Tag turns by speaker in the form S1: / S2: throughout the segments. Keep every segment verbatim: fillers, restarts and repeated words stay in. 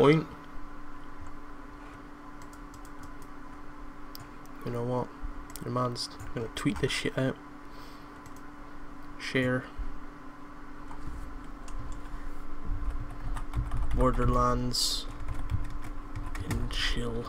S1: point. You know what? Your man's gonna tweet this shit out. Share. Borderlands in chill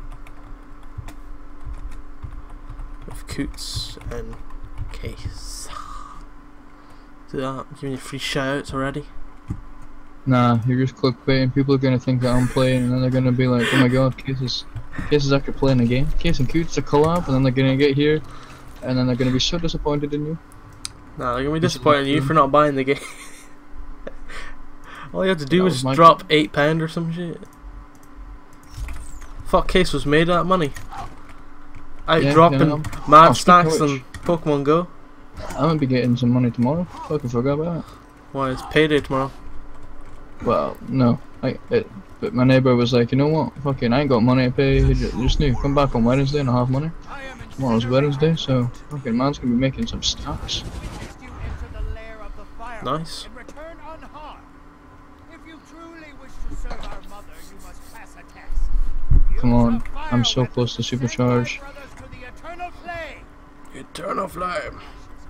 S1: with Coutts and Kass. Do that. Giving you free shoutouts already.
S2: Nah, you're just clickbaiting. People are gonna think that I'm playing, and then they're gonna be like, "Oh my god, Kass is, Kass is actually playing a game. Kass and Coutts a collab," and then they're gonna get here, and then they're gonna be so disappointed in you.
S1: Nah, they're gonna be disappointed in you for not buying the game. All you have to do is drop eight pound or some shit. Fuck, Kass was made of that money. Out
S2: Yeah,
S1: dropping
S2: yeah,
S1: mad
S2: oh,
S1: stacks on Pokemon Go.
S2: I'm gonna be getting some money tomorrow. Fucking forgot about it.
S1: Why, it's payday tomorrow.
S2: Well, no. I, it, but my neighbour was like, you know what? Fucking, I ain't got money to pay. Just new. Come back on Wednesday and I'll have money. Tomorrow's Wednesday, so fucking man's gonna be making some stacks.
S1: Nice.
S2: Come on, I'm so close to supercharge.
S1: Eternal flame.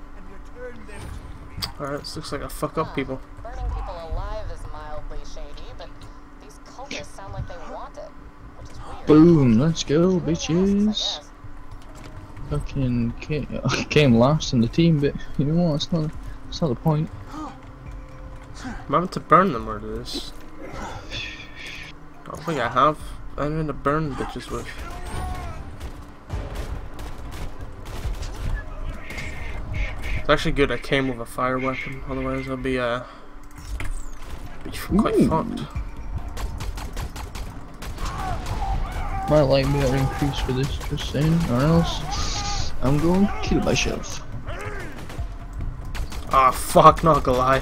S1: Alright, this looks like a fuck up people.
S3: Burning people alive is mildly shady, but these cultists sound like they want it, which is weird.
S2: Boom, let's go, bitches. Fucking came, came last in the team, but you know what? It's not. It's not the point.
S1: I'm having to burn them or this. I don't think I have anything to burn bitches with. It's actually good I came with a fire weapon, otherwise I'll be uh be quite
S2: Ooh.
S1: fucked.
S2: My light meter increase for this, just saying, or else I'm going to kill myself.
S1: Ah, fuck, not Goliath.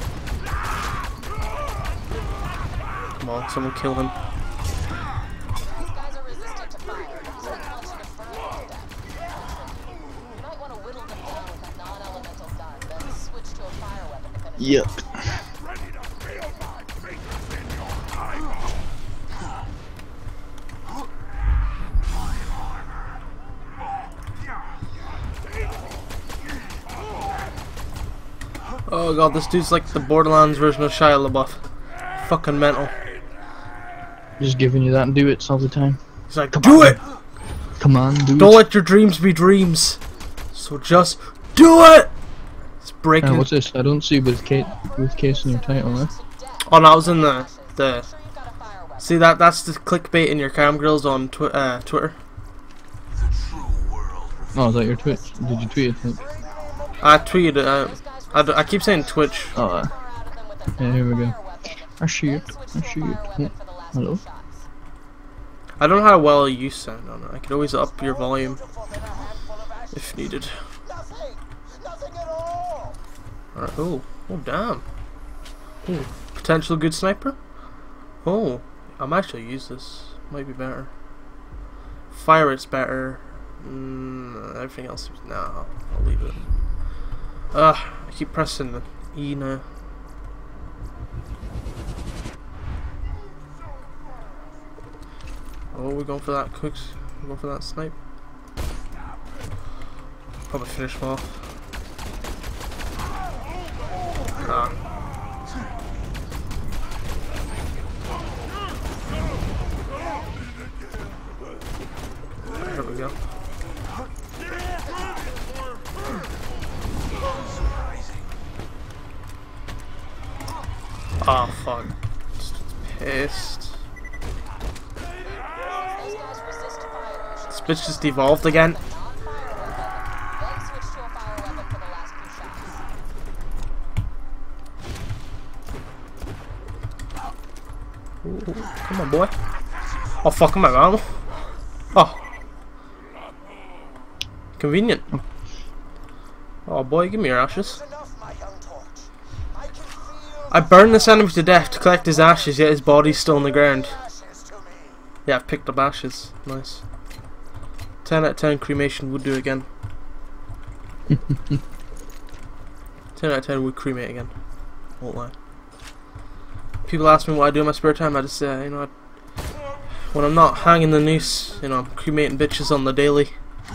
S1: Come on, someone kill him.
S3: These guys are resistant to fire, so it wants you to burn them to death. You might want to whittle them down with a non-elemental gun, then switch to a fire weapon to finish.
S2: Yep.
S1: Oh god, this dude's like the Borderlands version of Shia LaBeouf. Fucking mental.
S2: Just giving you that and do it all the time.
S1: He's like, do it!
S2: Come on, do
S1: Don't
S2: it.
S1: let your dreams be dreams. So just do it! It's breaking.
S2: Uh, what's this? I don't see with Kate with Kass in your title, eh?
S1: Oh, no, I was in the the. See that? That's the clickbait in your cam grills on twi uh, Twitter.
S2: Oh, is that your Twitch? Did you tweet it?
S1: I tweeted it out. I, d I keep saying Twitch.
S2: Oh, uh, yeah, here we go. I see it. I see it. Oh, hello?
S1: I don't know how well you sound on it. I could always up your volume if needed. Alright, oh, oh damn. Oh, potential good sniper? Oh, I might actually use this. Might be better. Fire it's better. Mm, everything else, nah, I'll leave it. Ugh, I keep pressing the E now. Oh, we're going for that cooks. We're going for that snipe. Probably finish him off. Ah. There we go. Oh fuck. Just pissed. This bitch just evolved again. Ooh, come on, boy. Oh fuck, I'm out of ammo. Oh. Convenient. Oh boy, give me your ashes. I burned this enemy to death to collect his ashes, yet his body's still on the ground. Yeah, I've picked up ashes. Nice. ten out of ten cremation would do again. ten out of ten would cremate again. Won't lie. people ask me what I do in my spare time, I just say, you know, I, when I'm not hanging the noose, you know, I'm cremating bitches on the daily.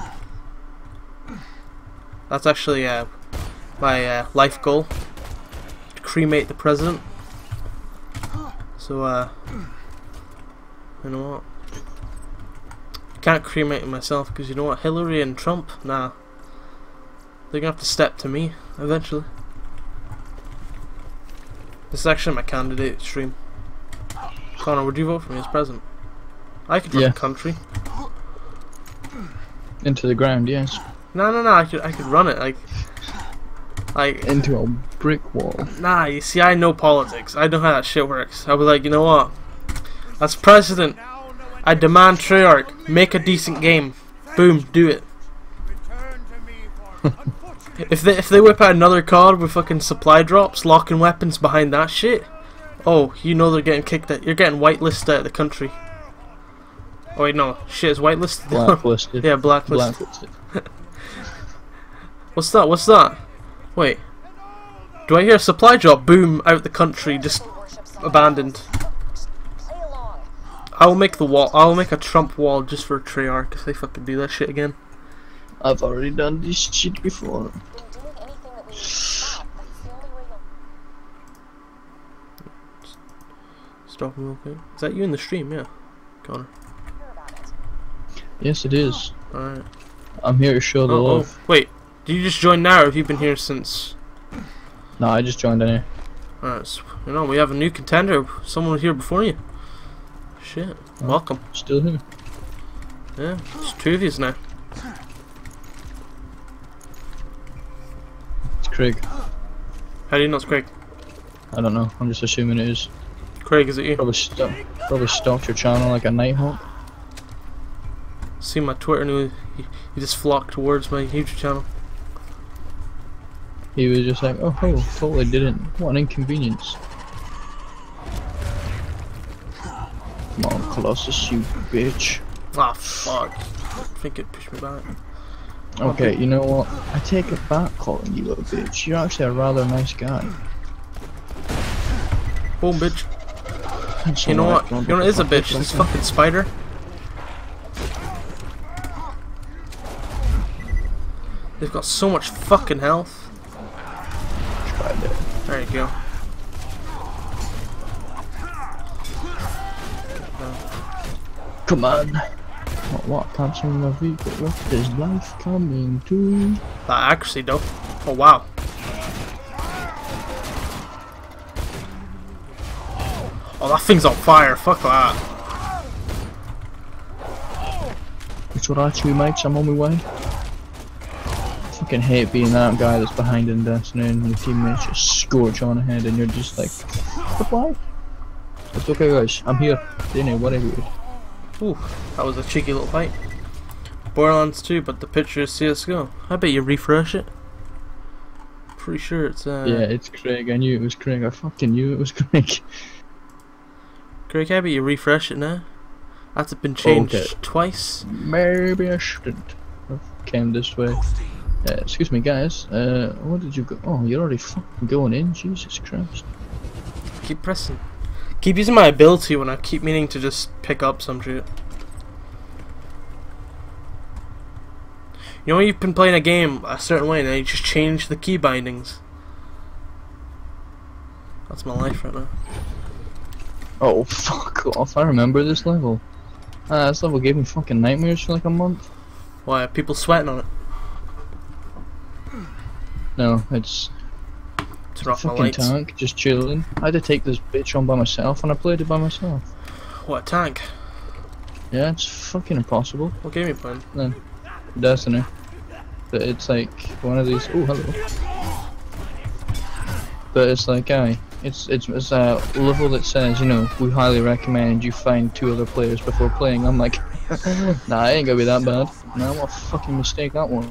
S1: That's actually uh, my uh, life goal. To cremate the president. So, uh, you know what? I can't cremate it myself because you know what? Hillary and Trump, nah. They're gonna have to step to me eventually. This is actually my candidate stream. Connor, would you vote for me as president? I could run
S2: Yeah.
S1: the country.
S2: Into the ground, yes.
S1: No, no, no. I could, I could run it. Like, like.
S2: Into a brick wall.
S1: Nah. You see, I know politics. I know how that shit works. I'll be like, you know what? As president, I demand Treyarch make a decent game. Boom, do it. If they if they whip out another card with fucking supply drops, locking weapons behind that shit, oh, you know they're getting kicked out. You're getting whitelisted out of the country. Oh wait, no, shit is whitelisted.
S2: Blacklisted.
S1: Yeah, blacklisted.
S2: Blacklisted.
S1: What's that? What's that? Wait, do I hear a supply drop? Boom, out the country, just abandoned.
S3: Play along.
S1: I will make the wall. I will make a Trump wall just for Treyarch if they fucking do that shit again.
S2: I've already done this shit before.
S3: Been doing anything that we need to stop. That's the only way you'll
S1: Stop real quick. Is that you in the stream? Yeah, Connor.
S3: hear about it.
S2: Yes, it is.
S1: Alright.
S2: I'm here to show the
S1: Oh, oh,
S2: love.
S1: wait. Did you just join now, or have you been here since?
S2: No, I just joined in here.
S1: Alright, so, you know, we have a new contender. Someone here before you. Shit.
S2: Oh.
S1: Welcome.
S2: Still here.
S1: Yeah, it's two of yous now.
S2: It's Craig.
S1: How do you know it's Craig?
S2: I don't know. I'm just assuming it is.
S1: Craig, is it you?
S2: Probably st probably stalked your channel like a nighthawk.
S1: See my Twitter and he, he just flocked towards my YouTube channel.
S2: He was just like, oh, oh, totally didn't. What an inconvenience. Come on, Colossus, you bitch.
S1: Ah, fuck. I think it pushed me back.
S2: Okay, you know what? I take it back calling you a bitch. You're actually a rather nice guy.
S1: Boom, bitch.
S2: That's
S1: You know
S2: alright,
S1: what? You know what is a bitch? This fucking spider. They've got so much fucking health.
S2: Tried it.
S1: There you go.
S2: Come on. What, what can't see my vehicle? What is life coming to?
S1: That accuracy though. Oh wow. Oh, that thing's on fire. Fuck that.
S2: It's what I two mates, I'm on my way. I fucking hate being that guy that's behind in Destiny and your teammates just scorch on ahead and you're just like, goodbye. It's okay guys, I'm here. Dinner, whatever it is.
S1: Ooh, that was a cheeky little fight. Borderlands two, but the picture is C S G O. I bet you refresh it. Pretty sure it's uh
S2: Yeah, it's Craig, I knew it was Craig, I fucking knew it was Craig.
S1: Craig, I bet you refresh it now. That's been changed
S2: Okay.
S1: twice.
S2: Maybe I shouldn't have came this way. Uh, excuse me guys, uh, what did you go? Oh, you're already fucking going in, Jesus Christ.
S1: Keep pressing. Keep using my ability when I keep meaning to just pick up some shit. You know when you've been playing a game a certain way and then you just change the key bindings? That's my life right now.
S2: Oh, fuck off, I remember this level. Ah, this level gave me fucking nightmares for like a month.
S1: Why, are people sweating on it?
S2: No, it's
S1: Turn off my
S2: fucking
S1: lights.
S2: tank, just chilling. I had to take this bitch on by myself and I played it by myself.
S1: What, a tank?
S2: Yeah, it's fucking impossible.
S1: What game are you playing?
S2: Then, Destiny. But it's like one of these. Oh, hello. But it's like, aye, it's it's it's a level that says, you know, we highly recommend you find two other players before playing. I'm like, nah, I ain't gonna be that bad. Nah, what a fucking mistake that one.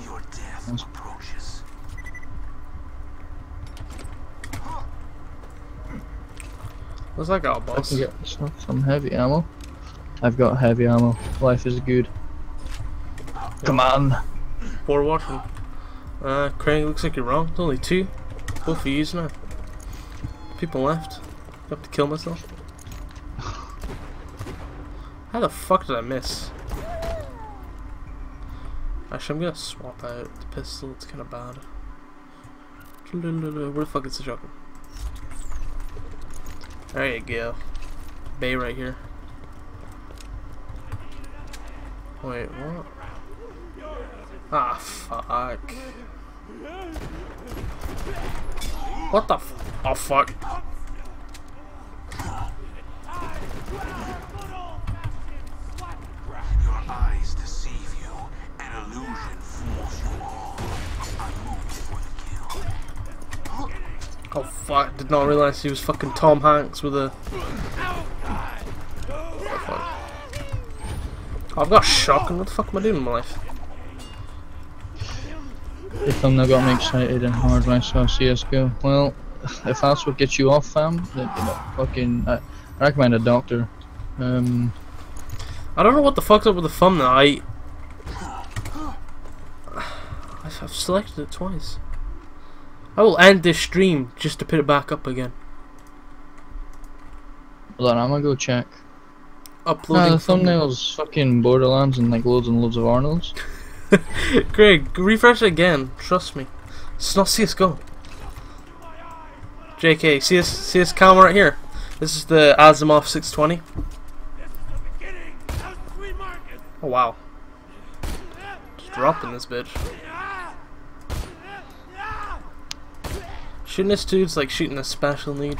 S1: What's that got,
S2: I
S1: boss?
S2: can get some, some heavy ammo. I've got heavy ammo. Life is good. Come on.
S1: Four watching. Uh, Craig, looks like you're wrong. There's only two. Both of yous now. People left. have to kill myself? How the fuck did I miss? Actually, I'm gonna swap out the pistol. It's kind of bad. Where the fuck is the shotgun? There you go. Bay right here. Wait, what? Ah, fuck. What the f- Oh, fuck.
S4: Your eyes deceive you. An illusion fools you all. I moved for the kill.
S1: Oh, fuck. Did not realize he was fucking Tom Hanks with a... Oh, fuck. I've got a shotgun. What the fuck am I doing in my life?
S2: The thing that got me excited and hard when I saw C S G O. Well, if that's what gets you off, fam, then, you know, fucking, I, I recommend a doctor. Um,
S1: I don't know what the fuck's up with the thumbnail. I... I've selected it twice. I will end this stream just to put it back up again.
S2: hold on, I'm gonna go check.
S1: Uploading
S2: Nah, the thumbnail's fucking Borderlands and like loads and loads of Arnolds.
S1: Greg, refresh it again. Trust me. It's not C S G O. J K, see this, see this camera right here? This is the Asimov six twenty. Oh wow. Just dropping this bitch. Shooting this dude's like shooting a special need.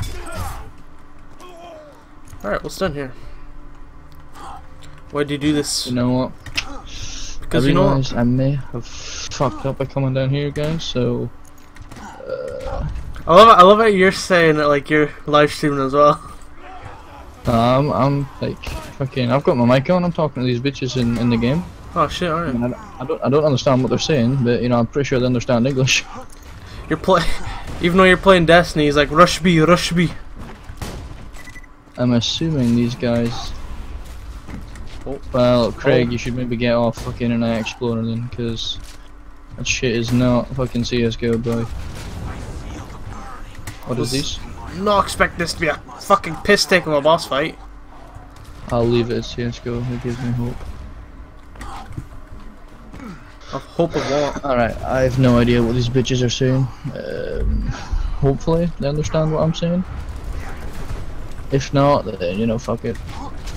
S1: Alright, what's done here? Why'd you do this?
S2: You know what?
S1: Because
S2: I
S1: you know
S2: realised
S1: what?
S2: I may have fucked up by coming down here, guys, so... Uh,
S1: I love, I love how you're saying that like you're live streaming as well.
S2: I'm, I'm like, fucking, I've got my mic on, I'm talking to these bitches in, in the game.
S1: Oh shit,
S2: I,
S1: alright.
S2: mean, I, I, don't, I don't understand what they're saying, but, you know, I'm pretty sure they understand English.
S1: You're play, even though you're playing Destiny, he's like rush B, rush B.
S2: I'm assuming these guys...
S1: Oh.
S2: Well, Craig,
S1: Oh.
S2: you should maybe get off fucking Internet Explorer then, because that shit is not fucking C S G O, boy. What is this?
S1: Not expect this to be a fucking piss take of a boss fight.
S2: I'll leave it at C S G O, it gives me hope.
S1: Of hope of what?
S2: Alright, I have no idea what these bitches are saying. Um, hopefully they understand what I'm saying. If not, then, you know, fuck it.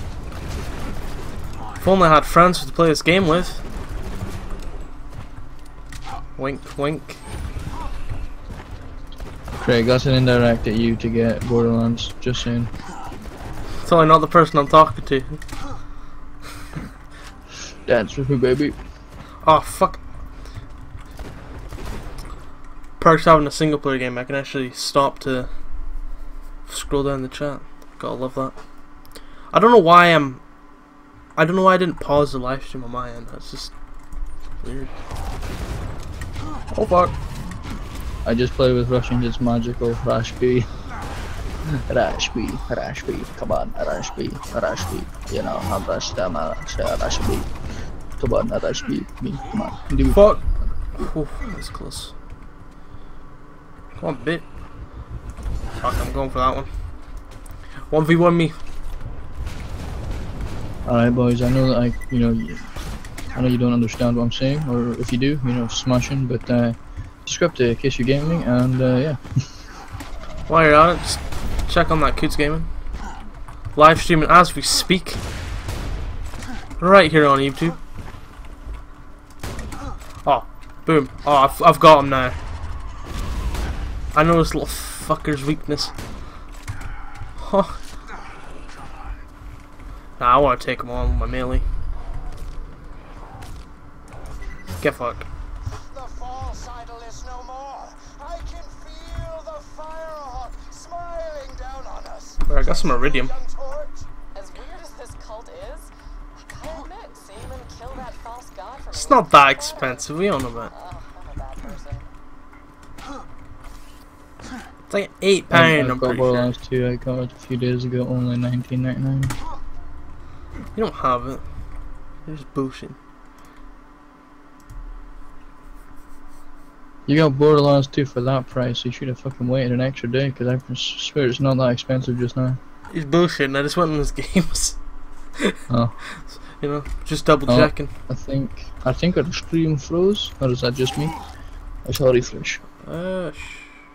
S1: If only I had friends to play this game with. Wink, wink.
S2: Craig, that's an indirect at you to get Borderlands, just saying.
S1: It's only not the person I'm talking to.
S2: Dance with me, baby.
S1: Oh, fuck. Perks having a single player game, I can actually stop to scroll down the chat. Gotta love that. I don't know why I'm... I don't know why I didn't pause the live stream on my end. That's just weird. Oh fuck.
S2: I just play with Russians, it's magical. Rash B. Rash B, Rash B, come on, Rash B, Rash B. You know, I'm Rash them, Rash B. Come on, Rash B, me, come on. Do
S1: Fuck. Ooh, that's close. Come on, bit. Fuck, I'm going for that one. one v one me.
S2: Alright, boys, I know that I, you know, you, I know you don't understand what I'm saying, or if you do, you know, smashing, but uh, subscribe to CouttsGaming, and uh, yeah.
S1: While you're at it, just check on that CouttsGaming. Live streaming as we speak. Right here on YouTube. Oh, boom. Oh, I've, I've got him now. I know this little fucker's weakness. Huh. Nah, I want to take him on with my melee. Get fucked.
S4: The false idol is no more. I can feel the fire hawk smiling down on us.
S1: Alright, I got some iridium.
S4: Young torch.
S3: As weird as this cult is, I gotta admit, seeing them kill that false god for me.
S1: It's not that expensive, we all know that.
S3: Oh, I'm a bad person.
S1: It's like eight
S2: I,
S1: pound,
S2: I've
S1: I'm
S2: got
S1: pretty sure.
S2: Borderlands two, I got it a few days ago, only nineteen ninety-nine.
S1: You don't have it. You're just bullshit.
S2: You got Borderlands two for that price, so you should have fucking waited an extra day, because I swear it's not that expensive just now.
S1: He's bullshitting, I just went in his games.
S2: Oh.
S1: You know, just double
S2: Oh,
S1: checking.
S2: I think I think our stream froze, or is that just me? I shall refresh.
S1: Uh, sh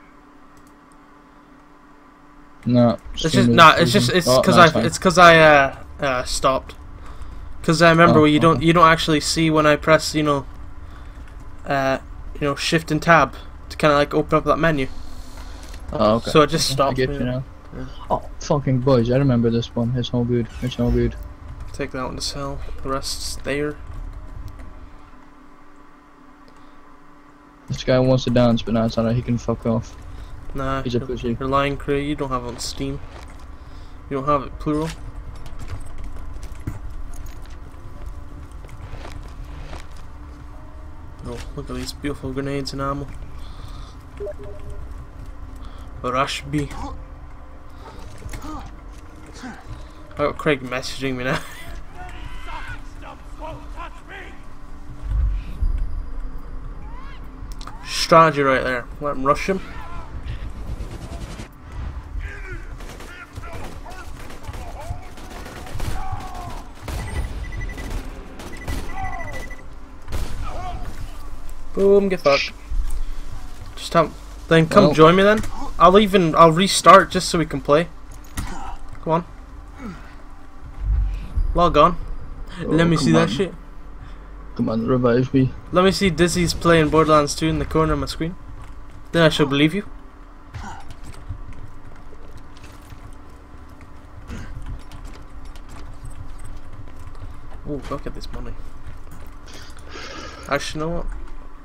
S2: No.
S1: it's just nah. It's just it's because I it's because I uh, uh stopped. Because I remember
S2: Oh,
S1: where you don't
S2: okay.
S1: you don't actually see when I press you know. Uh, you know, shift and tab to kind of like open up that menu.
S2: Oh, okay.
S1: So it just
S2: Okay,
S1: stopped.
S2: I get
S1: me.
S2: you now.
S1: Yeah.
S2: Oh, fucking boys, I remember this one. It's all good. It's all good.
S1: Take that one to sell. The rest's there.
S2: This guy wants to dance, but no, it's alright. He can fuck off.
S1: Nah,
S2: He's a
S1: you're,
S2: pussy.
S1: you're lying, Craig. You don't have it on Steam. You don't have it plural. Oh, look at these beautiful grenades and ammo. Rush B. I got Craig messaging me now. Strategy right there. Let him rush him. Boom, get fucked. Just have, then come
S2: Well.
S1: join me then. I'll even, I'll restart just so we can play. Come on. Log on.
S2: Oh,
S1: Let me
S2: come
S1: see that
S2: on.
S1: shit.
S2: Come on, revive me.
S1: Let me see Dizzy's playing Borderlands two in the corner of my screen. Then I shall believe you. Oh, look at this money. Actually, you know what?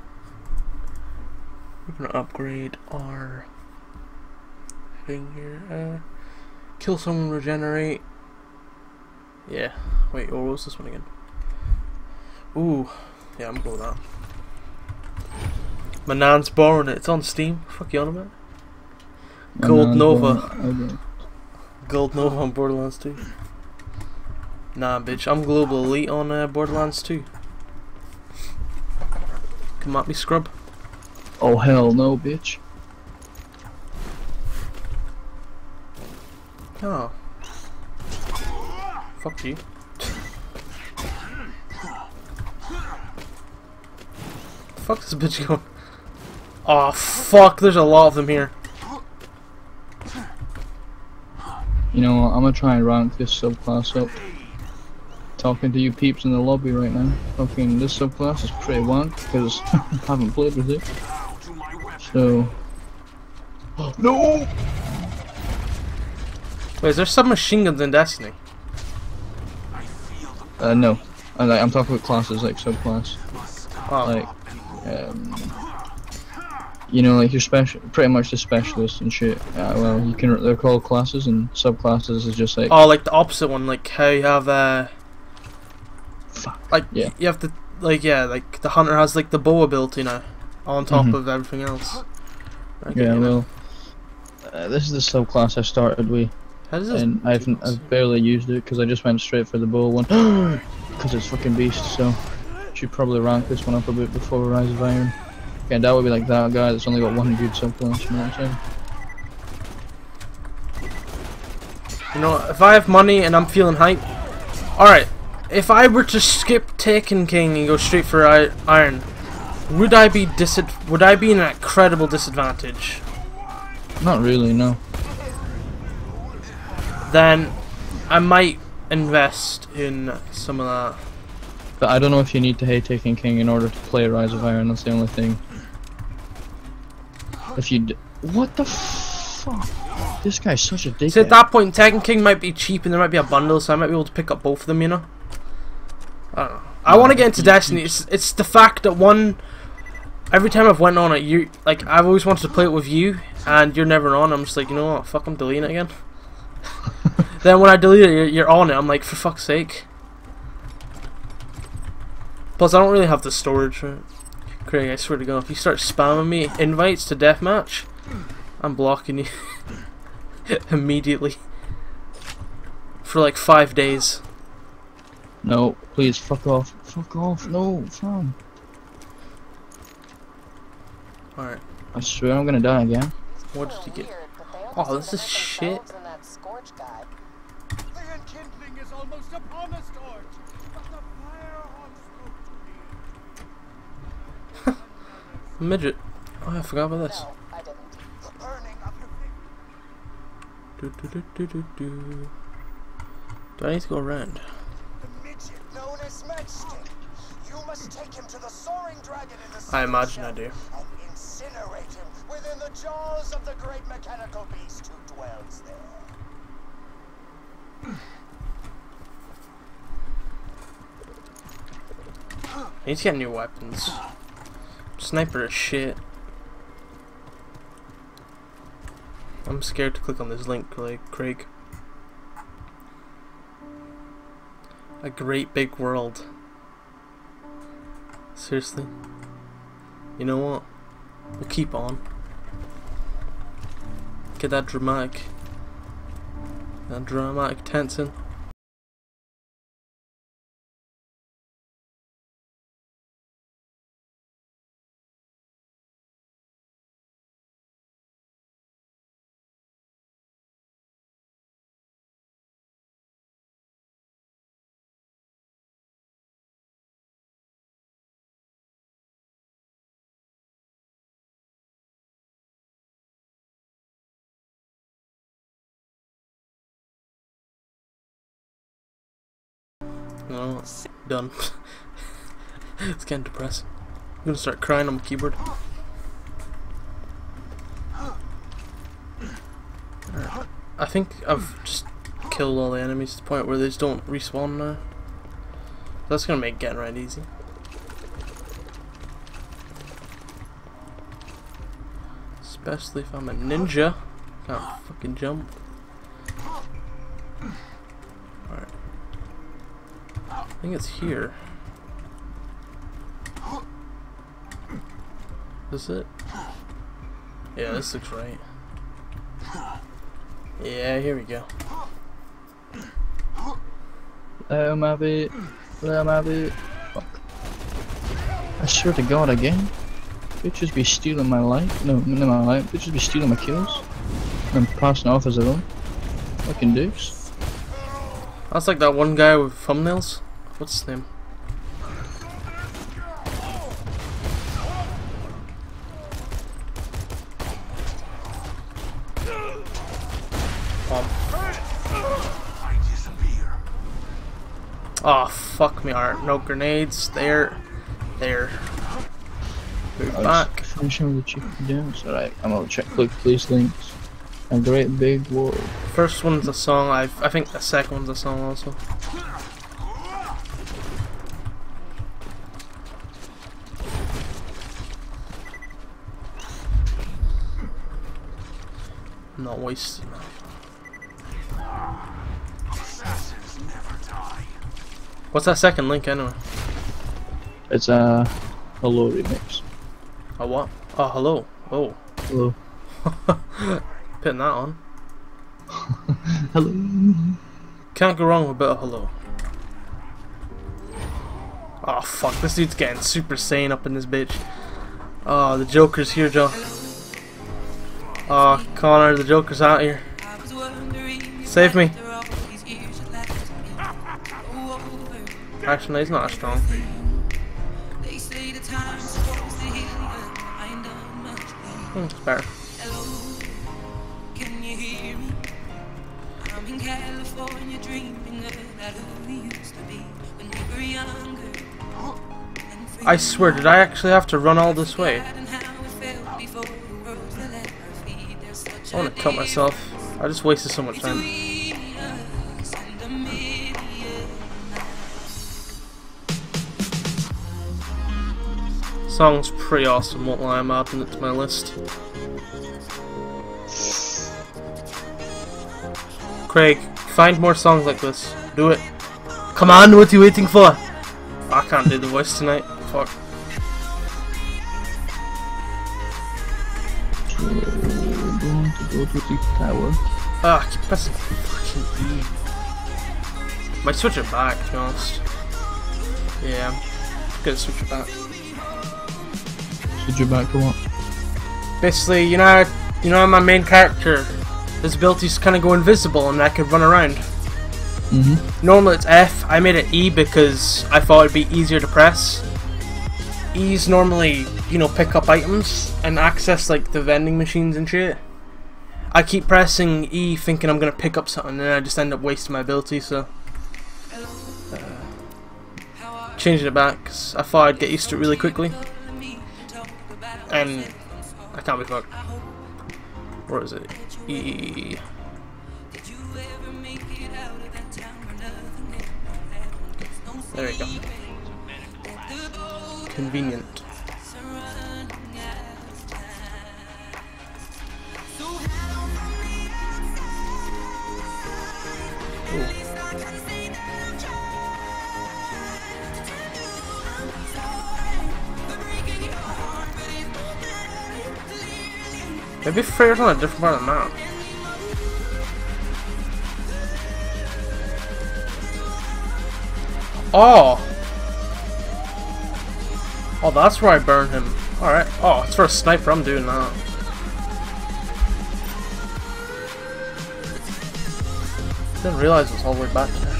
S1: We're gonna upgrade our thing here. Uh, kill someone, regenerate. Yeah. Wait, or what was this one again? Ooh. Yeah, I'm going with that. My nan's borrowing it. It's on Steam. Fuck you on about?
S2: My
S1: Gold
S2: man's
S1: Nova.
S2: born- okay.
S1: Gold Nova on Borderlands two. Nah, bitch. I'm Global Elite on uh, Borderlands two. Come at me, scrub.
S2: Oh hell no, bitch.
S1: Oh. Fuck you. Fuck this bitch going. Oh fuck, there's a lot of them here.
S2: You know what? I'm gonna try and rank this subclass up. Talking to you peeps in the lobby right now. Fucking this subclass is pretty wank because I haven't played with it. So. No!
S1: Wait, is there some machine guns in Destiny?
S2: Uh, no. I, like, I'm talking about classes like subclass.
S1: Oh.
S2: Like, um, you know, like you're special, pretty much the specialist and shit. Uh, well, you can. They're called classes, and subclasses is just like.
S1: Oh, like the opposite one, like how you have uh
S2: Fuck.
S1: like
S2: Yeah.
S1: you have to like yeah, like the hunter has like the bow ability now, on top
S2: Mhm.
S1: of everything else. Okay,
S2: Yeah,
S1: you know.
S2: well, uh, this is the subclass I started with,
S1: How does this
S2: and I've I've barely used it because I just went straight for the bow one, because it's fucking beast. So should probably rank this one up a bit before Rise of Iron. Okay, that would be like that guy that's only got one good subclass. You know what I'm saying?
S1: You know, if I have money and I'm feeling hype, alright, if I were to skip Taken King and go straight for I Iron, would I be dis would I be in an incredible disadvantage?
S2: Not really, no.
S1: Then I might invest in some of that.
S2: But I don't know if you need to hate Taking King in order to play Rise of Iron. That's the only thing. If you d what the fuck? This guy's such a dickhead.
S1: See, at that point, Taken King might be cheap and there might be a bundle, so I might be able to pick up both of them, you know? I don't know. I want to get into Destiny. It's, it's the fact that one, every time I've went on it, you like I've always wanted to play it with you, and you're never on. I'm just like, you know what? Fuck, I'm deleting it again. Then when I delete it, you're, you're on it. I'm like, for fuck's sake. Plus, I don't really have the storage. Right? Craig, I swear to God, if you start spamming me invites to deathmatch, I'm blocking you immediately for like five days.
S2: No, please, fuck off. Fuck off. No, fam.
S1: Alright.
S2: I swear I'm gonna die again.
S1: What did you get?
S3: Weird, but they only
S1: Oh,
S3: seem
S1: this
S3: to
S1: is
S3: hurt
S1: shit.
S3: themselves and that Scorch guy.
S5: The enkindling is almost upon us, Torch, but the fire haunts spoke to me.
S1: Midget. Oh, I forgot about this.
S3: No, I didn't.
S5: The burning of her
S1: Do, do, do, do, do, do. Do I need to go around?
S5: the midget known as Matchstick. You must take him to the soaring dragon in the
S1: I imagine I
S5: shell
S1: do.
S5: and incinerate him within the jaws of the great mechanical beast who dwells there.
S1: I need to get new weapons. Sniper is shit. I'm scared to click on this link, like Craig. A great big world. Seriously. You know what? We'll keep on. Get that dramatic. That dramatic tensing. No, done. It's getting depressing. I'm gonna start crying on my keyboard. Right. I think I've just killed all the enemies to the point where they just don't respawn now. That's gonna make getting right easy. Especially if I'm a ninja. Can't fucking jump. Alright. I think it's here. Is it? Yeah, this looks right. Yeah, here we go.
S2: Let him have it. Let him have it. Fuck. I swear to God again. Bitches be stealing my life. No, not my life. Bitches be stealing my kills. And passing off as their own. Fucking deuce.
S1: That's like that one guy with thumbnails. What's his name? Um.
S4: I disappear.
S1: Oh, fuck me, alright. No grenades. There. There. Move
S2: I
S1: back.
S2: was finishing with the chicken dance. Alright, I'm gonna check click please links. A great big world.
S1: First one's a song. I I think the second one's a song also. I'm not wasting that.
S4: Assassins never die.
S1: What's that second link anyway?
S2: It's a hello remix.
S1: Oh what? Oh hello. Oh.
S2: Hello.
S1: Putting that on.
S2: Hello.
S1: Can't go wrong with a bit of hello. Oh fuck, this dude's getting super sane up in this bitch. Oh, the Joker's here, Joe. Oh, Connor, the Joker's out here. Save me. Actually, no, he's not as strong. Hmm, it's better. I swear, did I actually have to run all this way? I want to cut myself. I just wasted so much time. Song's pretty awesome, won't lie, I'm adding it to my list. Craig, find more songs like this. Do it. Come on, what are you waiting for? I can't do the voice tonight. Fuck.
S2: So we're going to go to the tower.
S1: Ah, I keep pressing fucking E. Might switch it back, to be honest. Yeah, I'm gonna switch it back.
S2: Switch it back to what?
S1: Basically, you know, you know, my main character, his abilities kind of go invisible, and I could run around.
S2: Mm-hmm.
S1: Normally it's F. I made it E because I thought it'd be easier to press. E's normally, you know, pick up items and access like the vending machines and shit. I keep pressing E thinking I'm gonna pick up something, and then I just end up wasting my ability. So, uh, changing it back because I thought I'd get used to it really quickly, and I can't be fucked. Where is it? E. There we go. Convenient. Ooh. Maybe Freyr's on a different part of the map. Oh! Oh, that's where I burned him. Alright. Oh, it's for a sniper, I'm doing that. Didn't realize it was all the way back there.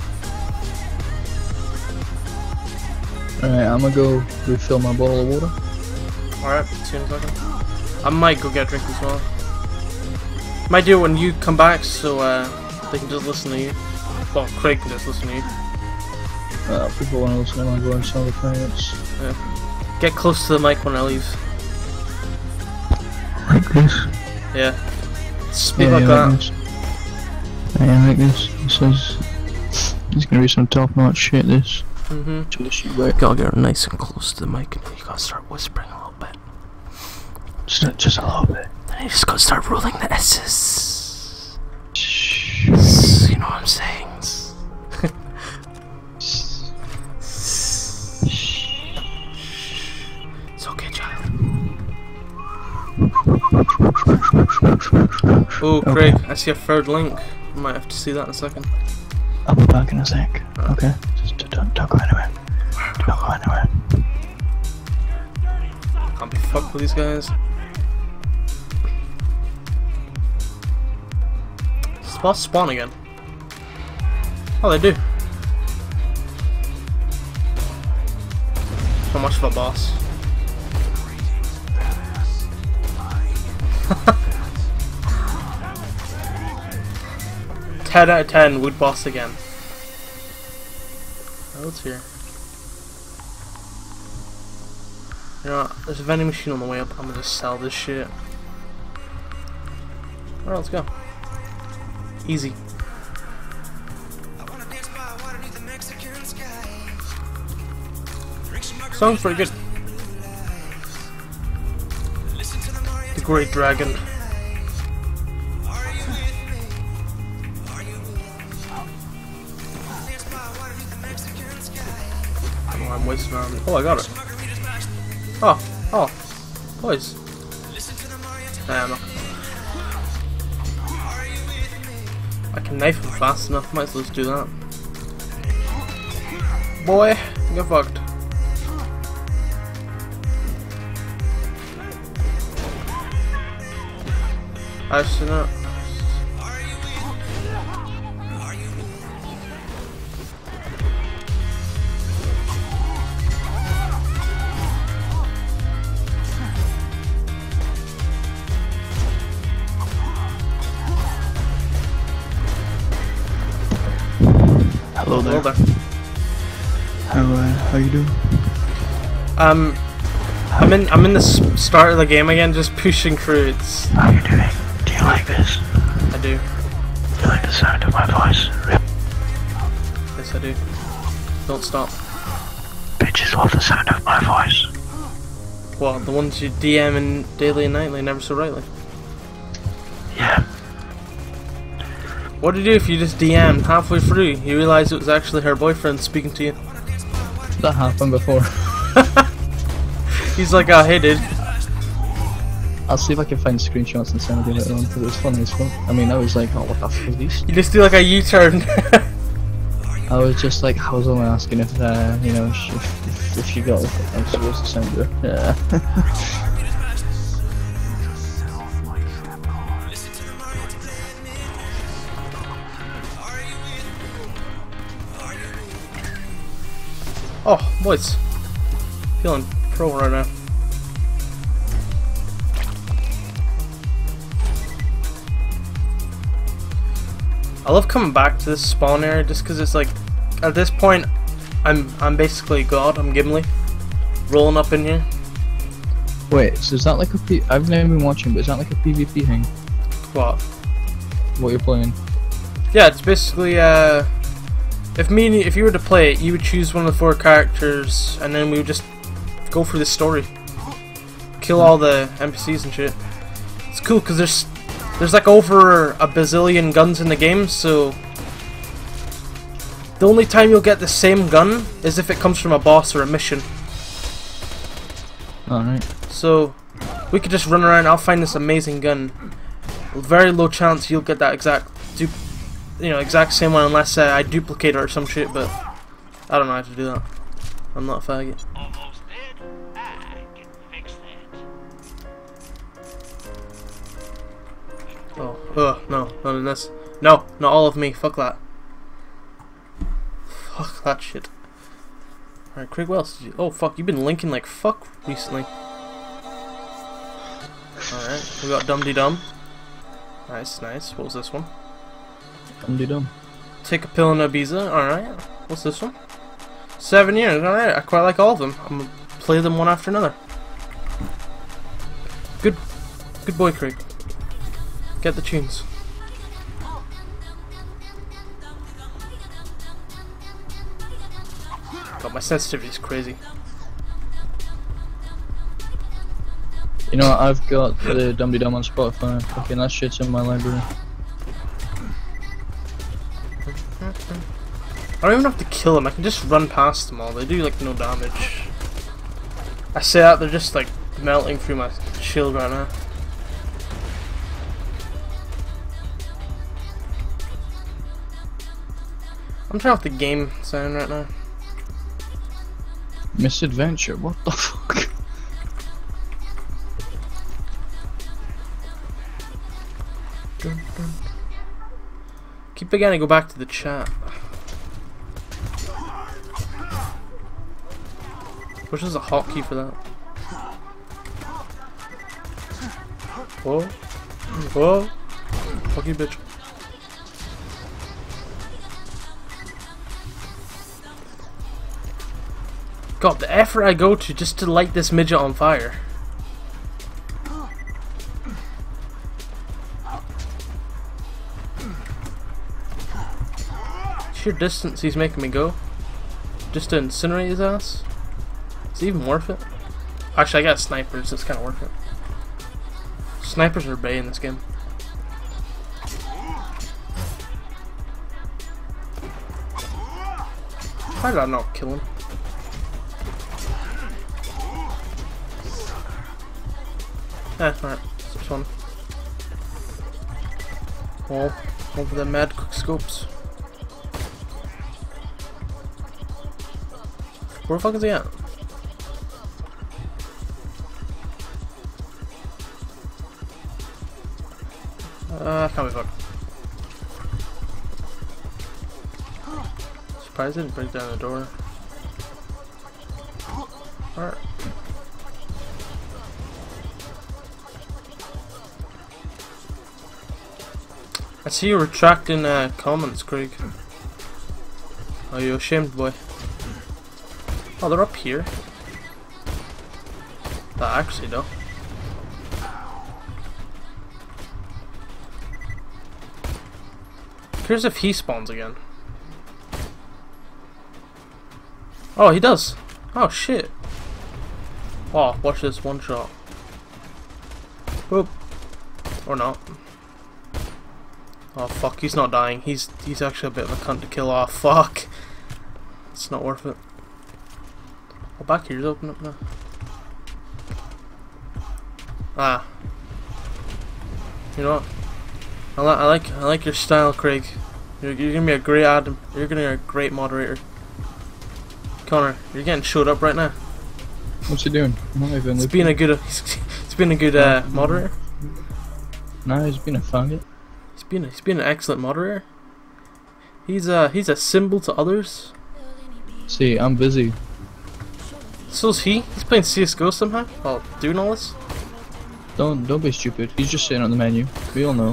S2: Alright, I'm gonna go refill my bottle of water.
S1: Alright, see you in a second. I might go get a drink as well. Might do it when you come back so uh, they can just listen to you. Well, Craig can just listen to you.
S2: Uh, people want to listen when I go on some of the planets.
S1: Yeah. Get close to the mic when I leave.
S2: Like this?
S1: Yeah. Speak
S2: yeah,
S1: like
S2: yeah,
S1: that.
S2: Like this. Yeah, like this. This is. It's gonna be some top notch shit, this.
S1: Mm-hmm.
S2: To the shit back.
S1: Gotta get nice and close to the mic and you gotta start whispering a little bit.
S2: Just, just a little bit.
S1: Then you just gotta start rolling the S's.
S2: Shh.
S1: You know what I'm saying? It's okay, child. Oh, Craig, okay. I see a third link. I might have to see that in a second.
S2: I'll be back in a sec. Okay? Just don't, don't go anywhere. Don't go anywhere.
S1: Can't be fucked with these guys. Does the boss spawn again? Oh, they do. Not much of a boss. ten out of ten, would boss again. What else here? You know what? There's a vending machine on the way up. I'm gonna just sell this shit. Alright, let's go. Easy. Song's pretty good. The Great Dragon. Oh, I'm wasting around. Oh, I got it. Oh, oh, boys. Nah, I'm not. I can knife him fast enough. Might as well just do that. Boy, get fucked. Actually, no.
S2: Hello there.
S1: Hello there.
S2: How uh, how you doing?
S1: Um, I'm in. I'm in the s start of the game again, just pushing through. It's.
S2: How you doing? Do you like this?
S1: I do.
S2: Do you like the sound of my voice?
S1: Yes, I do. Don't stop.
S2: Bitches love the sound of my voice.
S1: Well, the ones you D M in daily and nightly, never so rightly.
S2: Yeah.
S1: What do you do if you just D M'd halfway through? You realise it was actually her boyfriend speaking to you.
S2: That happened before.
S1: He's like, oh, hey, dude.
S2: I'll see if I can find screenshots and send it later on because it was funny as fuck. I mean, I was like, oh, what the fuck is this?
S1: You just do like a U-turn.
S2: I was just like, I was only asking if, uh, you know, if, if, if she got what I'm supposed to send her. Yeah.
S1: Oh, boys. Feeling pro right now. I love coming back to this spawn area just because it's like, at this point, I'm I'm basically God. I'm Gimli, rolling up in here.
S2: Wait, so is that like a P? I've never been watching, but is that like a PvP thing?
S1: What?
S2: What you're playing?
S1: Yeah, it's basically uh, if me and you, if you were to play it, you would choose one of the four characters, and then we would just go through the story, kill all the N P Cs and shit. It's cool because there's there's like over a bazillion guns in the game, so the only time you'll get the same gun is if it comes from a boss or a mission.
S2: Alright.
S1: So we could just run around. I'll find this amazing gun. Very low chance you'll get that exact, du you know, exact same one unless uh, I duplicate it or some shit. But I don't know how to do that. I'm not a faggot.
S6: Almost dead? I can fix that.
S1: Oh, ugh, no, none of this. No, not all of me. Fuck that. Fuck that shit. Alright, Craig, what else did you... Oh, fuck, you've been linking like fuck recently. Alright, we got Dum Dee Dum. Nice, nice. What was this one?
S2: Dum Dee Dum.
S1: Take a pill in Ibiza. Alright. What's this one? Seven years. Alright, I quite like all of them. I'm gonna play them one after another. Good, good boy, Craig. Get the tunes. God, my sensitivity is crazy.
S2: You know what, I've got the Dum Dee Dum on Spotify. Fucking that shit's in my library.
S1: I don't even have to kill them, I can just run past them all. They do like no damage. I say that, they're just like melting through my shield right now. I'm trying off the game sound right now.
S2: Misadventure, what the fuck?
S1: Dun, dun. Keep forgetting to go back to the chat. Which is a hotkey for that? Whoa. Whoa. Fuck you, bitch. God, the effort I go to just to light this midget on fire. Sheer distance he's making me go just to incinerate his ass. Is it even worth it? Actually, I got snipers, so it's kind of worth it. Snipers are bae in this game. Why did I not kill him? Eh, alright, it's fun. Oh, over the mad scopes. Where the fuck is he at? Uh, I can't be fucked. Surprised I didn't break down the door. Alright. I see you retracting uh, comments, Craig. Are you ashamed, boy? Oh, they're up here. That actually, though. Here's if he spawns again. Oh, he does. Oh, shit. Oh, watch this one shot. Whoop. Or not. Oh fuck, he's not dying. He's he's actually a bit of a cunt to kill off. Fuck. It's not worth it. Oh, back here's open up now. Ah. You know what? I, li I like I like your style, Craig. You're, you're gonna be a great Adam. You're gonna be a great moderator. Connor, you're getting showed up right now.
S2: What's he doing? I'm not even
S1: It's been a good. It's been a good uh, moderator.
S2: Nah, he's been a faggot.
S1: He's been he's been an excellent moderator. He's a he's a symbol to others.
S2: See, I'm busy
S1: So's he. He's playing C S G O somehow while doing all this.
S2: Don't don't be stupid. He's just sitting on the menu. We all know.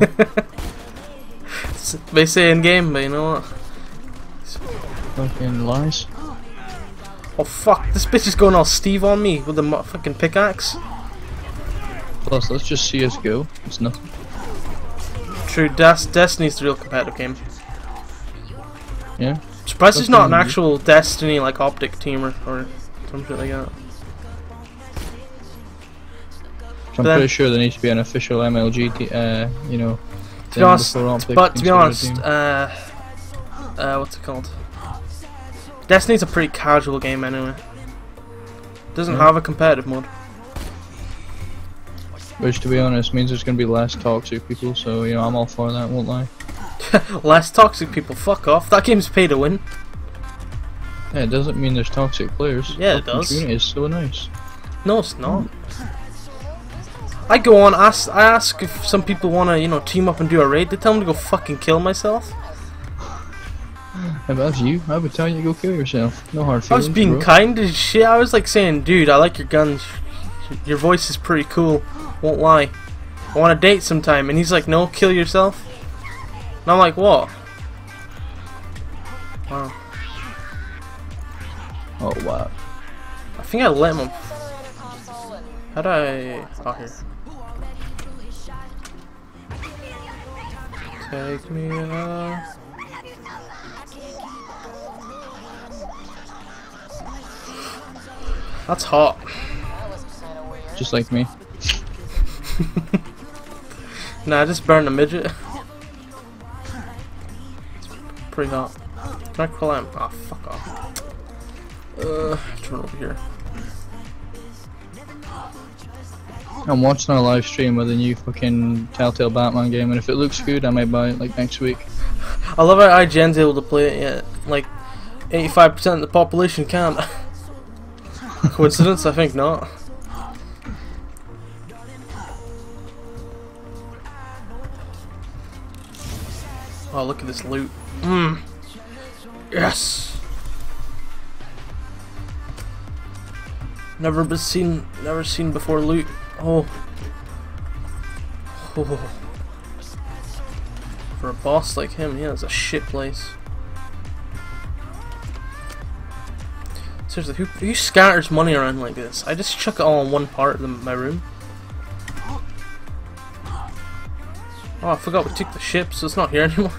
S1: They say in game, but you know what?
S2: Fucking lies.
S1: Oh fuck! This bitch is going all Steve on me with the mo- fucking pickaxe.
S2: Plus, let's just C S G O. It's nothing.
S1: True. Des Destiny's the real competitive game.
S2: Yeah.
S1: Surprised there's not an
S2: Fucking-
S1: actual Destiny like optic team or, or some shit like that.
S2: I'm
S1: Then-
S2: pretty sure there needs to be an official M L G, t uh, you know.
S1: To be honest,
S2: before Optic
S1: but to be
S2: consider a
S1: honest,
S2: team.
S1: uh, uh, what's it called? Destiny's a pretty casual game anyway. Doesn't
S2: Yeah.
S1: have a competitive mode.
S2: Which, to be honest, means there's gonna be less toxic people. So you know, I'm all for that. Won't lie.
S1: Less toxic people. Fuck off. That game's pay to win.
S2: Yeah, it doesn't mean there's toxic players.
S1: Yeah, it
S2: The
S1: does.
S2: community is so nice.
S1: No, it's not. I go on, ask, I ask if some people want to, you know, team up and do a raid. They tell me to go fucking kill myself.
S2: If that's you, I would tell you to go kill yourself. No hard
S1: I
S2: feelings.
S1: was being
S2: bro.
S1: kind as shit. I was like saying, dude, I like your guns. Your voice is pretty cool. Won't lie. I want to date sometime. And he's like, no, kill yourself. And I'm like, what? Wow.
S2: Oh wow.
S1: I think I let him.
S3: Generator console and
S1: How do I? Oh, here. Take me out. That's hot.
S3: that was kind of weird.
S2: Just like me.
S1: Nah, just burn a midget. It's pretty hot. Can I crawl out? Ah, fuck off. Uh, turn over here.
S2: I'm watching our live stream with the new fucking Telltale Batman game, and if it looks good, I might buy it like next week.
S1: I love how I G N's able to play it yet. Like, eighty-five percent of the population can't. Coincidence? I think not. Oh, look at this loot. Mmm. Yes! Never been seen, never seen before loot. Oh. Oh. For a boss like him, yeah, it's a shit place. Seriously, who, who scatters money around like this? I just chuck it all in one part of the, my room. Oh, I forgot we took the ship, so it's not here anymore.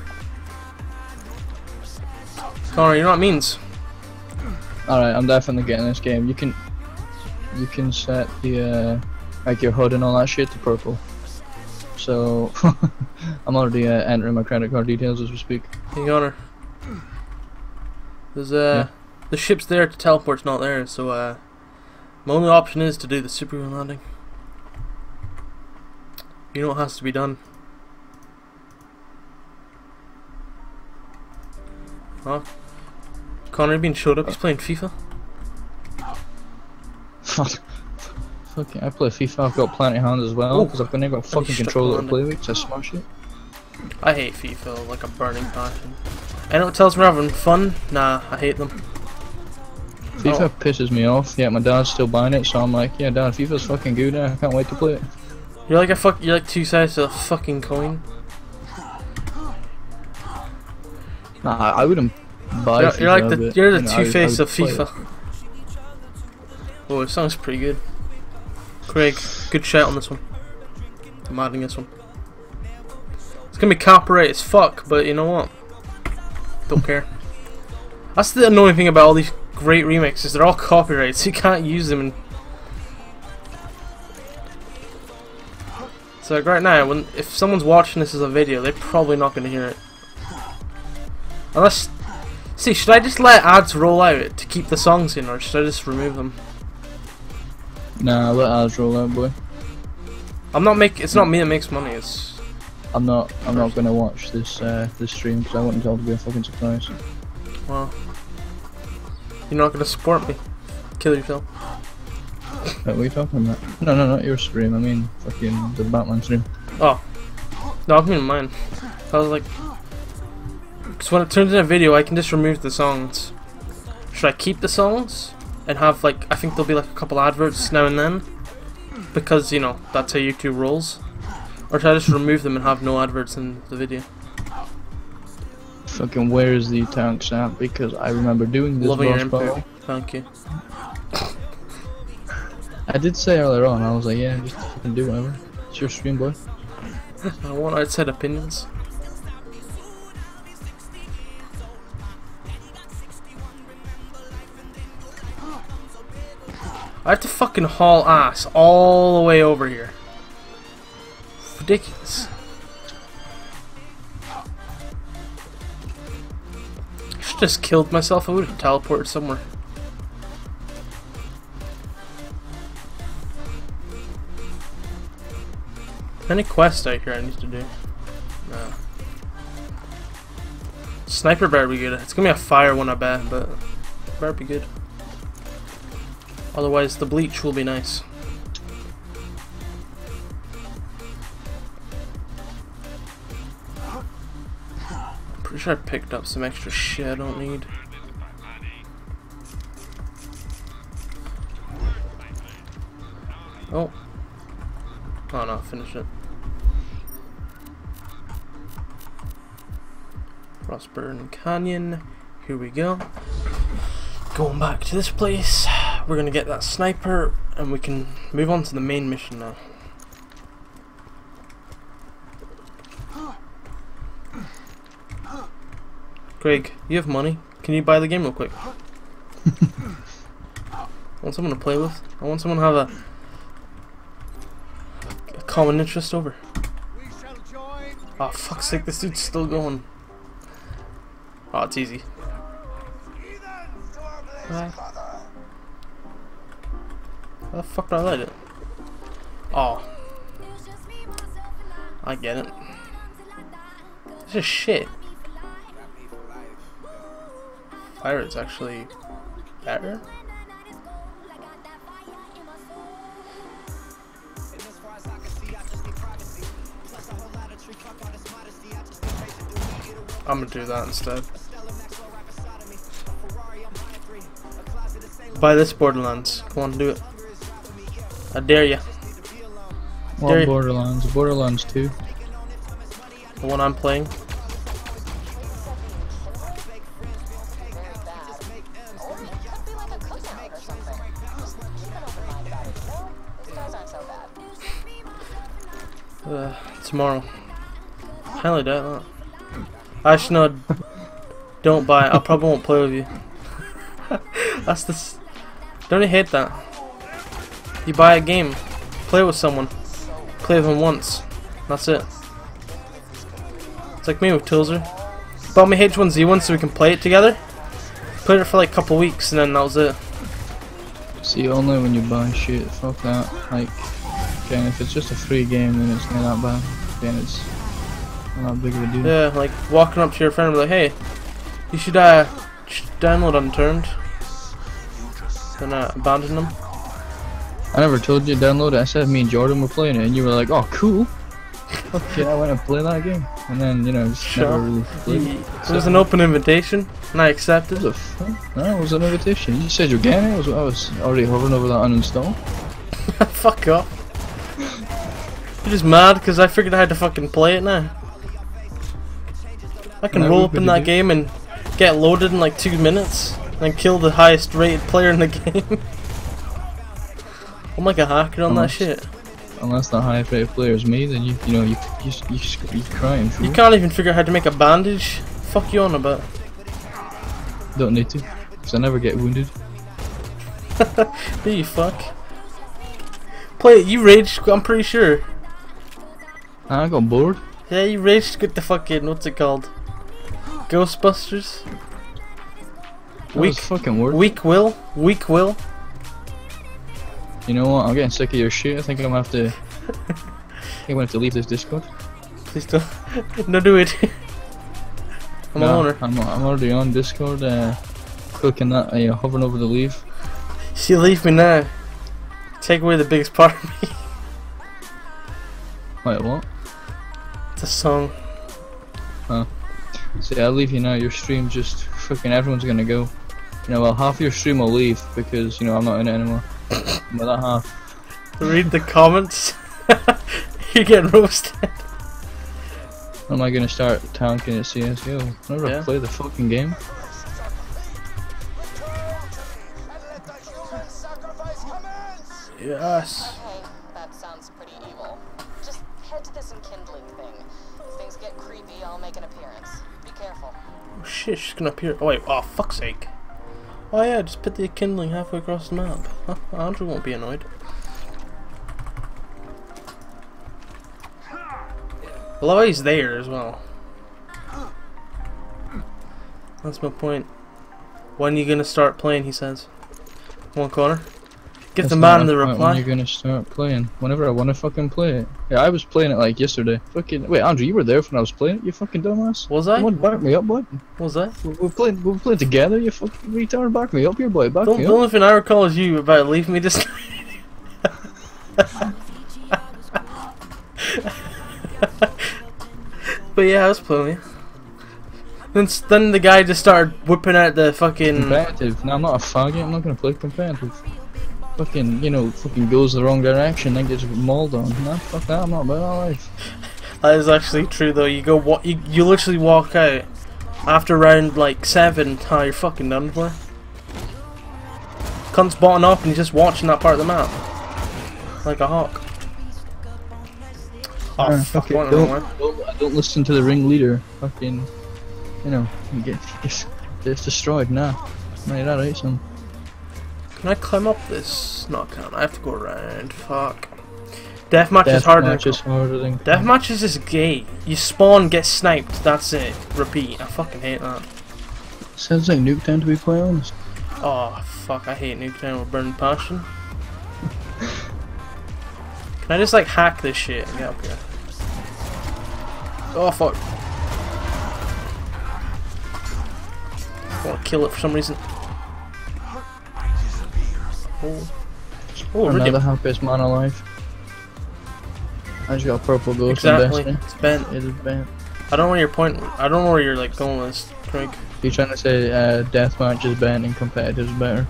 S1: Connor, you know what it means?
S2: Alright, I'm definitely getting this game. You can you can set the uh, like your H U D and all that shit to purple. So I'm already uh, entering my credit card details as we speak.
S1: Hey Connor. There's uh
S2: Yeah.
S1: the ship's there, to teleport's not there, so uh my only option is to do the Superman landing. You know what has to be done. Huh? Connor being showed up, he's playing FIFA.
S2: Fucking, I play FIFA, I've got plenty of hands as well,
S1: Oh.
S2: because I've never got a
S1: Let me
S2: fucking
S1: stick
S2: controller
S1: the
S2: to play with, 'cause I smash it.
S1: I hate FIFA like a burning passion. Anyone tells me we're having fun? Nah, I hate them.
S2: FIFA
S1: Oh.
S2: pisses me off, yeah, my dad's still buying it, so I'm like, yeah dad, FIFA's fucking good now, I can't wait to play it.
S1: You're like a fuck. You're like two sides of a fucking coin.
S2: Nah, I I wouldn't buy
S1: You're,
S2: FIFA,
S1: you're like the
S2: but,
S1: you're the
S2: you know, I- I
S1: two face
S2: would
S1: of
S2: play it.
S1: FIFA. Oh, it sounds pretty good. Craig, good shout on this one. I'm adding this one. It's gonna be copyright as fuck, but you know what? Don't care. That's the annoying thing about all these great remixes. They're all copyrighted, so you can't use them. In so like right now, when if someone's watching this as a video, they're probably not gonna hear it. Unless, see, should I just let ads roll out to keep the songs in, or should I just remove them?
S2: Nah, let ours roll out, boy.
S1: I'm not make. It's not me that makes money. It's
S2: I'm not. I'm not gonna watch this uh, this stream because I want it all to be a fucking surprise.
S1: well, you're not gonna support me. Kill yourself.
S2: What are you talking about? No, no, not your stream. I mean, fucking the Batman stream.
S1: Oh, no, I mean mine. I was like, because when it turns into a video, I can just remove the songs. Should I keep the songs? and have like, I think there'll be like a couple adverts now and then, because you know that's how YouTube rolls. Or should I just remove them and have no adverts in the video?
S2: Fucking where is the tanks at? Because I remember doing this
S1: Loving your
S2: boss
S1: input.
S2: battle.
S1: Thank you.
S2: I did say earlier on, I was like, yeah, just fucking do whatever. It's your stream, boy.
S1: I want outside opinions. I have to fucking haul ass all the way over here. Ridiculous. I should just killed myself. I would have teleported somewhere. Any quest out here I need to do? No. Sniper better be good. It's gonna be a fire one, I bet, but better be good. Otherwise, the bleach will be nice. I'm pretty sure I picked up some extra shit I don't need. Oh. Oh no, finish it. Frostburn Canyon. Here we go. Going back to this place. We're gonna get that sniper and we can move on to the main mission now. Craig, you have money. Can you buy the game real quick? I want someone to play with. I want someone to have a, a common interest over. Oh fuck's sake, this dude's still going. Oh, it's easy. Uh, How the fuck did I light it? Oh. I get it. This is shit. Pirate's actually better. I'm gonna do that instead. Buy this Borderlands. Come on, do it. I dare ya.
S2: What
S1: Dare
S2: Borderlands? Borderlands two.
S1: The one I'm playing. Uh, tomorrow. Highly doubt that. Actually, no. Don't buy it. I probably won't play with you. That's the. S Don't you hate that? You buy a game, play with someone, play with them once. That's it. It's like me with Tilzer. Bought me H one Z one so we can play it together. Played it for like a couple weeks and then that was it.
S2: See, only when you buy shit, fuck that. Like, again, if it's just a free game, then it's not that bad. Again, it's not that big of a deal.
S1: Yeah, like walking up to your friend and be like, hey, you should uh, should download Unturned. Then uh, abandon them.
S2: I never told you to download it. I said me and Jordan were playing it, and you were like, "Oh, cool." Okay, I went and play that game, and then you know, just
S1: Shut
S2: never really played it.
S1: It was an open invitation, and I accepted.
S2: What the fuck? No, it was an invitation. You said you're getting it. I was, I was already hovering over that uninstall.
S1: Fuck off. You're just mad because I figured I had to fucking play it now. I can
S2: No,
S1: roll up in that
S2: do.
S1: game and get loaded in like two minutes, and kill the highest rated player in the game. I'm like a hacker on
S2: Unless,
S1: that shit.
S2: Unless the high rated player is me, then you you know you you you, you, you crying for
S1: You
S2: it.
S1: can't even figure out how to make a bandage. Fuck you on about.
S2: Don't need to, because I never get wounded.
S1: Do you fuck? Play it. You raged. I'm pretty sure.
S2: I got bored.
S1: Yeah, you raged with the fucking what's it called? Ghostbusters.
S2: That was fucking work.
S1: Weak will. Weak will.
S2: You know what? I'm getting sick of your shit. I think I'm gonna have to. I think I'm gonna have to leave this Discord.
S1: Please don't. No, do it. I'm
S2: No,
S1: a owner.
S2: I'm, I'm already on Discord. Uh, clicking that. Uh, hovering over the leave.
S1: You leave me now. Take away the biggest part of me.
S2: Wait, what?
S1: It's a song.
S2: Huh. See, I'll leave you now. Your stream just fucking everyone's gonna go. You know, well, half your stream will leave because you know I'm not in it anymore. But that half.
S1: Read the comments. You're getting roasted.
S2: Am I gonna start tanking at C S G O? Whenever
S1: Yeah.
S2: I play the fucking game.
S1: Yes.
S3: Okay, that sounds pretty evil. Just head to this enkindling thing. If things get creepy, I'll make an appearance. Be careful.
S1: Oh shit, she's gonna appear. Oh wait, oh fuck's sake. Oh yeah, just put the kindling halfway across the map. Huh? Andrew won't be annoyed. Well, he's there as well. That's my point. When are you gonna start playing, he says. One corner. Give
S2: That's
S1: the
S2: not
S1: man
S2: my
S1: the
S2: point. When
S1: reply.
S2: you're gonna start playing? Whenever I wanna fucking play it. Yeah, I was playing it like yesterday. Fucking wait, Andrew, you were there when I was playing it. You fucking dumbass.
S1: Was I?
S2: Come on, back me up, boy.
S1: What was that?
S2: We- We're playing. We're playing together. You fucking retard. Back me up, here, boy. Back
S1: The,
S2: me
S1: the
S2: up.
S1: only thing I recall is you about leaving me this But yeah, I was playing. Then, s- then the guy just started whipping out the fucking.
S2: Competitive. No, I'm not a faggot. I'm not gonna play competitive. Fucking, you know, fucking goes the wrong direction, then gets mauled on. Nah, fuck that. I'm not about that life.
S1: That is actually true though. You go, what you you literally walk out after round like seven. How you're fucking done for. Cunt's bottom up and he's just watching that part of the map like a hawk. Oh
S2: Uh,
S1: fuck!
S2: fucking
S1: I don't
S2: don't,
S1: know where.
S2: don't, don't listen to the ringleader. Fucking, you know, you get it's, it's destroyed now. Nah, you're alright, son.
S1: Can I climb up this? No, I can't. I have to go around. Fuck. Deathmatch is harder.
S2: Deathmatch is harder than.
S1: Deathmatch is just gay. You spawn, get sniped. That's it. Repeat. I fucking hate that.
S2: Sounds like Nuketown, to be quite honest.
S1: Oh fuck! I hate Nuketown with burning passion. Can I just like hack this shit and get up here? Oh fuck! I want to kill it for some reason. Oh, oh,
S2: Another
S1: really?
S2: happiest man alive. I just got a purple ghost
S1: Exactly.
S2: in Destiny.
S1: It's bent.
S2: It is bent.
S1: I don't know where your point. I don't know where you're like going with this, Craig.
S2: You're trying to say uh, deathmatch is bent and competitive is better.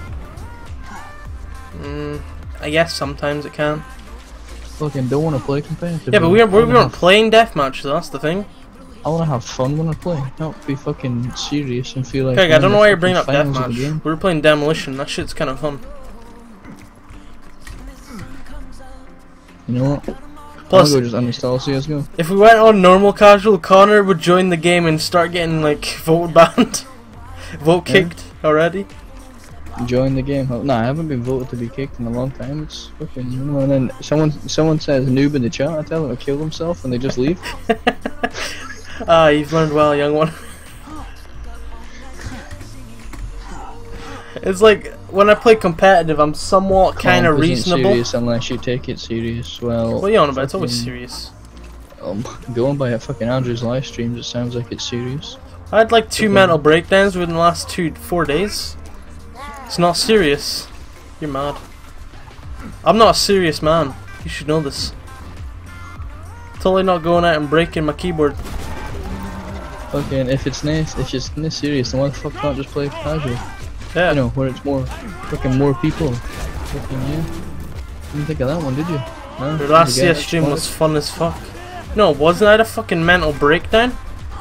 S1: Mm, I guess sometimes it can.
S2: Fucking don't want to play competitive.
S1: Yeah, but
S2: bro.
S1: we weren't, we
S2: I wanna
S1: weren't
S2: have-
S1: playing deathmatch, so that's the thing.
S2: I want to have fun when I play, not be fucking serious and feel like.
S1: Craig,
S2: I'm
S1: I don't
S2: in
S1: know
S2: the
S1: why you're bringing up
S2: fucking finals of the game.
S1: deathmatch. We were playing demolition. That shit's kind of fun.
S2: You know what?
S1: Plus,
S2: I'll go just uninstall C S G O.
S1: if we went on normal casual, Connor would join the game and start getting like vote banned, vote
S2: Yeah.
S1: kicked already.
S2: Join the game. Oh, nah, I haven't been voted to be kicked in a long time. It's fucking, you know, and then someone someone says noob in the chat, I tell them to kill themselves and they just leave.
S1: Ah, you've learned well, young one. It's like when I play competitive, I'm somewhat kind of
S2: Comp isn't
S1: reasonable.
S2: serious unless you take it serious. Well,
S1: What are you on about? It's always
S2: fucking,
S1: serious.
S2: Um, going by a fucking Andrew's live streams, it sounds like it's serious.
S1: I had like two
S2: Okay.
S1: mental breakdowns within the last two, four days. It's not serious. You're mad. I'm not a serious man. You should know this. Totally not going out and breaking my keyboard.
S2: Fucking, if it's nice, if it's this serious, then why the fuck not just play casual?
S1: Yeah.
S2: You know, where it's more, fucking more people. Fucking yeah. Didn't think of that one, did you? No.
S1: Your last C
S2: Again,
S1: S stream
S2: it's
S1: was fun as fuck. No, wasn't I a fucking mental breakdown?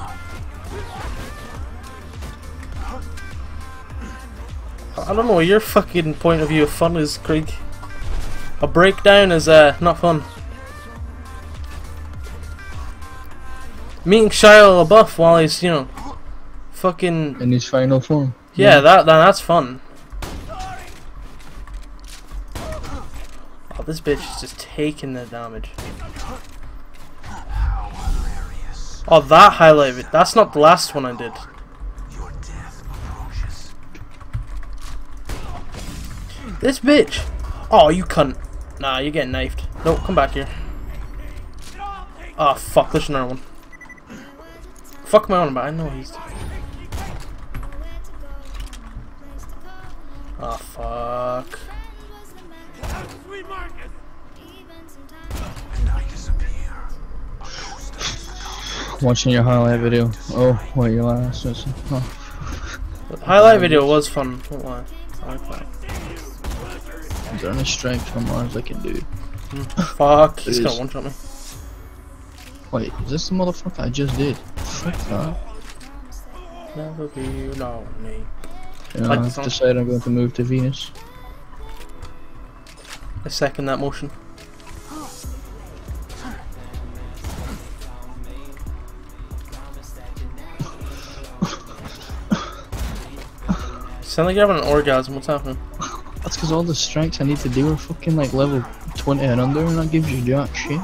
S1: I don't know what your fucking point of view of fun is, Craig. A breakdown is uh not fun. Meeting Shia LaBeouf while he's, you know, fucking
S2: in his final form.
S1: yeah, that, that that's fun. Oh, this bitch is just taking the damage. Oh, that highlight it. That's not the last one I did.
S4: Your death approaches.
S1: This bitch. Oh, you cunt. Nah, you're getting knifed. No, come back here. Oh, fuck. There's another one. Fuck my own, but I know he's. Oh, fuck.
S4: And I disappear.
S2: Watching your highlight video. Oh, wait, your last. Oh.
S1: highlight video was fun. Don't lie. I like that.
S2: Is there any strength from Mars I can do?
S1: Mm, fuck, he's
S2: It
S1: gonna
S2: is.
S1: one shot me.
S2: Wait, is this the motherfucker I just did? Fuck that.
S1: Never be lonely.
S2: You know,
S1: Like the
S2: I've
S1: song.
S2: decided I'm going to move to Venus.
S1: I second that motion. Sound like you're having an orgasm. What's happening?
S2: That's because all the strengths I need to do are fucking like level twenty and under, and that gives you jack shit.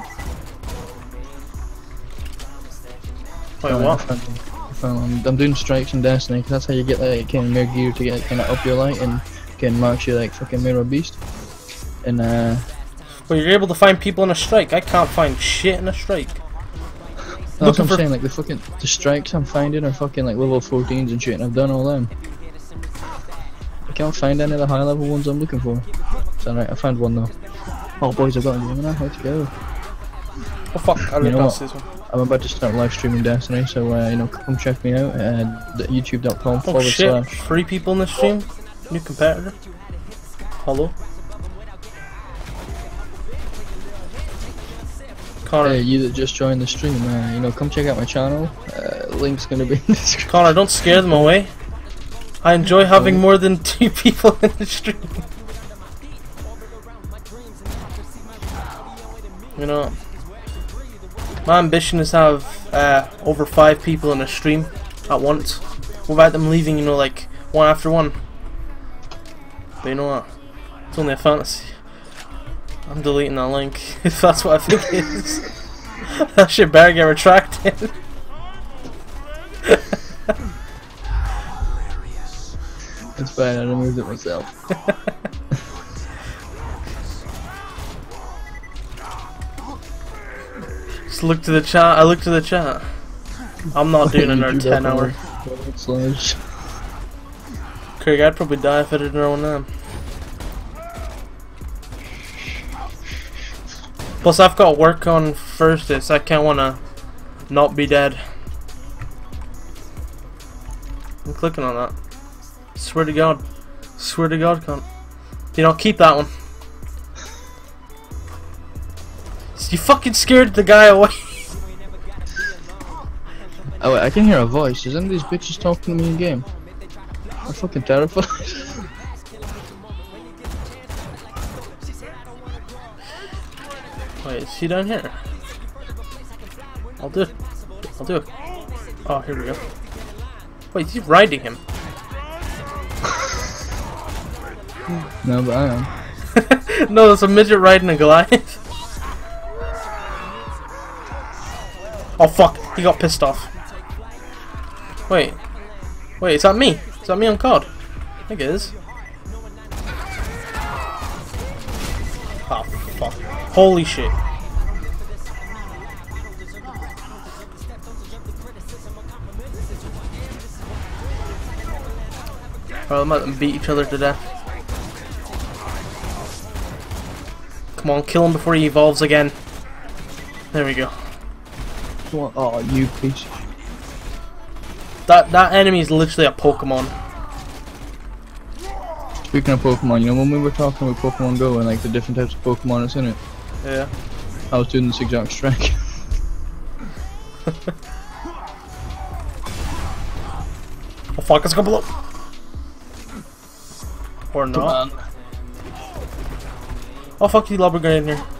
S1: Wait,
S2: Alright,
S1: what?
S2: I found them. I found them. I'm doing strikes in Destiny, because that's how you get like kind of mere gear to get kind of up your light and can mark you like fucking Mirror Beast. And uh,
S1: Well, you're able to find people in a strike. I can't find shit in a strike.
S2: that's
S1: Looking
S2: what I'm
S1: for-
S2: saying. Like the fucking the strikes I'm finding are fucking like level fourteens and shit, and I've done all them. I can't find any of the high level ones I'm looking for. It's alright, I found one though. Oh boys, I've got a game now. Let's go.
S1: Oh fuck! I
S2: You
S1: looked
S2: know
S1: past
S2: what?
S1: this one.
S2: I'm about to start live streaming Destiny, so uh, you know, come check me out at youtube dot com
S1: Oh
S2: forward
S1: shit!
S2: slash.
S1: Three people in the stream. New competitor. Hello. Connor.
S2: Hey, you that just joined the stream, uh, you know, come check out my channel. Uh, link's gonna be in the description.
S1: Connor, don't scare them away. I enjoy having more than two people in the stream. You know, my ambition is to have uh, over five people in a stream at once, without them leaving, you know, like one after one. But you know what? It's only a fantasy. I'm deleting that link if that's what I think it is. That shit better get retracted.
S2: It's fine, I removed it myself.
S1: Just look to the chat. I look to the chat. I'm not doing another ten hour.
S2: Slash.
S1: Craig, I'd probably die if I didn't know them. Plus, I've got work on Thursday, so I can't wanna not be dead. I'm clicking on that. Swear to God. Swear to God, cunt. You know, keep that one. You fucking scared the guy away.
S2: Oh wait, I can hear a voice. Is any of these bitches talking to me in game? I'm fucking terrified.
S1: Wait, is he down here? I'll do it. I'll do it. Oh, here we go. Wait, is he riding him?
S2: No, but I am.
S1: No, there's a midget riding a Goliath. Oh fuck, he got pissed off. Wait. Wait, is that me? Is that me on C O D? I think it is. Oh fuck. Holy shit. Well, I'm about to beat each other to death. Come on, kill him before he evolves again. There we go.
S2: What? Oh, you piece.
S1: That that enemy is literally a Pokemon.
S2: Speaking of Pokemon, you know when we were talking about Pokemon Go and like the different types of Pokemon that's in it?
S1: Yeah.
S2: I was doing this exact strike.
S1: Oh fuck, it's gonna blow. Or not. Oh fuck, you lobber grenade in here.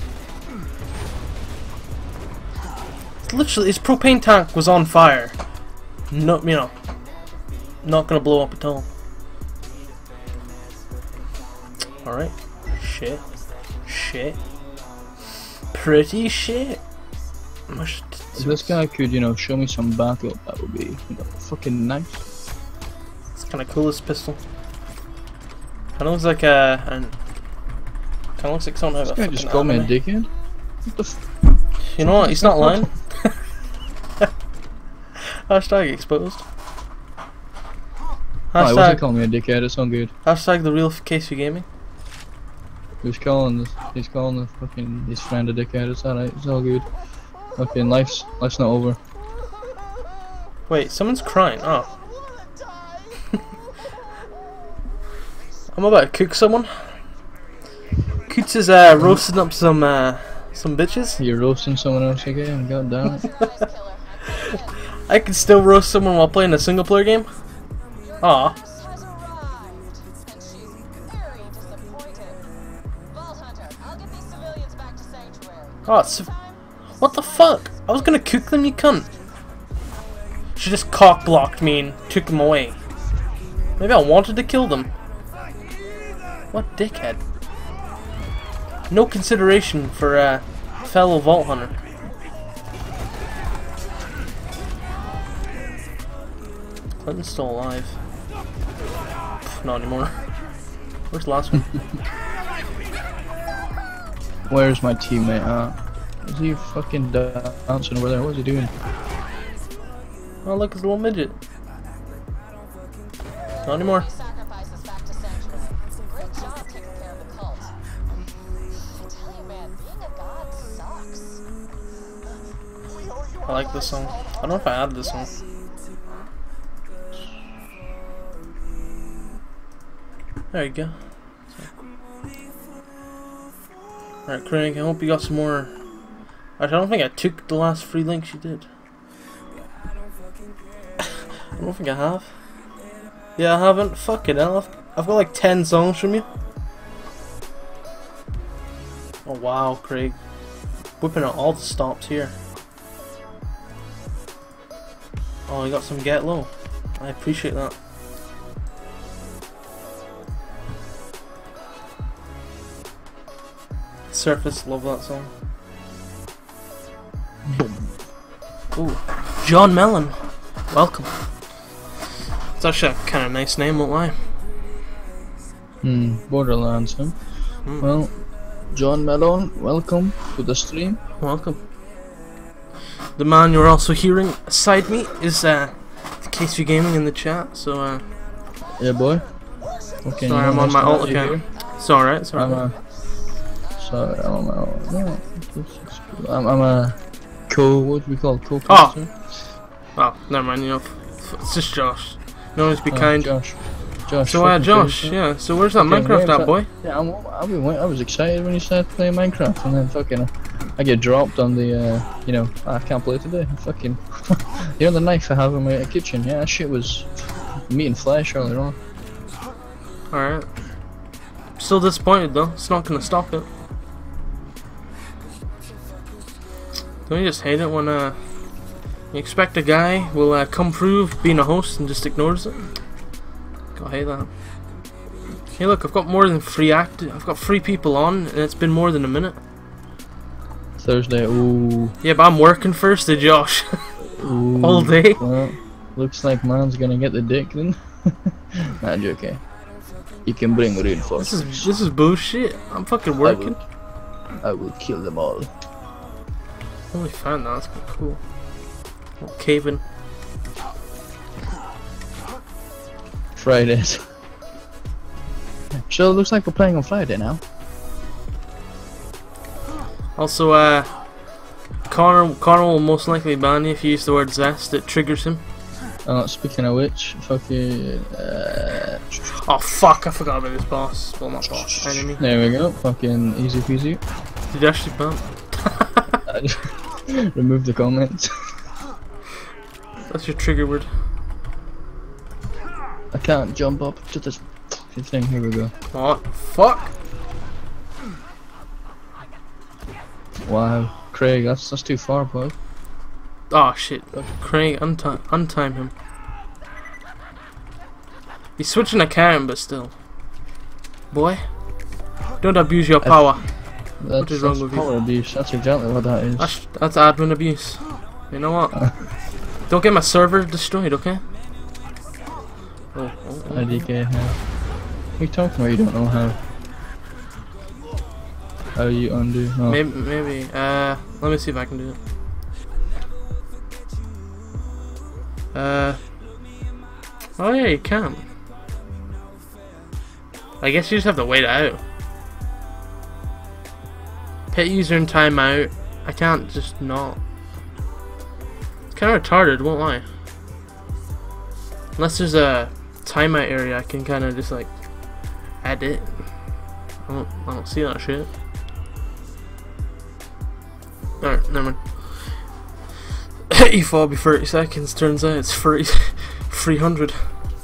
S1: It's literally, his propane tank was on fire. No, you know, not gonna blow up at all. Alright. Shit. Shit. Pretty shit. Mush-
S2: If this guy could, you know, show me some backup, that would be, you know, fucking nice.
S1: It's kind of cool, this pistol. Kind of looks like a. An, kind of looks like someone out
S2: This
S1: of a
S2: guy
S1: fucking
S2: just called me a
S1: anime.
S2: dickhead? What the f-
S1: You know what? He's not lying. Hashtag exposed.
S2: Oh, he wasn't
S1: Hashtag,
S2: calling me a dickhead, it's all good.
S1: hashtag the real K S V Gaming.
S2: He's calling this, he's calling the fucking, his friend a dickhead, it's alright, it's all good. Fucking life's, life's not over.
S1: Wait, someone's crying. Oh. I'm about to cook someone. Coutts is uh, roasting up some uh, some bitches.
S2: You're roasting someone else again, god damn it.
S3: Nice killer. I'm coming in.
S1: I can still roast someone while playing a single player game. Aw.
S3: Has arrived, and she's very disappointed. Vault Hunter, I'll get these civilians back to Sanctuary.
S1: Oh, it's, what the fuck? I was gonna cook them, you cunt. She just cock blocked me and took them away. Maybe I wanted to kill them. What dickhead? No consideration for a uh, fellow Vault Hunter. Clinton's still alive. Pff, not anymore. Where's the last one?
S2: Where's my teammate at? Is he fucking dancing over there? What's he doing?
S1: Oh look, it's a little midget. Not anymore.
S3: Sacrifices back to Sanctuary. Great job taking care of the cult. I tell you, man, being a god sucks.
S5: We owe you
S1: I like this song. I don't know if I added this song. There you go. Alright, Craig, I hope you got some more. I don't think I took the last free links you did. I don't think I have. Yeah, I haven't. Fucking hell. I've, I've got like ten songs from you. Oh wow, Craig. Whipping out all the stops here. Oh, you got some Get Low. I appreciate that. Surface, love that song. Ooh, John Mellon, welcome. It's actually a kind of nice name, won't lie.
S2: Hmm, Borderlands, huh?
S1: Mm.
S2: Well, John Mellon, welcome to the stream.
S1: Welcome. The man you're also hearing beside me is uh, CouttsGaming in the chat. So, uh,
S2: Yeah, boy. Okay.
S1: sorry, I'm on my alt account. It's alright, it's
S2: I'm
S1: alright.
S2: a. Sorry, I'm on my alt. No, I'm, I'm a co. What do we call co?
S1: Oh. Oh, never mind. You know, f- it's just Josh. No one's be
S2: Oh,
S1: kind.
S2: Josh. Josh.
S1: So, uh,
S2: fucking
S1: Josh,
S2: crazy.
S1: yeah. So, where's that
S2: Okay,
S1: Minecraft
S2: where's
S1: at,
S2: that-
S1: boy?
S2: Yeah, I'm, I've been wait- I was excited when you started playing Minecraft, and then fucking, I get dropped on the, uh, you know, I can't play today. Fucking, you know the knife I have in my kitchen? Yeah, that shit was meat and flesh earlier on.
S1: Alright. Still disappointed though. It's not gonna stop it. Don't you just hate it when uh you expect a guy will uh, come through being a host and just ignores it? God, I hate that. Hey, look, I've got more than three active. I've got three people on, and it's been more than a minute.
S2: Thursday, ooh.
S1: Yeah, but I'm working Thursday, Josh.
S2: ooh.
S1: All day.
S2: Well, looks like man's gonna get the dick then. Nah, joking. You can bring
S1: This
S2: reinforcements.
S1: is this is bullshit. I'm fucking working.
S2: I will, I will kill them all.
S1: Holy fan, that's kinda cool. Oh, caving.
S2: Fridays. So it looks like we're playing on Friday now.
S1: Also, uh, Connor, Connor will most likely ban you if you use the word zest. It triggers him.
S2: Uh, speaking of which, fucking. Uh,
S1: Oh fuck! I forgot about this boss. Well, not boss. Enemy.
S2: there we go. Fucking easy peasy.
S1: Did you actually ban?
S2: Remove the comments.
S1: That's your trigger word.
S2: I can't jump up to this fucking thing. Here we go.
S1: What? Fuck!
S2: Wow, Craig, that's that's too far, bud.
S1: Oh shit! Craig, untime, untime him. He's switching a cam, but still. Boy, don't abuse your power.
S2: That's,
S1: is wrong
S2: that's
S1: with you?
S2: power abuse. That's exactly what that is.
S1: That's that's admin abuse. You know what? Don't get my server destroyed, okay? Oh, oh, oh.
S2: I D K how? What are you talking about? You don't know how. How do you undo? No.
S1: Maybe, maybe. Uh, let me see if I can do it. Uh. Oh yeah, you can. I guess you just have to wait it out. Pet user in timeout. I can't just not. It's kind of retarded, won't lie. Unless there's a timeout area, I can kind of just like edit. I don't, I don't see that shit. Alright, never mind. You thought it'd be thirty seconds, turns out it's three hundred.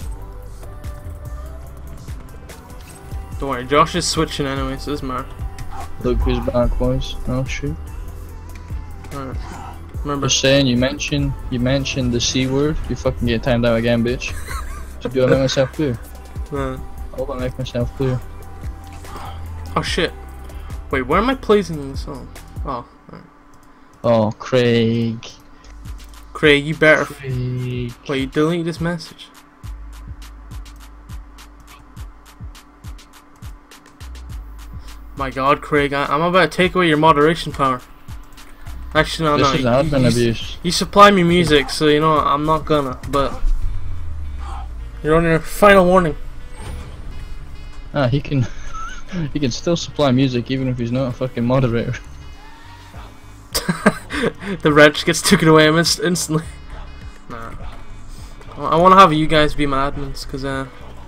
S1: Don't worry, Josh is switching anyway, so it doesn't matter.
S2: Look who's back, boys. Oh shoot.
S1: Alright. Remember.
S2: Just saying, you mentioned you mentioned the C word, you fucking get timed out again, bitch. So do I make myself clear?
S1: Uh,
S2: I hope I make myself clear.
S1: oh shit. Wait, where am I placing the song? Oh, alright.
S2: Oh, Craig.
S1: Craig, you better.
S2: Craig.
S1: Wait, you delete this message. My god, Craig, I I'm about to take away your moderation power. Actually, no,
S2: This
S1: no.
S2: is
S1: you,
S2: admin
S1: you,
S2: abuse.
S1: you supply me music, so you know what, I'm not gonna, but you're on your final warning.
S2: Ah, he can he can still supply music even if he's not a fucking moderator.
S1: The wrench gets taken away inst instantly. Nah. I want to have you guys be my admins, cause uh.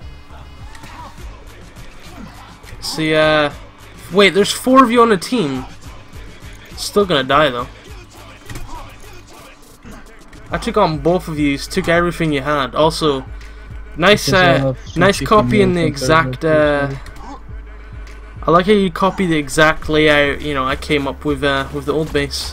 S1: See, uh, wait, there's four of you on the team. Still gonna die though. I took on both of you, took everything you had. Also, nice, uh, nice copying the exact. Uh, I like how you copy the exact layout. You know, I came up with uh, with the old base.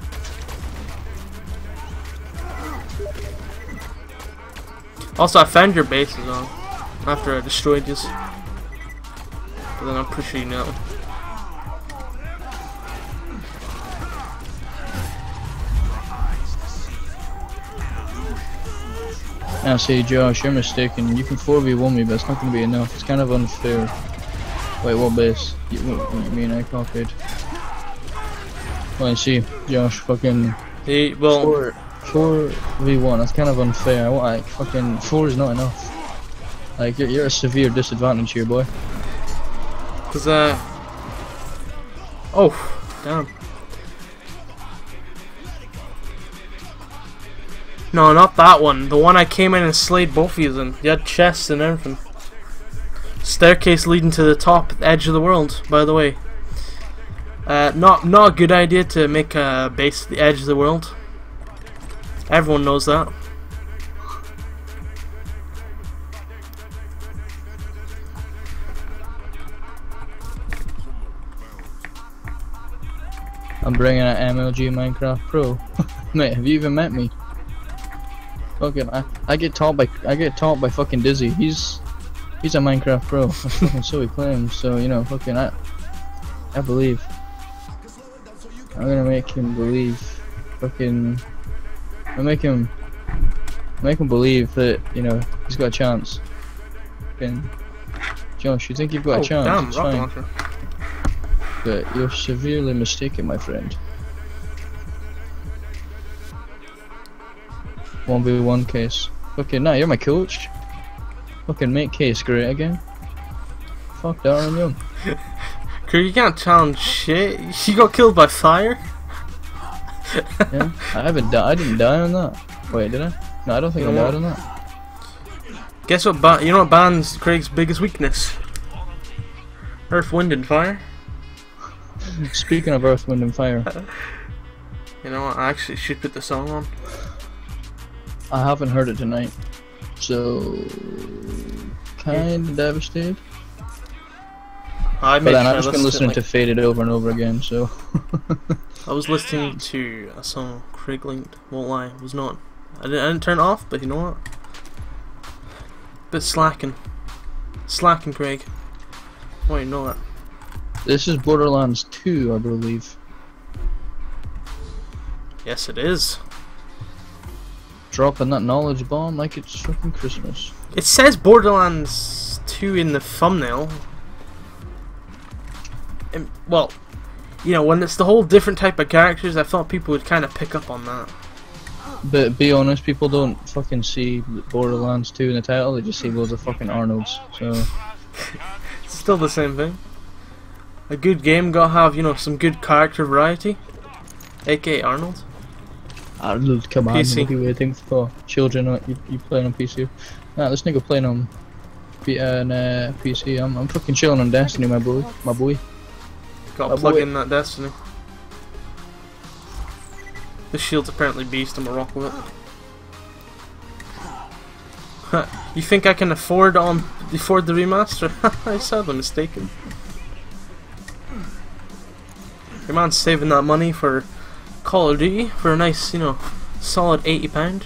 S1: Also, I found your base as well after I destroyed yours. But then I'm pretty sure you know.
S2: Now see, Josh, you're mistaken. You can four v one me, but it's not going to be enough. It's kind of unfair. Wait, what base? You, what, what you mean I copied? Well, see, Josh, fucking
S1: Hey, well,
S2: four, four v one. That's kind of unfair. I want like fucking four is not enough. Like you're, you're at a severe disadvantage here, boy.
S1: cause uh, oh, damn. No, not that one. The one I came in and slayed both of you in. You had chests and everything. Staircase leading to the top edge of the world, by the way. Uh, not not a good idea to make a base at the edge of the world. Everyone knows that.
S2: I'm bringing an M L G Minecraft Pro. Mate, have you even met me? Fucking, I, I get taught by I get taught by fucking Dizzy. He's he's a Minecraft Pro. That's fucking so he claims. So you know, fucking I I believe. I'm gonna make him believe. Fucking, I make him make him believe that you know he's got a chance. Fucking, Josh, you think you've got
S1: Oh,
S2: a chance?
S1: damn,
S2: it's
S1: rocket
S2: fine.
S1: launcher.
S2: But you're severely mistaken, my friend. one v one case. Okay, now you're my coach. Fucking make case great again. Fuck that, I'm young.
S1: Crew, you can't challenge shit. You got killed by fire.
S2: Yeah, I haven't died. I didn't die on that. Wait, did I? No, I don't think I
S1: No.
S2: died on that.
S1: Guess what? Ba you know what ban's Craig's biggest weakness? Earth, wind, and fire.
S2: Speaking of Earth, Wind, and Fire,
S1: You know what? I actually should put the song on.
S2: I haven't heard it tonight, so kinda devastated.
S1: I
S2: But
S1: made
S2: then
S1: sure
S2: I've just been
S1: listened
S2: listening
S1: like,
S2: to Faded over and over again, so.
S1: I was listening to a song Craig linked. Won't lie, it was not. I didn't, I didn't turn it off, but you know what? Bit slacking, slacking, Craig. Oh, you know that.
S2: This is Borderlands two, I believe.
S1: Yes, it is.
S2: Dropping that knowledge bomb like it's fucking Christmas.
S1: It says Borderlands two in the thumbnail. And, well, you know, when it's the whole different type of characters, I thought people would kind of pick up on that.
S2: But be honest, people don't fucking see Borderlands two in the title, they just see loads of fucking Arnolds, so.
S1: It's still the same thing. A good game gotta have, you know, some good character variety. A K A Arnold.
S2: Arnold, come on,
S1: P C.
S2: what are you waiting for? Children, uh, you, you playing on P C? Nah, this nigga playing on P uh, nah, P C. I'm I'm fucking chilling on Destiny, my boy, my boy.
S1: Gotta
S2: My
S1: plug
S2: boy.
S1: in that Destiny. This shield's apparently beast. I'm gonna rock with it. You think I can afford um afford the remaster? I sadly mistaken. Your man's saving that money for Call of Duty for a nice, you know, solid eighty pound.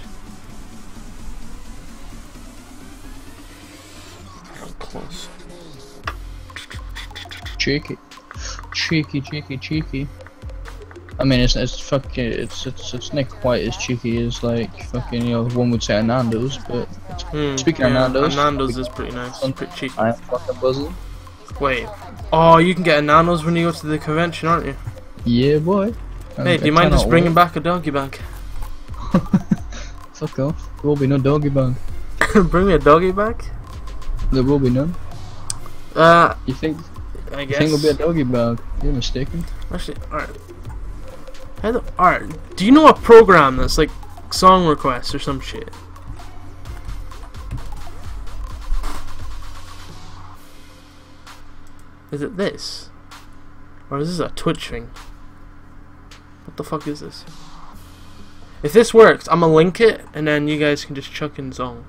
S1: Close.
S2: Cheeky, cheeky, cheeky, cheeky. I mean, it's it's fucking it's it's it's not quite as cheeky as like fucking, you know, one would say a Nando's, but
S1: Hmm,
S2: speaking
S1: yeah,
S2: of Nando's,
S1: a Nando's is pretty nice. Pretty cheap.
S2: I'm fucking buzzing.
S1: Wait. Oh, you can get a Nando's when you go to the convention, aren't you?
S2: Yeah, boy.
S1: Hey, do you mind just bringing back a doggy bag?
S2: Fuck off. There will be no doggy bag.
S1: Bring me a doggy bag?
S2: There will be none.
S1: Uh,
S2: You think?
S1: I
S2: You
S1: guess.
S2: think there'll be a doggy bag? You're mistaken.
S1: Actually, alright. Alright, do you know a program that's like song requests or some shit? Is it this? Or is this a Twitch thing? What the fuck is this? If this works, I'm gonna link it and then you guys can just chuck in songs.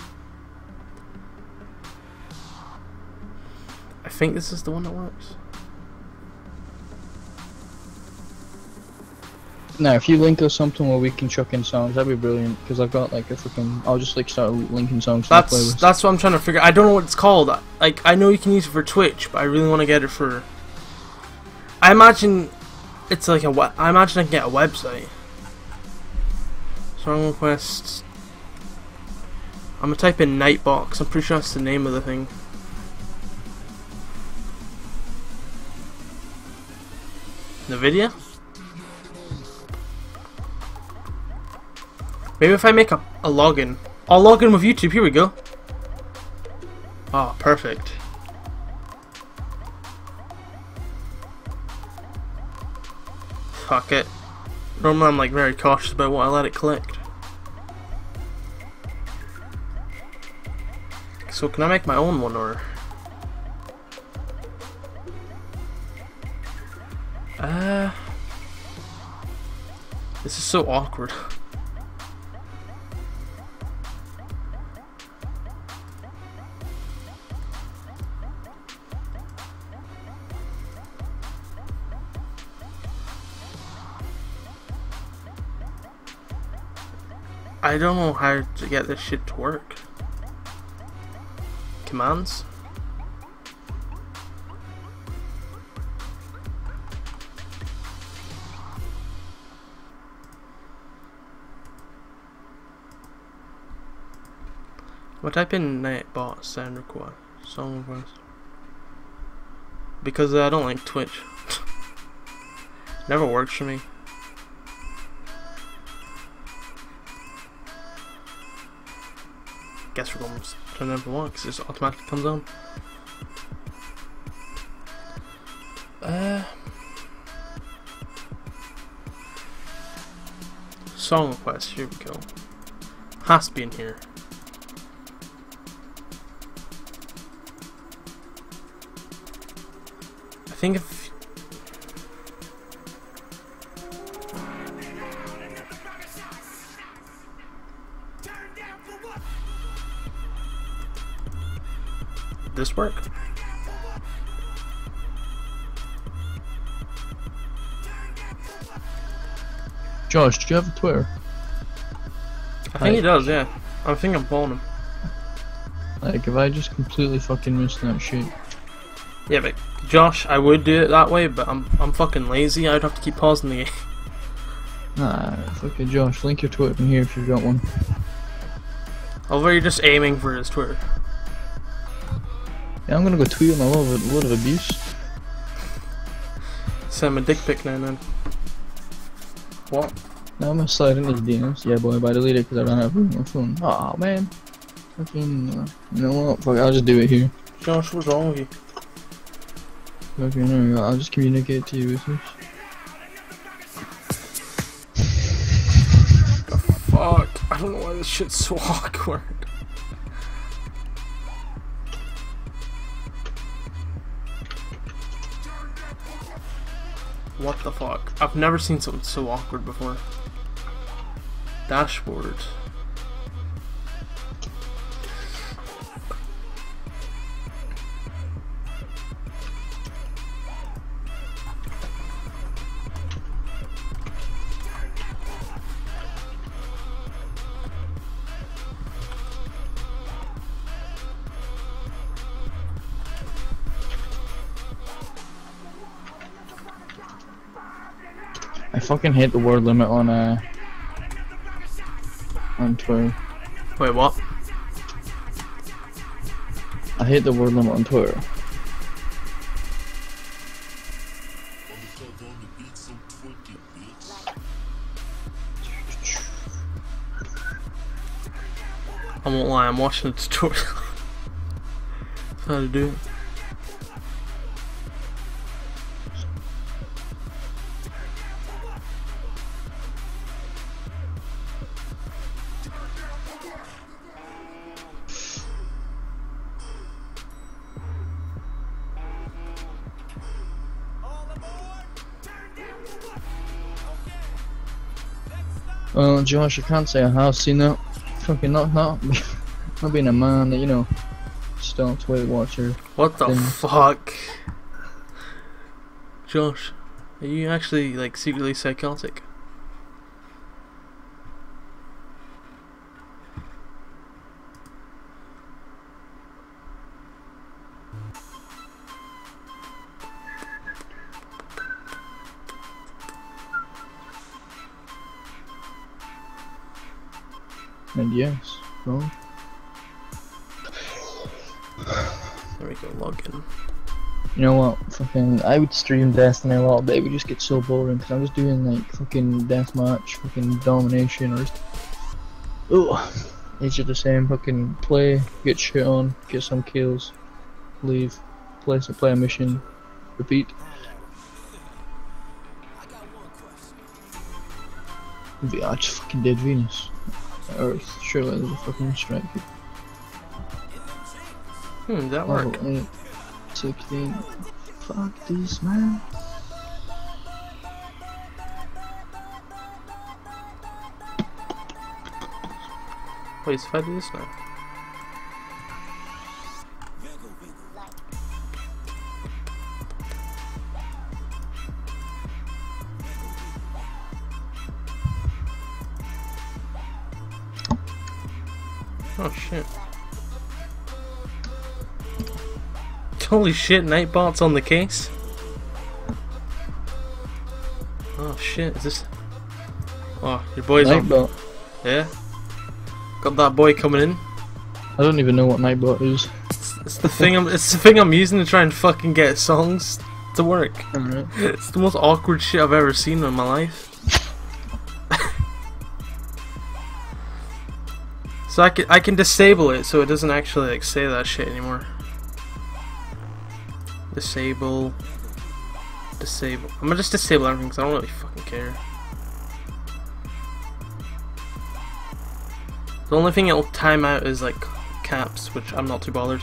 S1: I think this is the one that works.
S2: Now, if you link us something where we can chuck in songs, that'd be brilliant. Because I've got like a fucking. I'll just like start linking songs to
S1: That's
S2: the playlist.
S1: that's what I'm trying to figure. I don't know what it's called. Like, I know you can use it for Twitch, but I really want to get it for. I imagine it's like a. we- I imagine I can get a website. Song requests. I'm gonna type in Nightbox. I'm pretty sure that's the name of the thing. The video. Maybe if I make a, a login. I'll log in with YouTube. Here we go. Oh, perfect. Fuck it. Normally I'm like very cautious about what I let it collect. So can I make my own one or? Uh, this is so awkward. I don't know how to get this shit to work. Commands? What type in Nightbot sound request? Song request? Because uh, I don't like Twitch. Never works for me. Guess we're going to turn it for one because it just automatically comes on. Uh, song request, here we go. Has to be in here. I think if this work?
S2: Josh, do you have a Twitter?
S1: I think he does, yeah. I think I'm following him.
S2: Like, if I just completely fucking missed that shit.
S1: Yeah, but Josh, I would do it that way, but I'm I'm fucking lazy. I'd have to keep pausing the game.
S2: Nah, fucking Josh, link your Twitter in here if you've got one.
S1: Although you're just aiming for his Twitter.
S2: Yeah, I'm gonna go tweet him a lot of, a lot of abuse.
S1: Send him a dick pic now and then. What?
S2: Now I'm gonna slide in his D Ms. Yeah, boy, but I deleted it because I ran out of room on my phone. Aw, man. Fucking, uh, you know what? Fuck, I'll just do it here.
S1: Josh, what's wrong with you?
S2: Okay, no, I'll just communicate to you with this.
S1: Fuck, I don't know why this shit's so awkward. What the fuck? I've never seen something so awkward before. Dashboard.
S2: I fucking hate the word limit on uh on Twitter.
S1: Wait, what?
S2: I hate the word limit on Twitter.
S1: I won't lie, I'm watching a tutorial. How to do it.
S2: Well, Josh, I can't say I have seen that. Fucking not, not, not being a man that, you know, stops Weight Watcher.
S1: What the
S2: thing.
S1: fuck? Josh, are you actually, like, secretly psychotic?
S2: And yes, bro.
S1: There we go, log in.
S2: You know what? Fucking, I would stream Destiny a lot, but it would just get so boring because I was doing like fucking deathmatch, fucking domination, or just. Oh, it's just the same. Fucking play, get shit on, get some kills, leave, play, play a mission, repeat. I just fucking did Venus. Earth, surely there's a fucking strike.
S1: Hmm, that work?
S2: Level eight, sixteen. Fuck this, man.
S1: Wait, so if I do this now? Oh shit. Holy shit, Nightbot's on the case? Oh shit, is this... Oh, your boy's on...
S2: Nightbot.
S1: Yeah? Got that boy coming in.
S2: I don't even know what Nightbot is.
S1: It's, it's the thing I'm it's the thing I'm using to try and fucking get songs to work.
S2: Alright.
S1: It's the most awkward shit I've ever seen in my life. So I can, I can disable it so it doesn't actually like say that shit anymore. Disable. Disable. I'm gonna just disable everything because I don't really fucking care. The only thing it'll time out is like caps, which I'm not too bothered.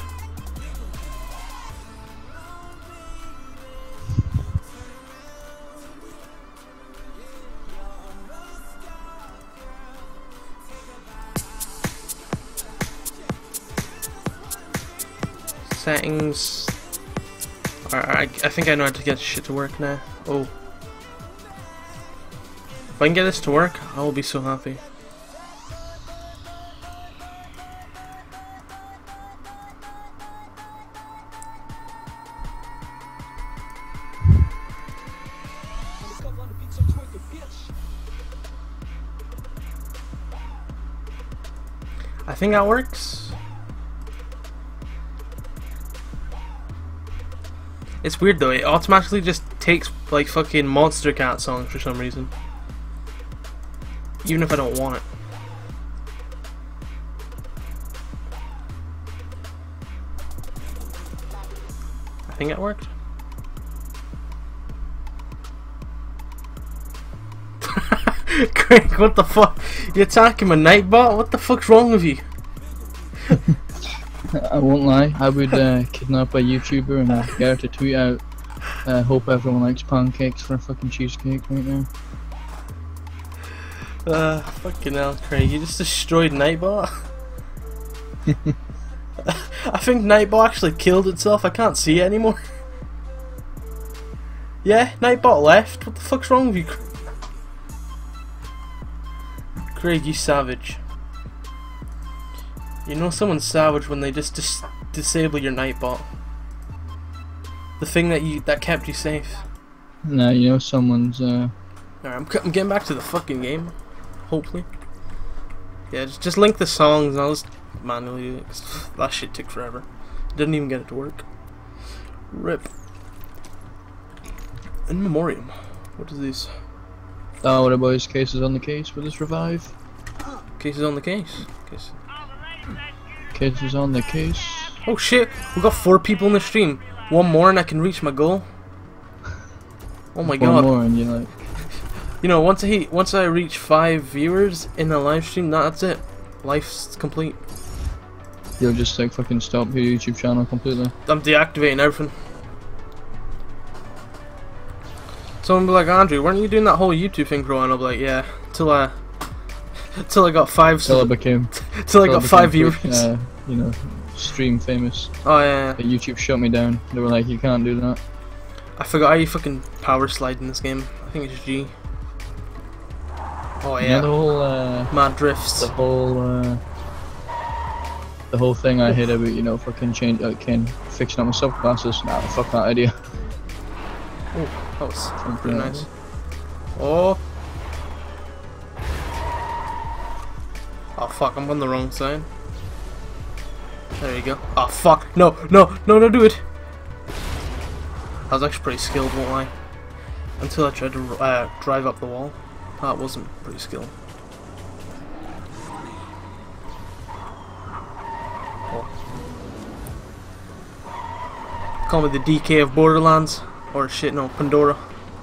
S1: Settings. I, I think I know how to get shit to work now. Oh. If I can get this to work, I will be so happy. I think that works. It's weird though, it automatically just takes like fucking Monster Cat songs for some reason. Even if I don't want it. I think it worked. Craig, what the fuck? You attacking my Nightbot? What the fuck's wrong with you?
S2: I won't lie, I would uh, kidnap a YouTuber and uh, get her to tweet out I hope everyone likes pancakes for a fucking cheesecake right now.
S1: Uh, fucking hell, Craig, you just destroyed Nightbot. I think Nightbot actually killed itself. I can't see it anymore. Yeah, Nightbot left. What the fuck's wrong with you, Craig? You savage. You know someone's savage when they just dis disable your Nightbot. The thing that you that kept you safe.
S2: Nah, you know someone's. Uh...
S1: Alright, I'm, I'm getting back to the fucking game. Hopefully. Yeah, just, just link the songs and I'll just manually do it, 'cause that shit took forever. Didn't even get it to work. Rip. In memoriam. What is this?
S2: Oh, what about his cases on the case? Will this revive?
S1: Cases on the case. Case.
S2: Cases on the case.
S1: Oh shit! We got four people in the stream. One more and I can reach my goal. Oh my
S2: One
S1: god.
S2: more and you're like.
S1: You know, once I once I reach five viewers in the live stream, that's it. Life's complete.
S2: You'll just like fucking stop your YouTube channel completely.
S1: I'm deactivating everything. Someone will be like, Andrew, weren't you doing that whole YouTube thing for a while? And I'll be like, yeah, till I, till I got five.
S2: Till I became.
S1: till I
S2: till
S1: got five viewers.
S2: Uh, you know, stream famous.
S1: Oh yeah.
S2: But YouTube shut me down. They were like, you can't do that.
S1: I forgot how you fucking power slide in this game. I think it's G. Oh yeah.
S2: You know, the whole. Uh,
S1: Mad drifts.
S2: The whole. Uh, the whole thing I hate about, you know, fucking change, uh, Ken fixing up my subclasses. Nah, fuck that idea.
S1: Oh, that was
S2: Something
S1: pretty
S2: like
S1: nice.
S2: that.
S1: Oh. Oh fuck, I'm on the wrong side. There you go. Oh fuck, no, no, no, don't do it. I was actually pretty skilled, won't lie. Until I tried to uh, drive up the wall. That wasn't pretty skilled. Oh. Call me the D K of Borderlands. Or shit, no, Pandora.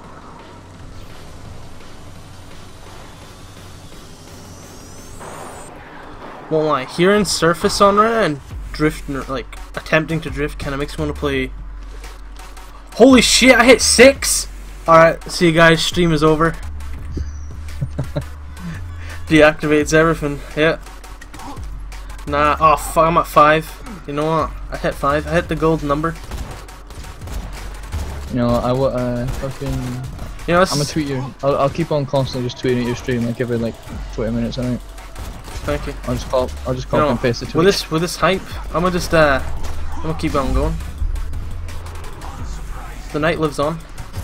S1: Won't lie, hearing surface on right now and drifting, like attempting to drift, kind of makes me want to play. Holy shit! I hit six. All right, see you guys. Stream is over. Deactivates everything. Yeah. Nah. Oh fuck! I'm at five. You know what? I hit five. I hit the gold number.
S2: You know, I will uh, fucking.
S1: You know,
S2: I'm gonna tweet you. I'll, I'll keep on constantly just tweeting at your stream, like every like twenty minutes, alright?
S1: Thank you.
S2: I'll just call. I'll just copy
S1: You know,
S2: and paste the tweet.
S1: with this with this hype, I'm gonna just uh, I'm gonna keep on going. The night lives on.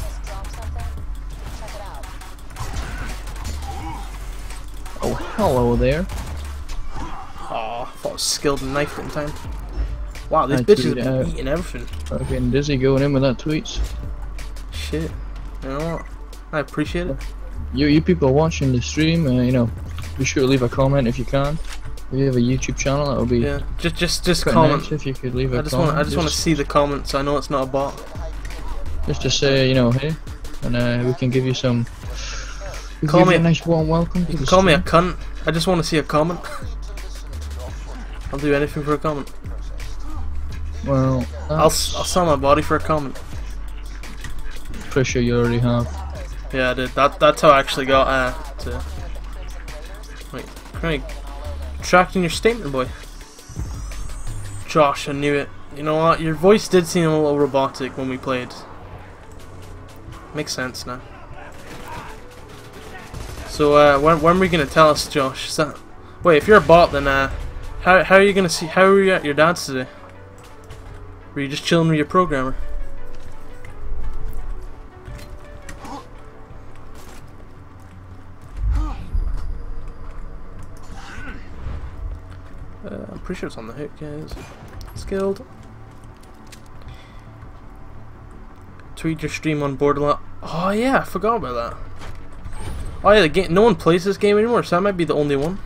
S2: Oh, hello there.
S1: Oh, I thought I was skilled and knifed it in time. Wow, these
S2: I
S1: bitches
S2: tweeted
S1: have
S2: out.
S1: been eating everything.
S2: Fucking Dizzy going in with that tweets.
S1: Shit. You know what? I appreciate it.
S2: You you people watching the stream, uh, you know, be sure to leave a comment if you can. If you have a YouTube channel, that would be
S1: Yeah. Just just just
S2: quite
S1: comment.
S2: nice if you could leave a
S1: I just
S2: comment.
S1: want I just want to see the comments. I know it's not a bot.
S2: Just to say, you know, hey, and uh, we can give you some. We
S1: Call
S2: give
S1: me-
S2: you a nice warm welcome. to
S1: You can
S2: the
S1: call me a
S2: stream.
S1: cunt. I just want to see a comment. I'll do anything for a comment.
S2: Well,
S1: I'll I'll
S2: that's
S1: sell my body for a comment.
S2: pretty sure you already have.
S1: Yeah, I did. That that's how I actually got uh to. Wait, Craig, tracking your statement, boy. Josh, I knew it. You know what? Your voice did seem a little robotic when we played. Makes sense now. So uh, when when are we gonna tell us, Josh? Is that... Wait, if you're a bot, then uh, how how are you gonna see? How are you at your dad's today? Were you just chilling with your programmer? Uh, I'm pretty sure it's on the hook, guys. Skilled. Tweet your stream on Borderlands. Oh yeah, I forgot about that. Oh yeah, the game. No one plays this game anymore, so that might be the only one.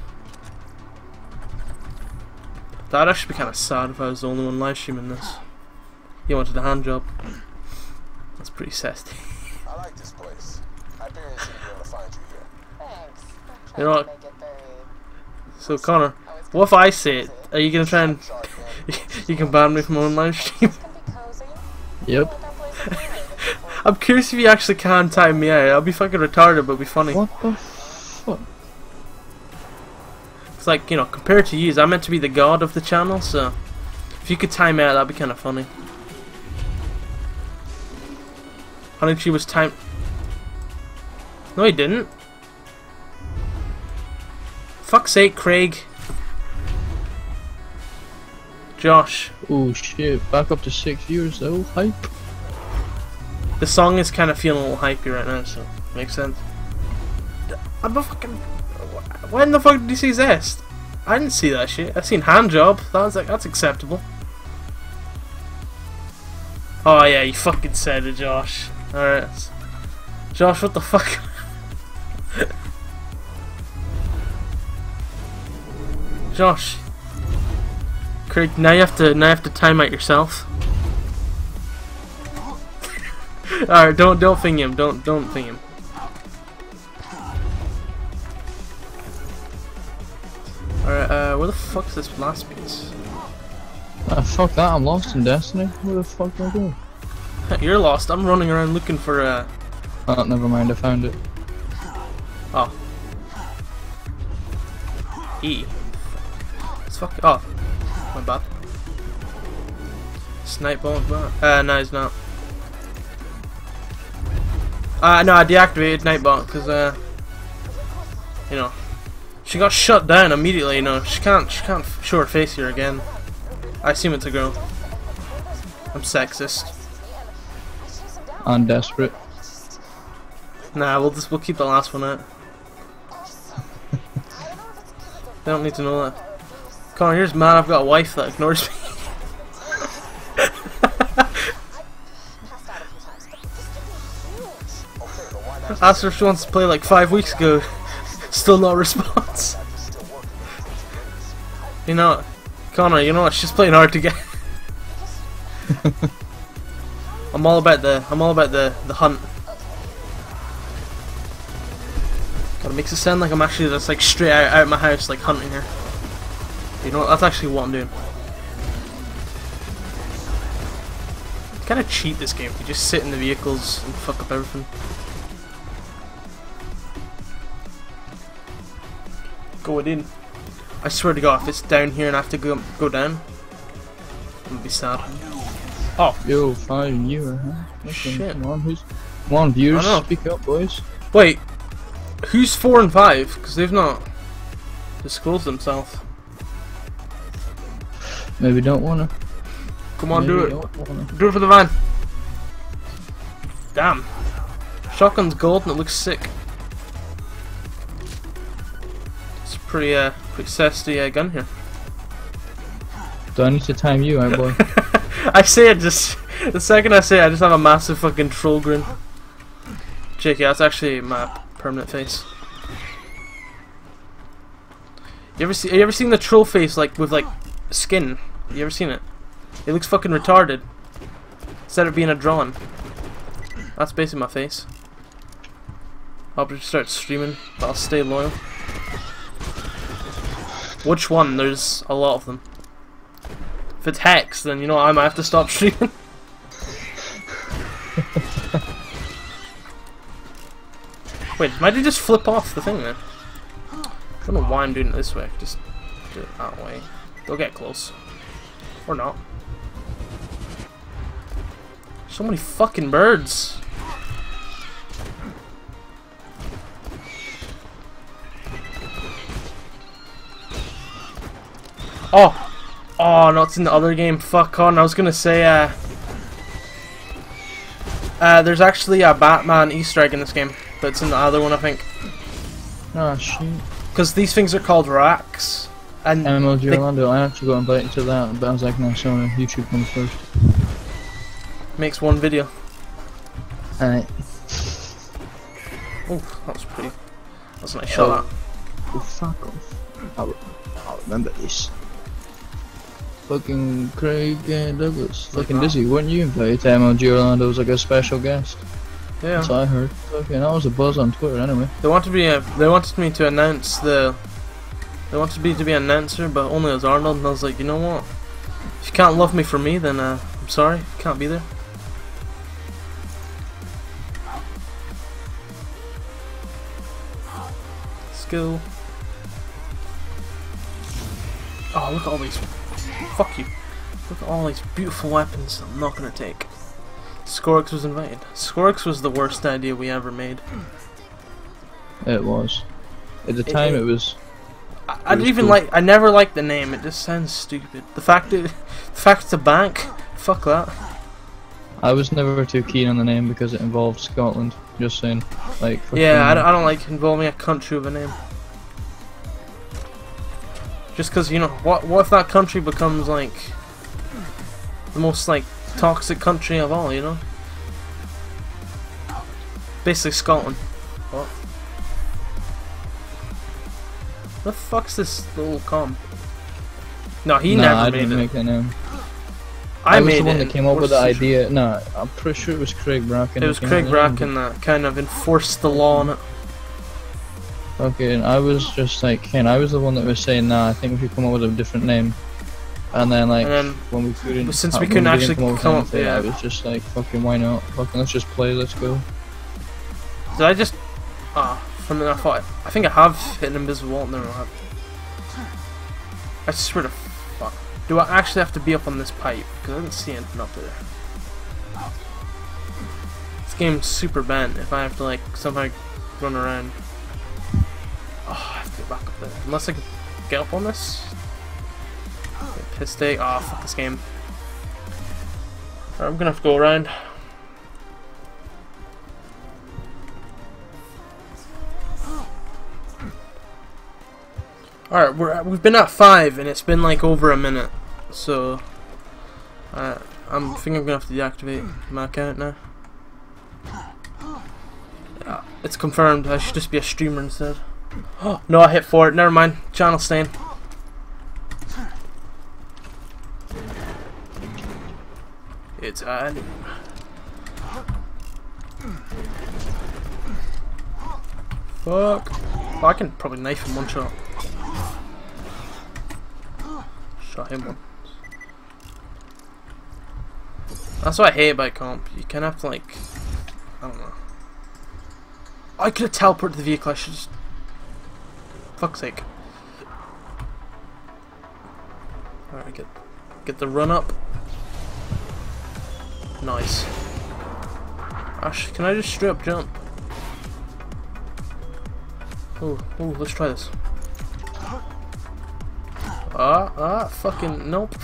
S1: That'd actually be kind of sad if I was the only one live streaming this. You wanted a hand job. That's pretty zesty.
S5: I like this place. I barely seem to be able to find you here.
S3: Thanks. I'm
S1: You know
S3: trying
S1: what?
S3: to make it very...
S1: So Connor, what if I say it? Are you gonna try and you can ban me from my own live stream?
S3: It's gonna be cozy.
S2: Yep.
S3: Like our place is really looking forward
S1: I'm curious if you actually can time me out. I'll be fucking retarded, but it'll be funny.
S2: What the fuck?
S1: It's like, you know, compared to you, I'm meant to be the god of the channel, so if you could time me out, that'd be kind of funny. I think she was time. No, he didn't. Fuck's sake, Craig. Josh.
S2: Oh shit, back up to six years though, hype.
S1: The song is kind of feeling a little hypey right now, so makes sense. I'm a fucking. When the fuck did you see Zest? I didn't see that shit. I've seen Handjob. That was like, that's acceptable. Oh yeah, you fucking said it, Josh. Alright. Josh, what the fuck? Josh. Craig, now you have to now you have to time out yourself. Alright, don't don't thing him, don't don't thing him. Alright, uh where the fuck is this last piece?
S2: Ah, fuck that, I'm lost in Destiny. Where the fuck do I go?
S1: You're lost, I'm running around looking for uh
S2: Oh, never mind, I found it.
S1: Oh. E. It's fuck oh. My bad. Snipe bomb, uh no he's not. Uh no, I deactivated Nightbot because uh you know she got shut down immediately, you know, she can't she can't show her face here again. I assume it's a girl. I'm sexist.
S2: I'm desperate.
S1: Nah, we'll just we'll keep the last one out. They don't need to know that. Connor, here's mad I've got a wife that ignores me. Asked her if she wants to play like five weeks ago. Still no response. You know, Connor, you know what? She's playing hard to get. I'm all about the I'm all about the the hunt. God, it makes it sound like I'm actually just like straight out out of my house, like hunting her. You know, that's actually what I'm doing. It's kind of cheat, this game. You just sit in the vehicles and fuck up everything. Going in. I swear to God, if it's down here and I have to go go down, I'm gonna be sad. Oh.
S2: Yo, five you, huh? Listen,
S1: Shit.
S2: Come on, who's? Come on, viewers,
S1: I know.
S2: speak up, boys.
S1: Wait. Who's four and five? Because they've not disclosed themselves.
S2: Maybe don't wanna.
S1: Come on,
S2: Maybe
S1: do it.
S2: don't wanna.
S1: Do it for the van. Damn. Shotgun's gold and it looks sick. It's a pretty, uh, pretty sexy uh, gun here.
S2: Do I need to time you out, boy?
S1: I say it just the second I say it, I just have a massive fucking troll grin. J K, that's actually my permanent face. You ever see? You ever seen the troll face like with like skin? You ever seen it? It looks fucking retarded. Instead of being a drawing. That's basically my face. I'll just start streaming, but I'll stay loyal. Which one? There's a lot of them. If it's Hex, then you know I might have to stop streaming. Wait, might he just flip off the thing then? I don't know why I'm doing it this way. Just do it that way. They'll get close. Or not. So many fucking birds. Oh! Oh, no, it's in the other game. Fuck on. I was gonna say, uh... Uh, there's actually a Batman Easter egg in this game. But it's in the other one, I think.
S2: Oh, shit.
S1: Because these things are called racks. And
S2: M L G
S1: they
S2: Orlando, I actually got invited to that, but I was like, no, sorry, YouTube comes first.
S1: makes one video.
S2: Alright.
S1: Oh, that was pretty... That was a nice shot.
S2: Oh, fuck off. I'll, I'll remember this. Fucking Craig and Douglas. Fucking Dizzy, weren't you invited to M L G Orlando as like a special guest?
S1: Yeah.
S2: That's what I heard. Fucking, that was a buzz on Twitter anyway.
S1: They wanted me. Uh, they wanted me to announce the. They wanted me to be an announcer, but only as Arnold. And I was like, you know what? If you can't love me for me, then uh, I'm sorry, can't be there. go. Oh, look at all these. Fuck you. Look at all these beautiful weapons I'm not gonna take. Scorix was invited. Scorix was the worst idea we ever made.
S2: It was. At the time, it, it was.
S1: I, I didn't even cool. like. I never liked the name. It just sounds stupid. The fact that, the fact it's a bank. Fuck that.
S2: I was never too keen on the name because it involved Scotland. Just saying, like.
S1: Yeah, I don't, I don't like involving a country with a name. Just because, you know, what what if that country becomes like the most like toxic country of all, you know? Basically Scotland. What? What the fuck's this little comp? No, he
S2: nah,
S1: never
S2: I
S1: made
S2: didn't
S1: it.
S2: make that name.
S1: I,
S2: I was
S1: made
S2: the one
S1: it
S2: that came up with the idea. No, I'm pretty sure it was Craig Bracken.
S1: It was Craig Bracken that kind of enforced the law on it.
S2: Okay, and I was just like, Ken, I was the one that was saying, nah, I think we should come up with a different name. And then, like,
S1: and then,
S2: when we couldn't,
S1: since
S2: uh,
S1: we couldn't
S2: we
S1: actually
S2: come up,
S1: come
S2: with
S1: up,
S2: anything,
S1: yeah.
S2: I was just like, fucking, why not? Fucking, let's just play, let's go.
S1: Did I just? Ah, from then I thought I think I have hit an invisible wall. No, I have. I swear to fuck. Do I actually have to be up on this pipe? Because I didn't see anything up there. This game's super bent. If I have to like somehow run around. Oh, I have to get back up there. Unless I can get up on this. Okay, piss take. Oh, fuck this game. Alright, I'm gonna have to go around. Alright, we're at, we've been at five and it's been like over a minute, so uh, I'm think I'm gonna have to deactivate my account now. Yeah, it's confirmed. I should just be a streamer instead. Oh no, I hit for it. Never mind. Channel stain. It's uh. Fuck. Oh, I can probably knife him one shot. Shot him once. That's what I hate about comp. You kind of have to like, I don't know. I could have teleported the vehicle. I should just. Fuck's sake. Alright, get get the run up. Nice. Ash, can I just straight up jump? Oh, oh, let's try this. Ah, ah, fucking nope.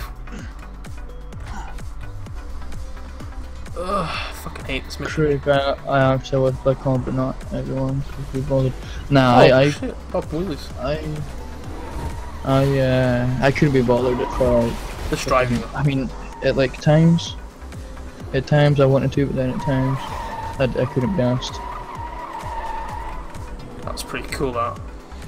S1: Ugh, fucking hate this mission.
S2: Craig, I, I actually would play comp, but not everyone. If we bothered. Nah,
S1: oh,
S2: I, I,
S1: shit. Pop wheelies.
S2: I, I, uh, I couldn't be bothered at all.
S1: Just driving.
S2: I mean, at like times, at times I wanted to, but then at times I, I couldn't be asked.
S1: That's pretty cool, that.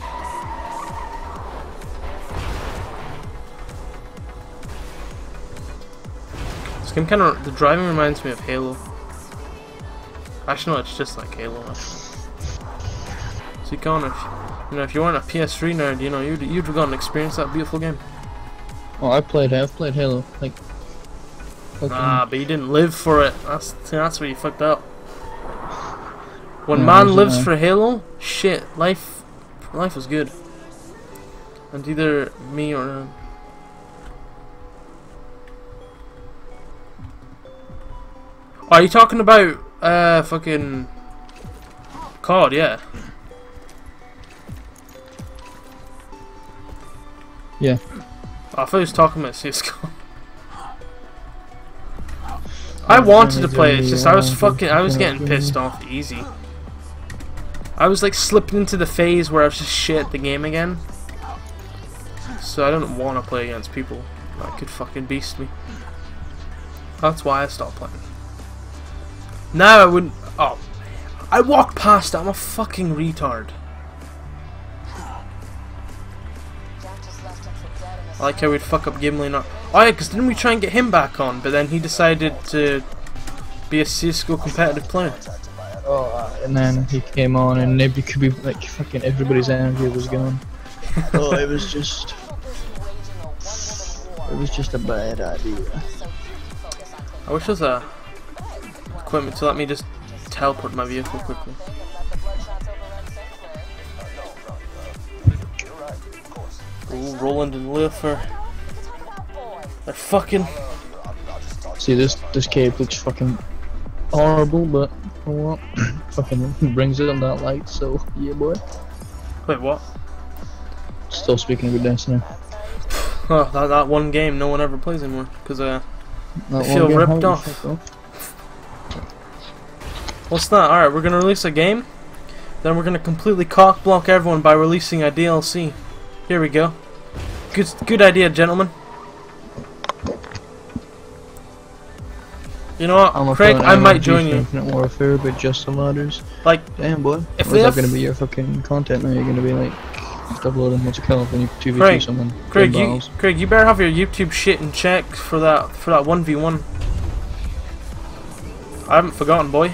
S1: This game kind of, the driving reminds me of Halo. Actually, no, it's just like Halo. Actually. So you can't, if you know, if you weren't a P S three nerd, you know, you'd you'd have gone and experienced that beautiful game.
S2: Oh, I played, I've played Halo, like.
S1: Ah, but you didn't live for it. That's that's where you fucked up. When
S2: Yeah,
S1: man lives
S2: uh,
S1: for Halo, shit, life, life was good. And either me or. Uh, Are you talking about uh fucking C O D? Yeah.
S2: Yeah.
S1: Oh, I thought he was talking about C S G O. I wanted to play it, it's just I was fucking, I was getting pissed off easy. I was like slipping into the phase where I was just shit at the game again. So I don't want to play against people that could fucking beast me. That's why I stopped playing. Now I wouldn't. Oh, I walked past it. I'm a fucking retard. I like how we'd fuck up Gimli. Not. Oh yeah, because didn't we try and get him back on? But then he decided to be a C S G O competitive player.
S2: Oh, uh, and then he came on, and maybe could be like fucking everybody's energy was gone. Oh, it was just. It was just a bad idea.
S1: I wish there was a equipment to let me just teleport my vehicle quickly. Ooh, Roland and Lilith are, they're fucking.
S2: See, this this cave looks fucking horrible, but oh well, fucking brings it on that light. So yeah, boy.
S1: Wait, what?
S2: Still speaking of good Destiny.
S1: Oh, that that one game no one ever plays anymore because uh,
S2: That
S1: I feel
S2: one game,
S1: ripped
S2: holy
S1: off.
S2: fuck off.
S1: What's that? All right, we're gonna release a game. Then we're gonna completely cock block everyone by releasing a D L C. Here we go. Good, good idea, gentlemen. You know what,
S2: I'm
S1: Craig? I might join you.
S2: Infinite Warfare, but just the ladders.
S1: Like,
S2: damn boy.
S1: if
S2: Or
S1: they
S2: is
S1: have,
S2: that gonna be your fucking content now? You're gonna be like, just uploading what's a kill when you two v two
S1: Craig,
S2: someone.
S1: Craig, you, Craig, you better have your YouTube shit in check for that for that one v one. I haven't forgotten, boy.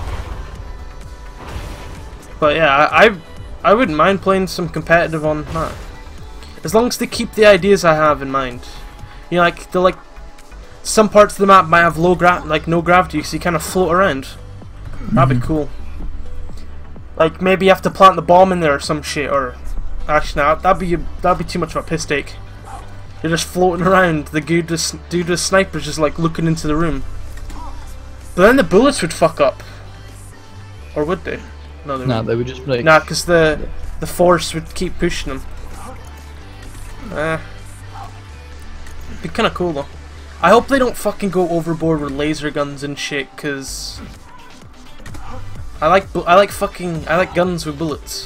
S1: But yeah, I, I I wouldn't mind playing some competitive on that, as long as they keep the ideas I have in mind. You know, like the like some parts of the map might have low gra like no gravity, so you kind of float around. That'd be cool. Like maybe you have to plant the bomb in there or some shit, or actually, nah, that'd be that'd be too much of a piss take. You're just floating around. The dude, just dude, the sniper's just like looking into the room. But then the bullets would fuck up, or would they? No, they
S2: Nah,
S1: wouldn't.
S2: they would just be like.
S1: Nah, because the the force would keep pushing them. Eh, it'd be kind of cool though. I hope they don't fucking go overboard with laser guns and shit, cause I like bu I like fucking I like guns with bullets.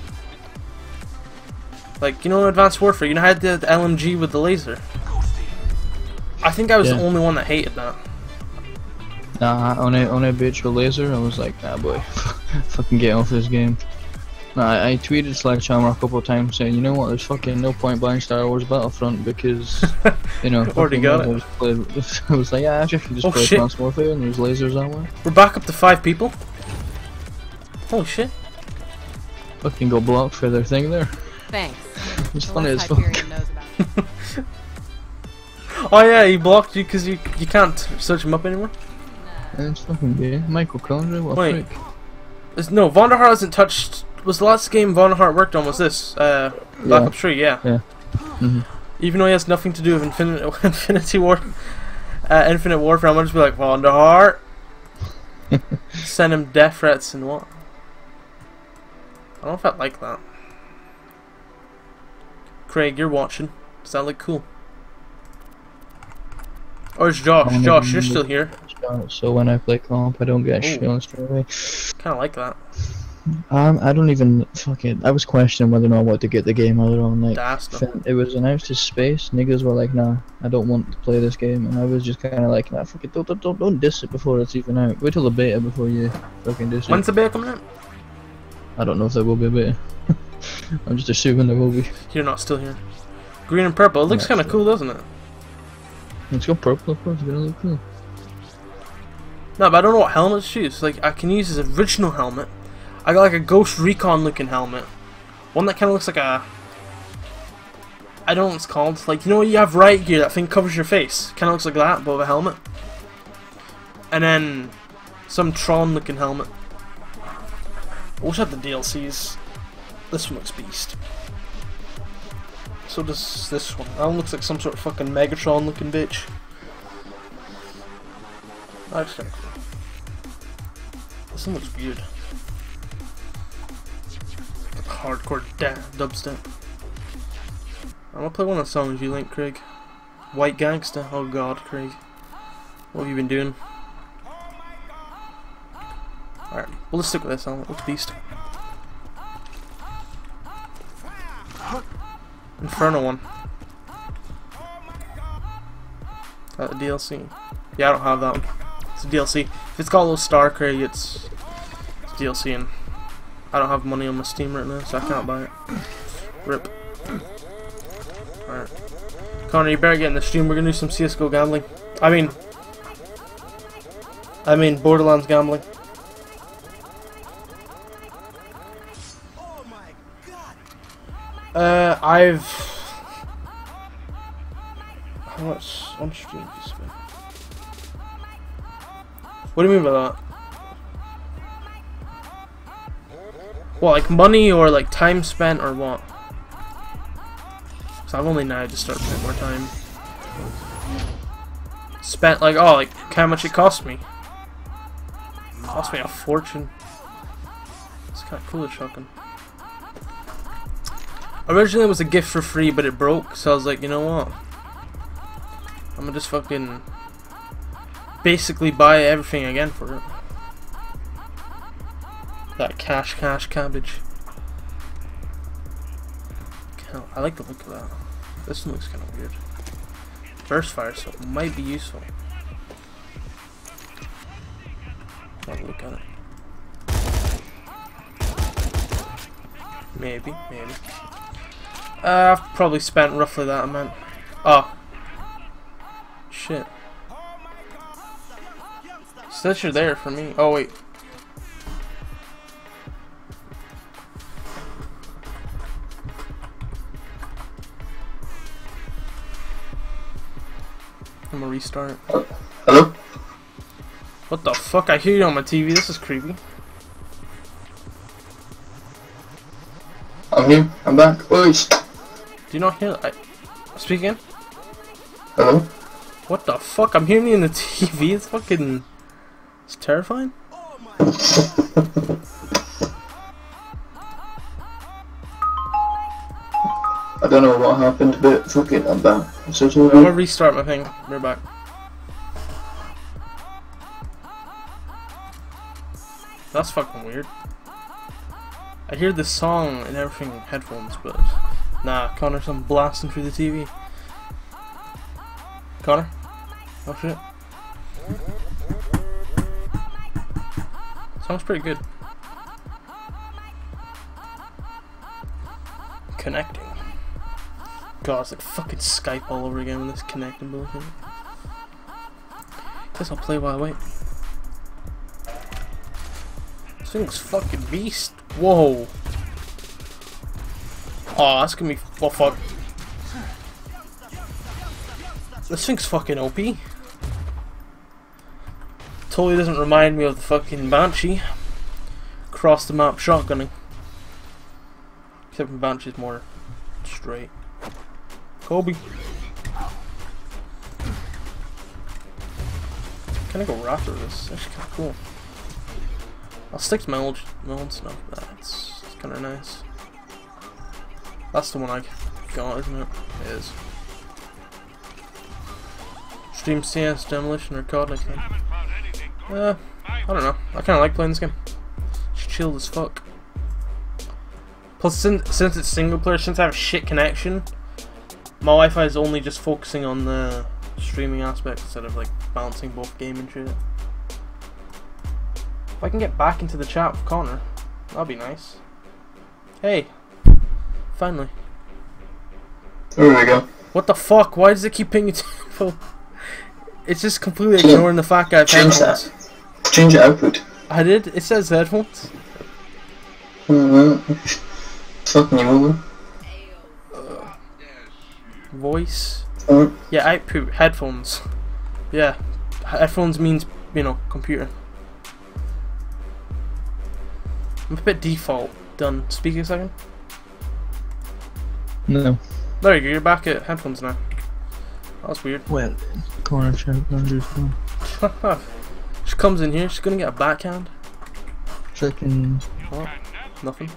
S1: Like, you know, Advanced Warfare, you know how I had the, the L M G with the laser? I think I was
S2: Yeah.
S1: the only one that hated that.
S2: Nah, on a on a bitch with laser, I was like, nah, boy, fucking get off this game. Nah, I, I tweeted Sledgehammer a couple of times saying, you know what, there's fucking no point buying Star Wars Battlefront because, you know,
S1: Already got it.
S2: I, just played, I was like, yeah, actually, I can just
S1: Oh,
S2: play
S1: shit.
S2: Advanced Warfare and there's lasers that way.
S1: We're back up to five people. Holy shit.
S2: Fucking go block for their thing there.
S7: Thanks.
S2: It's
S7: The
S2: funny
S7: less
S2: as fuck.
S7: Hyperion knows about it.
S1: Oh yeah, he blocked you because you, you can't search him up anymore?
S2: It's fucking gay. Michael Condra, what
S1: Wait.
S2: a prick.
S1: It's, no, Vonderhaar hasn't touched... Was the last game Vonderhaar worked on was this? Uh, Black
S2: Yeah.
S1: Ops three, yeah.
S2: Yeah. Mhm.
S1: Even though he has nothing to do with Infinite, Infinity War, uh, Infinite Warfare, I'm gonna just be like, Vonderhaar! Send him death threats and what? I don't know if I'd like that. Craig, you're watching. Does that look cool? Or is Josh?
S2: Um,
S1: Josh, you're still here.
S2: So when I play comp, I don't get
S1: Ooh.
S2: shit on straight away.
S1: Kinda like that.
S2: Um, I don't even fucking. I was questioning whether or not I wanted to get the game earlier on. Like,
S1: That's not-
S2: fin- it was announced as space. Niggas were like, "Nah, I don't want to play this game," and I was just kind of like, "Nah, fuck it, don't, don't, don't, don't diss it before it's even out. Wait till the beta before you fucking diss it."
S1: When's the beta coming out?
S2: I don't know if there will be a beta. I'm just assuming there will be.
S1: You're not still here. Green and purple. It looks
S2: Yeah,
S1: kind of
S2: sure.
S1: cool, doesn't it?
S2: It's got purple, of course. It's gonna look cool.
S1: No, but I don't know what helmet to choose. Like, I can use his original helmet. I got like a Ghost Recon looking helmet. One that kind of looks like a... I don't know what it's called. Like, you know you have riot gear, that thing covers your face. Kind of looks like that, but with a helmet. And then some Tron looking helmet. I wish I had the D L Cs. This one looks beast. So does this one. That one looks like some sort of fucking Megatron looking bitch. That's kind of cool. This one looks weird. Like hardcore da dubstep. I'm gonna play one of the songs you like, Craig. White Gangsta. Oh god, Craig. What have you been doing? Alright, well let's stick with this song. It looks beast. Inferno one. Uh, D L C. Yeah, I don't have that one. It's a D L C. If it's got a little star, Craig, it's, it's D L C, and I don't have money on my Steam right now, so I can't buy it. Rip. Alright. Connor, you better get in the stream. We're gonna do some C S G O gambling. I mean, I mean Borderlands gambling. Uh, I've. How much on stream do you spend? What do you mean by that? What, like money or like time spent or what? So I've only now just started putting more time. Spent like, oh, like how much it cost me. It cost me a fortune. It's kind of cool as shotgun. Originally it was a gift for free, but it broke, so I was like, you know what? I'm gonna just fucking basically buy everything again for it. That cash, cash, cabbage. I like the look of that. This one looks kind of weird. Burst fire, so it might be useful. Have a look at it. Maybe, maybe. Uh, I've probably spent roughly that amount. Oh. Shit. Says you're there for me. Oh, wait. I'm gonna restart.
S2: Hello?
S1: What the fuck? I hear you on my T V. This is creepy.
S2: I'm here. I'm back. Boys.
S1: Do you not hear that? I speak again?
S2: Hello?
S1: What the fuck? I'm hearing you in the T V. It's fucking... It's terrifying.
S2: I don't know what happened, but fuck it, I'm back. So
S1: I'm gonna restart my thing. We're back. That's fucking weird. I hear this song and everything in headphones, but nah, Connor's I'm blasting through the T V. Connor? Oh shit. Sounds pretty good. Connecting. God, it's like fucking Skype all over again with this connecting bullshit. Guess I'll play while I wait. This thing's fucking beast. Whoa. Oh, that's gonna be. Oh, fuck. This thing's fucking O P. Totally doesn't remind me of the fucking Banshee. Cross the map shotgunning. Except for Banshee's more straight. Kobe. Can I go Raptor with this? That's kind of cool. I'll stick to my old, my old stuff. That's kind of nice. That's the one I got, isn't it? It is. Stream C S Demolition or C O D like that. Uh, I don't know. I kind of like playing this game. It's chilled as fuck. Plus, since, since it's single player, since I have shit connection, my Wi-Fi is only just focusing on the streaming aspect instead of like balancing both game and shit. If I can get back into the chat with Connor, that'd be nice. Hey, finally.
S2: There we go.
S1: What the fuck? Why does it keep pinging to It's just completely ignoring the fact I have
S2: Change
S1: headphones.
S2: that. Change the output.
S1: I did. It says headphones.
S2: Mm-hmm. Fucking you over.
S1: Voice.
S2: Mm.
S1: Yeah, output. Headphones. Yeah. Headphones means, you know, computer. I'm a bit default. Done. Speak a second.
S2: No.
S1: There you go. You're back at headphones now. That was weird.
S2: Well, corner chat manager's phone.
S1: She comes in here. She's gonna get a backhand.
S2: Checking.
S1: Oh, nothing.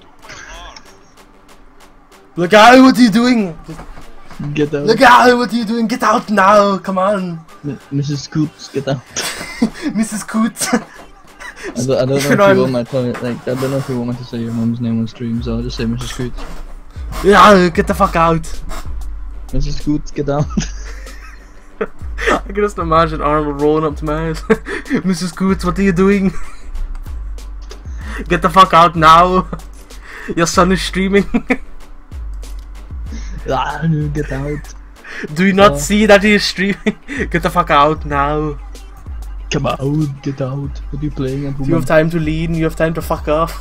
S1: Look out! What are you doing?
S2: Get out.
S1: Look out! What are you doing? Get out now! Come on,
S2: M Missus Coutts, get out.
S1: Missus Coutts.
S2: I don't, I don't know if you want my tell like I don't know if you want me to say your mom's name on stream, so I'll just say Missus Coutts.
S1: Yeah, get the fuck out.
S2: Missus Coutts, get out.
S1: I can just imagine Arnold rolling up to my house. Missus Coutts, what are you doing? Get the fuck out now. Your son is streaming.
S2: Ah, no, get out.
S1: Do you not
S2: uh,
S1: see that he is streaming? Get the fuck out now.
S2: Come out, get out. What are you playing at?
S1: You have time to lean, you have time to fuck off.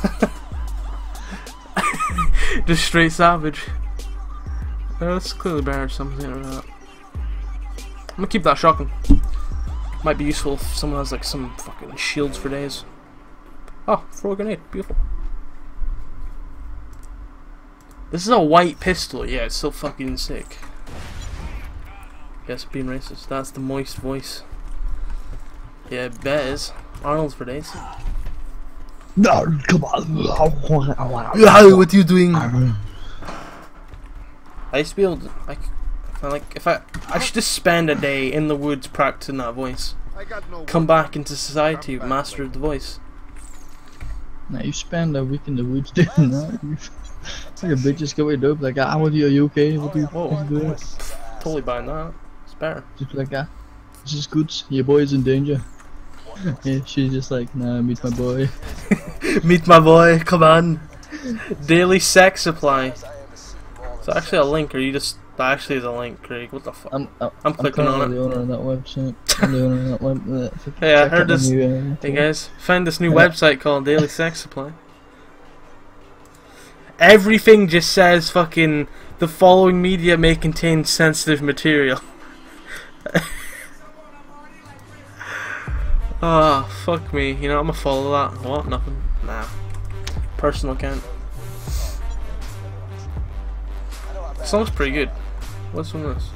S1: Just straight savage. Uh, that's clearly better something like that. I'm gonna keep that shotgun. Might be useful if someone has like some fucking shields for days. Oh, throw a grenade. Beautiful. This is a white pistol. Yeah, it's so fucking sick. Guess being racist. That's the moist voice. Yeah, bet is. Arnold's for days.
S2: No, come on.
S1: What are you doing? I used to be able to, like, if I, like, if I, I should just spend a day in the woods practicing that voice. Come back into society, master of the voice.
S2: Now you spend a week in the woods doing that. You, like a bitch just go with dope, like, ah, what are you, are you okay? What are you
S1: Whoa.
S2: doing?
S1: Totally buying that. It's better.
S2: Just be like, ah, this is Coutts, your boy is in danger. Yeah, she's just like, nah, meet my boy.
S1: Meet my boy, come on. Daily sex supply. It's actually a link, or you just, that actually is a link, Craig. What the fuck?
S2: I'm, I'm,
S1: I'm clicking
S2: I'm
S1: on it.
S2: the owner of that website. I'm the owner of that website.
S1: Hey, I heard this. New, uh, hey guys, found this new website called Daily Sex Supply. Everything just says fucking the following media may contain sensitive material. Oh, fuck me. You know, I'm gonna follow that. What? Nothing? Nah. Personal account. Song's pretty good. What's one of this?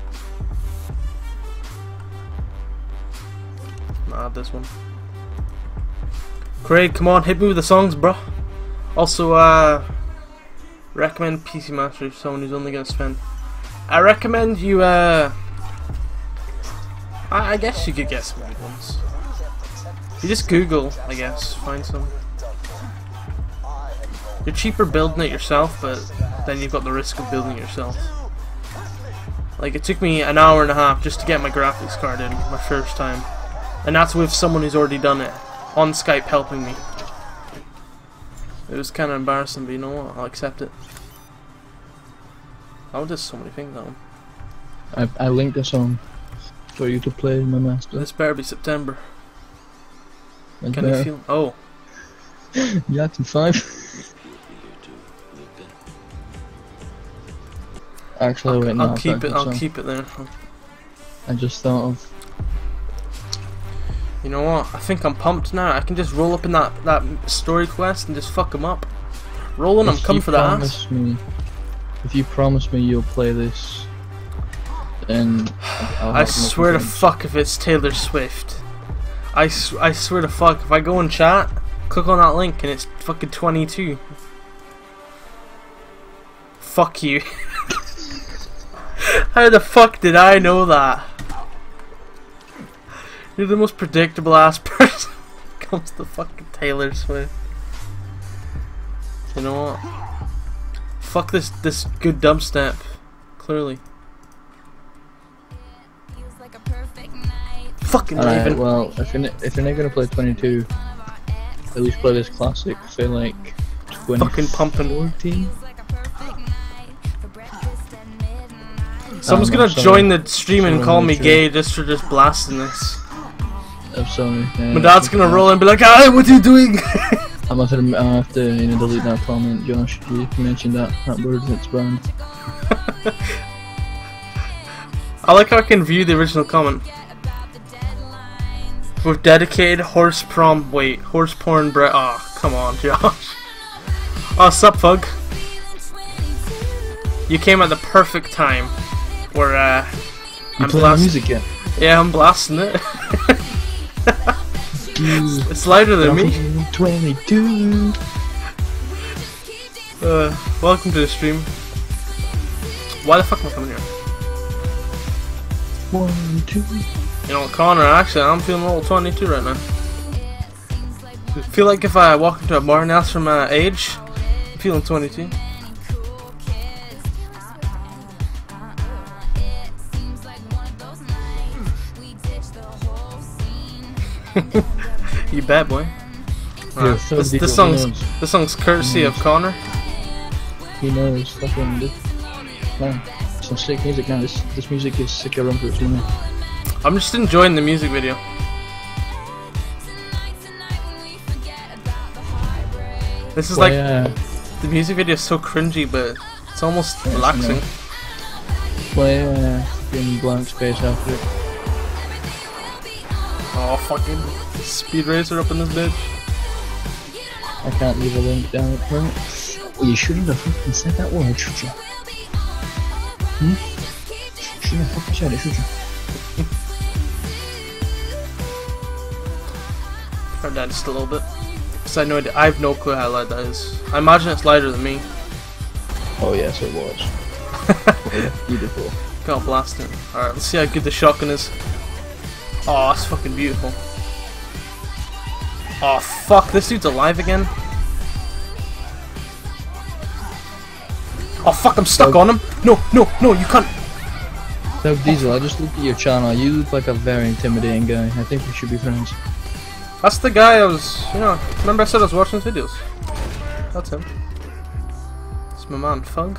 S1: Nah, this one. Craig, come on, hit me with the songs, bro. Also, uh, recommend P C Master for someone who's only gonna spend. I recommend you, uh, I, I guess you could get some good ones. You just Google, I guess, find some. You're cheaper building it yourself, but then you've got the risk of building it yourself. Like, it took me an hour and a half just to get my graphics card in, my first time. And that's with someone who's already done it, on Skype helping me. It was kind of embarrassing, but you know what, I'll accept it. I'll do so many things now.
S2: I, I linked a song for you to play in my master.
S1: This better be September.
S2: That's
S1: Can
S2: better.
S1: you feel? Oh.
S2: Yeah, it's in five. Actually,
S1: I'll,
S2: wait, no,
S1: I'll
S2: I've
S1: keep
S2: got a
S1: it.
S2: good
S1: I'll
S2: song.
S1: keep it there.
S2: I just thought of.
S1: You know what? I think I'm pumped now. I can just roll up in that that story quest and just fuck them up. Rolling them,
S2: If
S1: come
S2: you
S1: for that ass.
S2: promise me, if you promise me you'll play this, then I'll
S1: I
S2: have
S1: swear to
S2: complaints.
S1: fuck if it's Taylor Swift. I, s I swear to fuck if I go in chat, click on that link and it's fucking twenty-two. Fuck you. How the fuck did I know that? You're the most predictable ass person when it comes to fucking Taylor Swift. You know what? Fuck this this good dubstep. Clearly. Fucking
S2: Alright,
S1: Raven.
S2: well, if you're, n if you're not gonna play twenty-two, at least play this classic for like twenty
S1: Fucking pumping.
S2: fourteen.
S1: Someone's
S2: Um,
S1: gonna
S2: sorry.
S1: join the stream and
S2: Sorry,
S1: call me
S2: sure.
S1: gay just for just blasting this.
S2: I'm sorry. Uh,
S1: My dad's gonna roll in and be like, "Ah, what are you doing?"
S2: I'm gonna have to, I have to you know, delete that comment, Josh. You mentioned that that word that's banned.
S1: I like how I can view the original comment. With dedicated horse prom, wait, horse porn bre- oh, come on, Josh. Oh, sup, Fug? You came at the perfect time. Where, uh,
S2: You
S1: I'm
S2: playing the
S1: blasting.
S2: music yet?
S1: Yeah, I'm blasting it. It's louder than me.
S2: twenty-two.
S1: Uh, welcome to the stream. Why the fuck am I coming here?
S2: One, two.
S1: You know, Connor, actually, I'm feeling a little twenty-two right now. I feel like if I walk into a bar and ask for my age, I'm feeling twenty-two. You bet, boy.
S2: Yeah,
S1: Uh,
S2: so
S1: this,
S2: deep,
S1: this
S2: who
S1: song's
S2: knows?
S1: this song's courtesy of Connor.
S2: He knows fucking this. Man, some sick music now. This this music is sick around for its money.
S1: I'm just enjoying the music video. This is
S2: Well,
S1: like
S2: yeah.
S1: the music video is so cringy, but it's almost
S2: Yes, I
S1: relaxing.
S2: know. Play uh, fucking blank space after it.
S1: Oh fucking Speed Racer up in this bitch.
S2: I can't leave a link down at the front. Well, you shouldn't have fucking said that word, should you? Hmm? Shouldn't have fucking said it, should you?
S1: Turn down just a little bit. Because I know it, I have no clue how loud that is. I imagine it's louder than me.
S2: Oh yes, it was. Yeah, beautiful.
S1: Got blasting. Alright, let's see how good the shotgun is. Oh, that's fucking beautiful. Oh fuck, this dude's alive again. Oh fuck, I'm stuck
S2: Oh.
S1: on him. No, no, no, you can't.
S2: So Diesel, I just looked at your channel. You look like a very intimidating guy. I think we should be friends.
S1: That's the guy I was, you know, remember I said I was watching his videos? That's him. It's my man, Fug.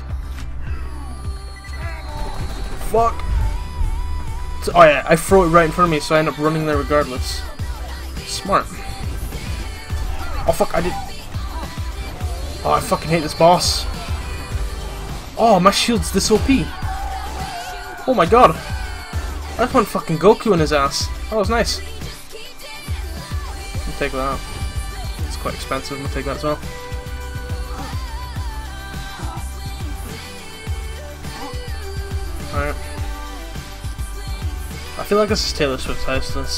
S1: Fuck. So, oh yeah, I throw it right in front of me, so I end up running there regardless. Smart. Oh fuck, I did. Oh, I fucking hate this boss. Oh, my shield's this O P. Oh my god. I just went fucking Goku in his ass. That was nice. I'll take that. It's quite expensive. I'll take that as well. Alright. I feel like this is Taylor Swift's house. This.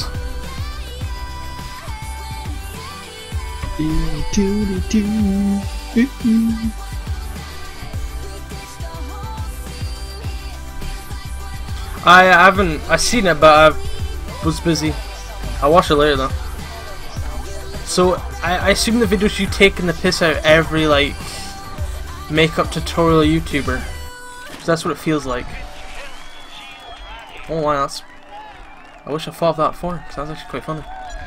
S1: I haven't. I seen it, but I was busy. I'll watch it later though. So I, I assume the videos you taking the piss out every like makeup tutorial YouTuber. So that's what it feels like. Oh wow, that's. I wish I thought of that before. Cause that's actually quite funny.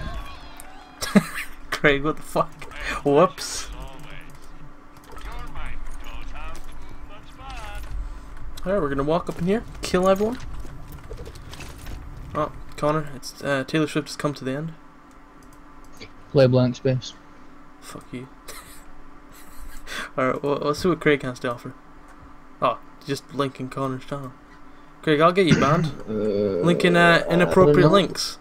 S1: Craig, what the fuck? Whoops. Alright, we're gonna walk up in here, kill everyone. Oh, Connor, it's uh, Taylor Swift has come to the end.
S2: Play blank space.
S1: Fuck you. Alright, well, let's see what Craig has to offer. Oh, just linking Connor's channel. Craig, I'll get you banned.
S2: Uh,
S1: Linking uh, inappropriate links.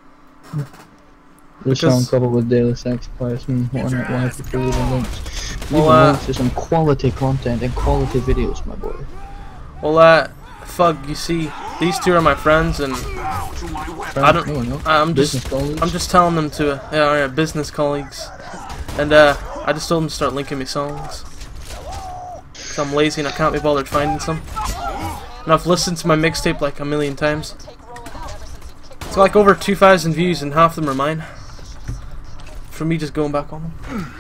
S2: This
S1: Because-
S2: song coupled with daily sex advice and whatnot, why for leaving links. Leaving
S1: Well, uh,
S2: links to some quality content and quality videos, my boy.
S1: Well, uh, Fug, you see, these two are my friends, and I don't.
S2: No, no.
S1: I'm just.
S2: Business colleagues.
S1: I'm just telling them to. Uh, yeah, yeah, business colleagues, and uh, I just told them to start linking me songs. Cause I'm lazy and I can't be bothered finding some. And I've listened to my mixtape like a million times. It's got like over two thousand views, and half of them are mine. For me, just going back on them.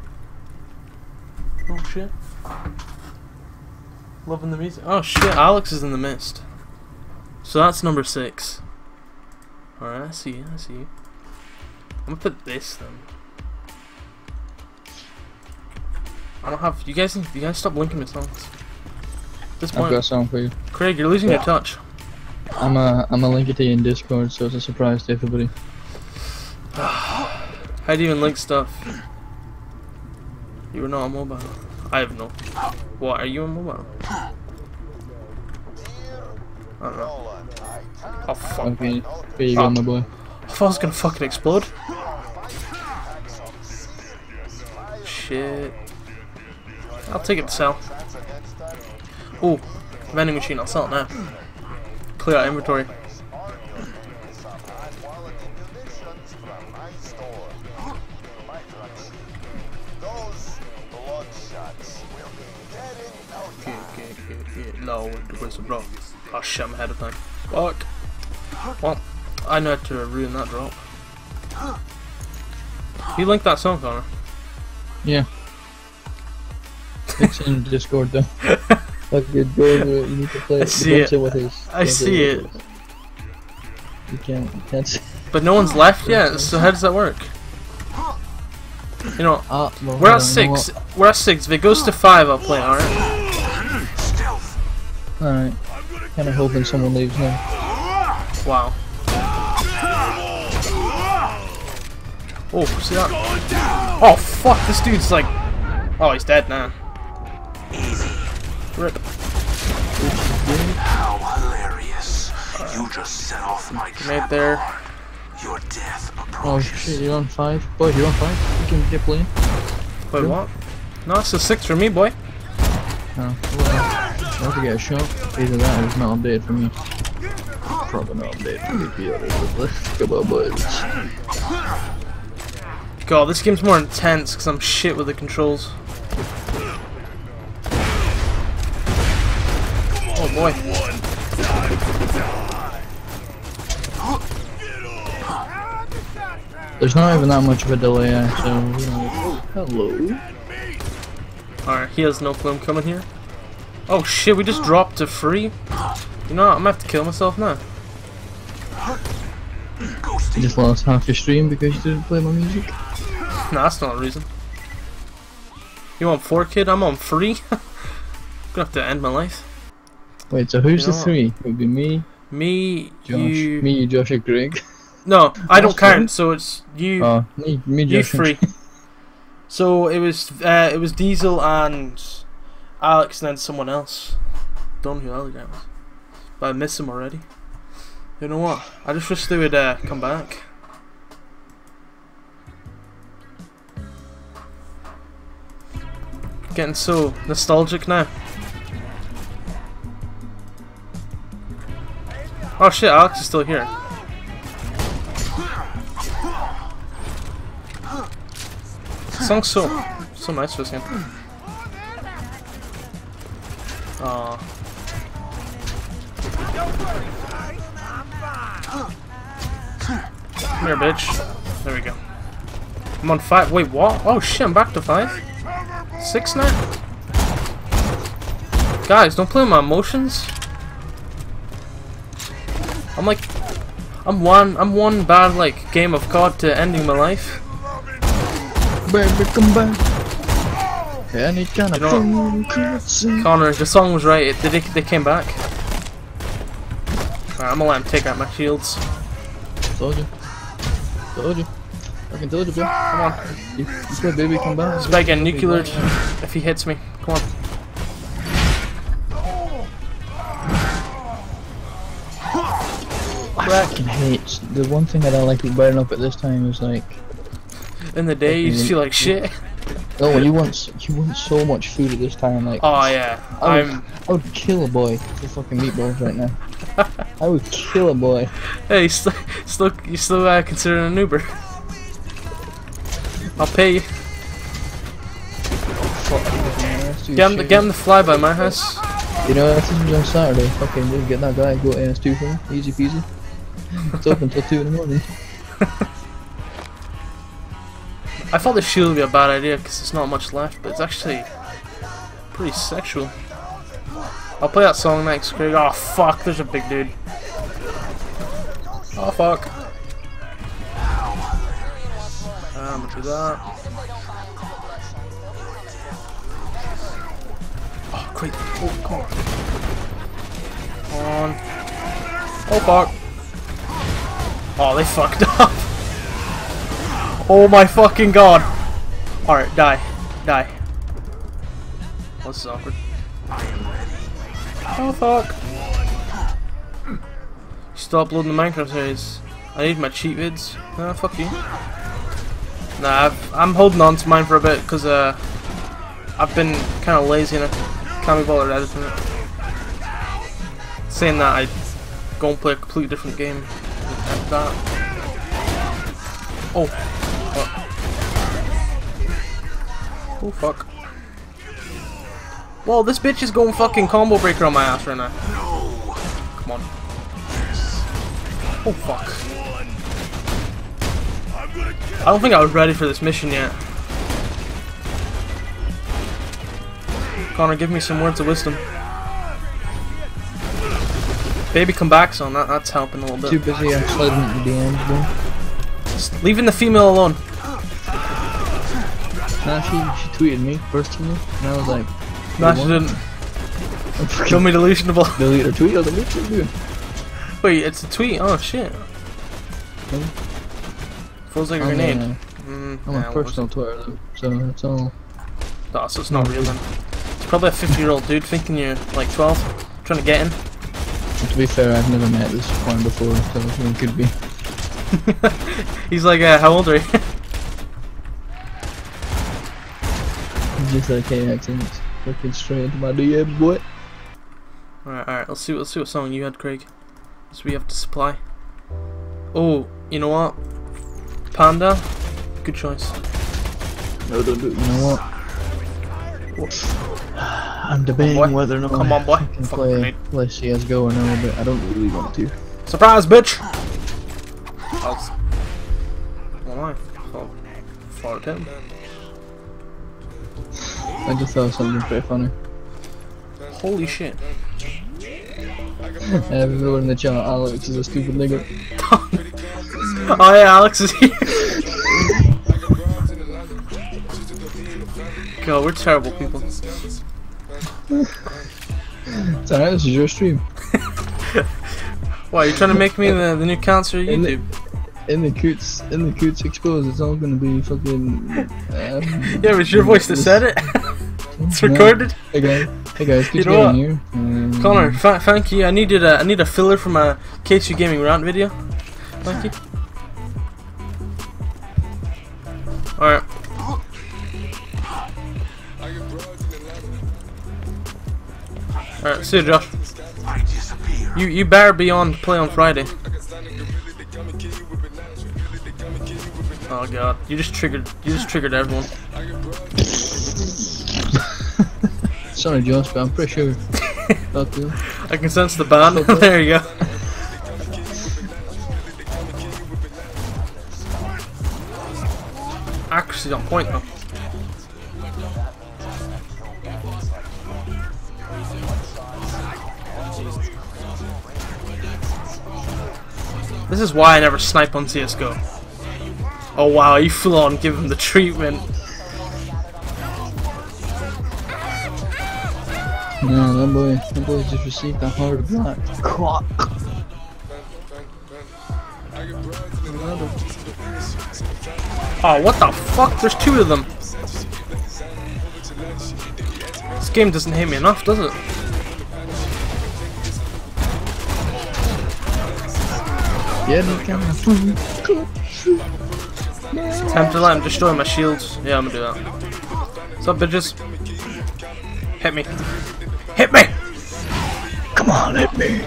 S1: Oh shit. Loving the music. Oh shit, Alex is in the mist. So that's number six. Alright, I see you, I see you. I'm gonna put this then. I don't have. You guys, you guys stop linking me songs. At this
S2: I've got a
S1: point,
S2: song for you.
S1: Craig, you're losing your touch.
S2: I'm a I'm a link it to you in Discord, so it's a surprise to everybody.
S1: How do you even link stuff? You were not on mobile. I have no. What, are you on mobile? I don't know. Oh fuck.
S2: Okay, here you go,
S1: Oh.
S2: my boy.
S1: I thought I was gonna fucking explode. Shit. I'll take it to sell. Oh, vending machine, I'll sell it now. Clear out inventory. Get, get, get, get low with the whistle blow. Oh shit, I'm ahead of time. Fuck. Well, I know how to ruin that drop. You linked that song, Connor?
S2: Yeah. It's in Discord though. Okay, go to it. You need to play
S1: I
S2: it.
S1: see
S2: You
S1: it.
S2: can't with his.
S1: I see it.
S2: You can't. You can't see.
S1: But no one's left yet, so how does that work? You know,
S2: Ah, well,
S1: we're at
S2: hold on, you know
S1: six. We're at six. If it goes to five, I'll play. All right.
S2: what? Alright. Kinda hoping someone leaves now.
S1: Wow. Oh, see that? Oh fuck! This dude's like. Oh, he's dead now. Rip.
S4: How hilarious. You just set off my
S1: Made
S4: trap.
S1: there.
S4: Your death
S2: Oh
S4: approaches.
S2: shit, you're on five? Boy, you're on five? You can get playing.
S1: Wait, what? No, it's a six for me, boy.
S2: Oh, well, I have to get a shot. Either that or it's not updated for me. Probably not updated for me, to be honest with this. Come on, boys.
S1: God, this game's more intense because I'm shit with the controls. Oh boy.
S2: There's not even that much of a delay, so you know. Oh, hello.
S1: Alright, he has no clue I'm coming here. Oh shit, we just dropped to free? You know what, I'm gonna have to kill myself now.
S2: You just lost half your stream because you didn't play my music?
S1: Nah, that's not a reason. You on four, kid? I'm on free? I'm gonna have to end my life.
S2: Wait, so who's
S1: You know
S2: the
S1: what?
S2: three? It would be me,
S1: Me,
S2: Josh.
S1: you...
S2: Me, you, Josh, and Greg.
S1: No, I don't
S2: That's fine.
S1: count, so it's you,
S2: Oh, me, me,
S1: you
S2: Josh. and-
S1: free. So it was, uh, it was Diesel and Alex and then someone else. Don't know who the other guy was. But I miss him already. You know what? I just wish they would uh, come back. Getting so nostalgic now. Oh shit, Alex is still here. The song's so so nice for this game. Aww. Come here, bitch. There we go. I'm on five. Wait, what? Oh shit, I'm back to five? Six now? Guys, don't play with my emotions. I'm like, I'm one, I'm one bad like game of C O D to ending my life.
S2: Baby, come back. Any kind of
S1: You know
S2: thing.
S1: Connor, the song was right. It, they, they came back. Alright, I'm gonna let him take out my shields.
S2: Told you. Told you. Fucking told you, bro.
S1: Come on.
S2: You, you said baby come back.
S1: He's about getting nucleared if he hits me. Come on.
S2: I fucking hate the one thing I don't like about burning up at this time is like.
S1: In the day, you just feel like shit.
S2: Oh, you want s- you want so much food at this time, like.
S1: Oh yeah,
S2: I would,
S1: I'm.
S2: I would kill a boy for fucking meatballs right now. I would kill a boy.
S1: Hey, you still, still, you still uh, consider an Uber? I'll pay you.
S2: Fuck, man, that's too
S1: Get him,
S2: shitty.
S1: get him to fly by my house.
S2: You know, if this was on Saturday, fucking just get that guy, go to N S two for me, easy peasy. It's open until two in the morning.
S1: I thought the shield would be a bad idea because there's not much left, but it's actually pretty sexual. I'll play that song next, Craig. Oh fuck, there's a big dude. Oh fuck. I'm gonna do that. Oh great. Oh come on. Come on. Oh fuck. Oh, they fucked up. Oh my fucking god. Alright, die. Die. Oh, this is awkward. Oh fuck. Stop uploading the Minecraft series. I need my cheat vids. Nah, fuck you. Nah, I've, I'm holding on to mine for a bit because uh, I've been kind of lazy and I can't be bothered editing it. Saying that, I go and play a completely different game like that. Oh. Fuck. Oh fuck. Whoa, this bitch is going fucking combo breaker on my ass right now. Come on. Oh fuck. I don't think I was ready for this mission yet. Connor, give me some words of wisdom. Baby come back son, that, that's helping a little bit.
S2: Too busy, I'm sliding into D Ms, bro.
S1: Just leaving the female alone.
S2: Nah, she, she tweeted me personally, and I was like,
S1: Nah, she didn't. Show me delusionable.
S2: delete her tweet, I was like, what's she doing?
S1: Wait, it's a tweet? Oh shit.
S2: Hmm?
S1: Feels like a
S2: I'm,
S1: grenade.
S2: uh,
S1: Mm,
S2: I'm
S1: nah,
S2: on personal Twitter though, so that's all.
S1: Oh, so it's not real then. It's probably a fifty year old dude thinking you're like twelve, trying to get in.
S2: And to be fair, I've never met this one before, so it could be.
S1: He's like, uh, how old are you?
S2: just like K X and it's fucking straight into my D M, boy.
S1: Alright, alright, let's see, let's see what song you had, Craig. So we have to supply. Oh, you know what? Panda? Good choice.
S2: No, don't do it. You know what? I'm debating
S1: on,
S2: whether or not
S1: Come on, boy.
S2: I can
S1: Fuck
S2: play,
S1: grenade.
S2: play C S G O or no, but I don't really want to.
S1: Surprise, bitch! I'll s- Why? Fall, fall at him.
S2: I just thought something pretty funny.
S1: Holy shit.
S2: Everyone in the chat, Alex is a stupid nigga.
S1: Oh yeah, Alex is here. God, we're terrible people.
S2: It's alright, this is your stream.
S1: Why, you trying to make me the, the new cancer
S2: In the,
S1: YouTube?
S2: in the Coutts, in the Coutts exposed, it's all gonna be fucking. Um,
S1: Yeah, but it's your voice that said it. It's recorded.
S2: Hey guys, hey guys, good
S1: You
S2: to
S1: know
S2: be
S1: what?
S2: here. Um,
S1: Connor, th thank you. I needed a I need a filler for my CouttsGaming rant video. Thank you. Alright. Alright, see you, Josh.
S4: I disappear.
S1: You you better be on play on Friday. Oh god, you just triggered you just triggered everyone.
S2: Sorry, Josh, but I'm pretty sure. Not you.
S1: I can sense the ban. There you go. Accuracy on point though. This is why I never snipe on C S G O. Oh wow, you full on give him the treatment.
S2: No, that boy, that boy just received a hard block. Clock.
S1: Oh, what the fuck? There's two of them. This game doesn't hate me enough, does it?
S2: Yeah, no camera.
S1: Time to let him destroy my shields. Yeah, I'm gonna do that. What's up, bitches? Hit me. Hit me!
S2: Come on, hit me.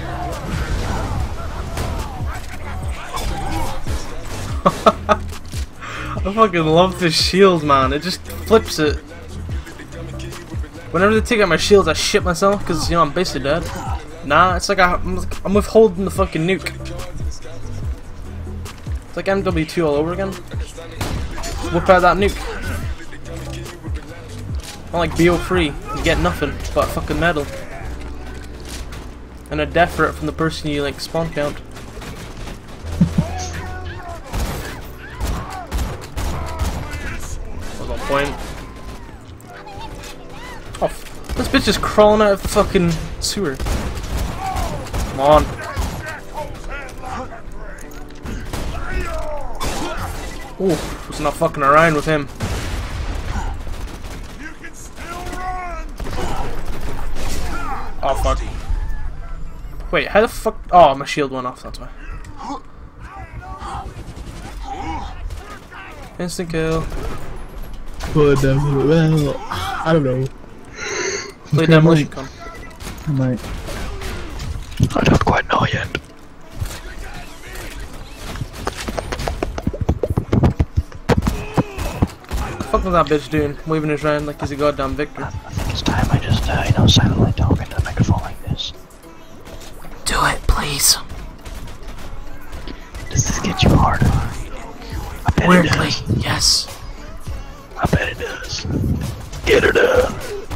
S1: I fucking love this shield, man. It just flips it. Whenever they take out my shields, I shit myself because, you know, I'm basically dead. Nah, it's like I, I'm, I'm withholding the fucking nuke. It's like M W two all over again. Just whip out that nuke. Not like B O three, you get nothing but fucking metal. And a death threat from the person you like spawn count. What's the point? Oh, this bitch is crawling out of the fucking sewer. Come on. Ooh, was not fucking around with him. Oh fuck. Wait, how the fuck? Oh, my shield went off, that's why. Instant kill.
S2: But, um, well, I don't know.
S1: Play
S2: Okay,
S1: demolition
S2: I
S1: con.
S2: I might. I don't quite know yet.
S1: What the fuck was that bitch doing? Waving his hand like he's a goddamn victor.
S2: I think it's time I just, uh, you know, silently talk into the microphone like this.
S1: Do it, please.
S2: Does this get you hard? I bet
S1: Weirdly,
S2: it does.
S1: yes.
S2: I bet it does. Get her done.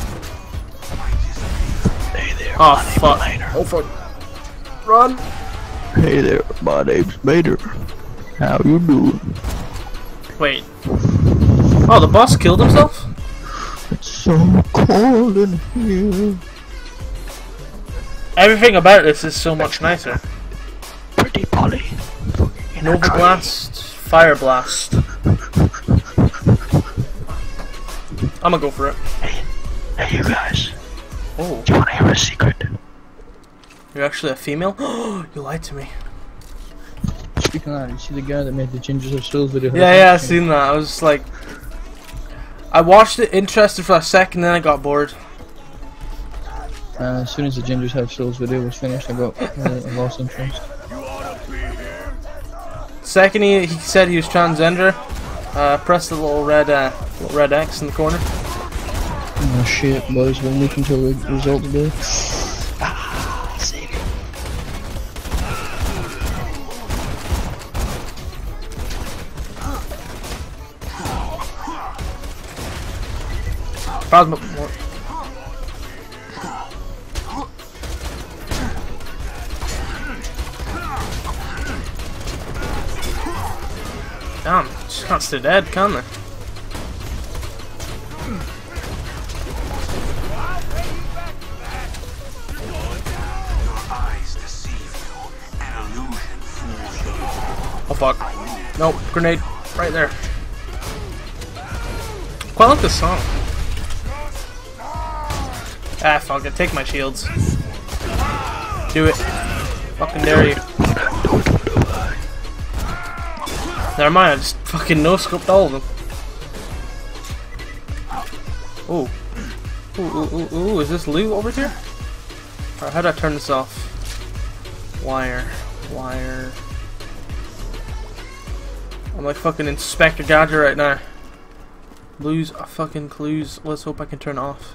S2: Hey there,
S1: Oh
S2: my name's
S1: fuck.
S2: Maynard.
S1: Oh fuck. Run.
S2: Hey there, my name's Maynard. How you doing?
S1: Wait. Oh, the boss killed himself?
S2: It's so cold in here.
S1: Everything about this is so much nicer.
S2: Pretty Polly.
S1: Nova Blast, Fire Blast. I'm gonna go for it.
S2: Hey, hey you guys.
S1: Oh,
S2: Do you wanna hear a secret?
S1: you're actually a female? You lied to me.
S2: Speaking of that, you see the guy that made the Gingers of Souls video?
S1: Yeah, yeah, I seen that. I was just like, I watched it interested for a second, then I got bored.
S2: Uh, as soon as the Ginger's House Souls video was finished, I got uh, I lost interest.
S1: Second, he, he said he was transgender. Uh, press the little red, uh, little red X in the corner.
S2: Oh shit, boys! One week until the result today. Ah, save it.
S1: Plasma. Damn, just can't stay dead, can they? Oh fuck. Nope, grenade. Right there. Quite like this song. Ah, fuck it. Take my shields. Do it. Fucking dare you. Never mind, I just fucking no-scoped all of them. Ooh. Ooh, ooh, ooh, ooh, is this loot over here? Alright, how do I turn this off? Wire. Wire. I'm like fucking Inspector Gadget right now. Lose a fucking clues. Let's hope I can turn it off.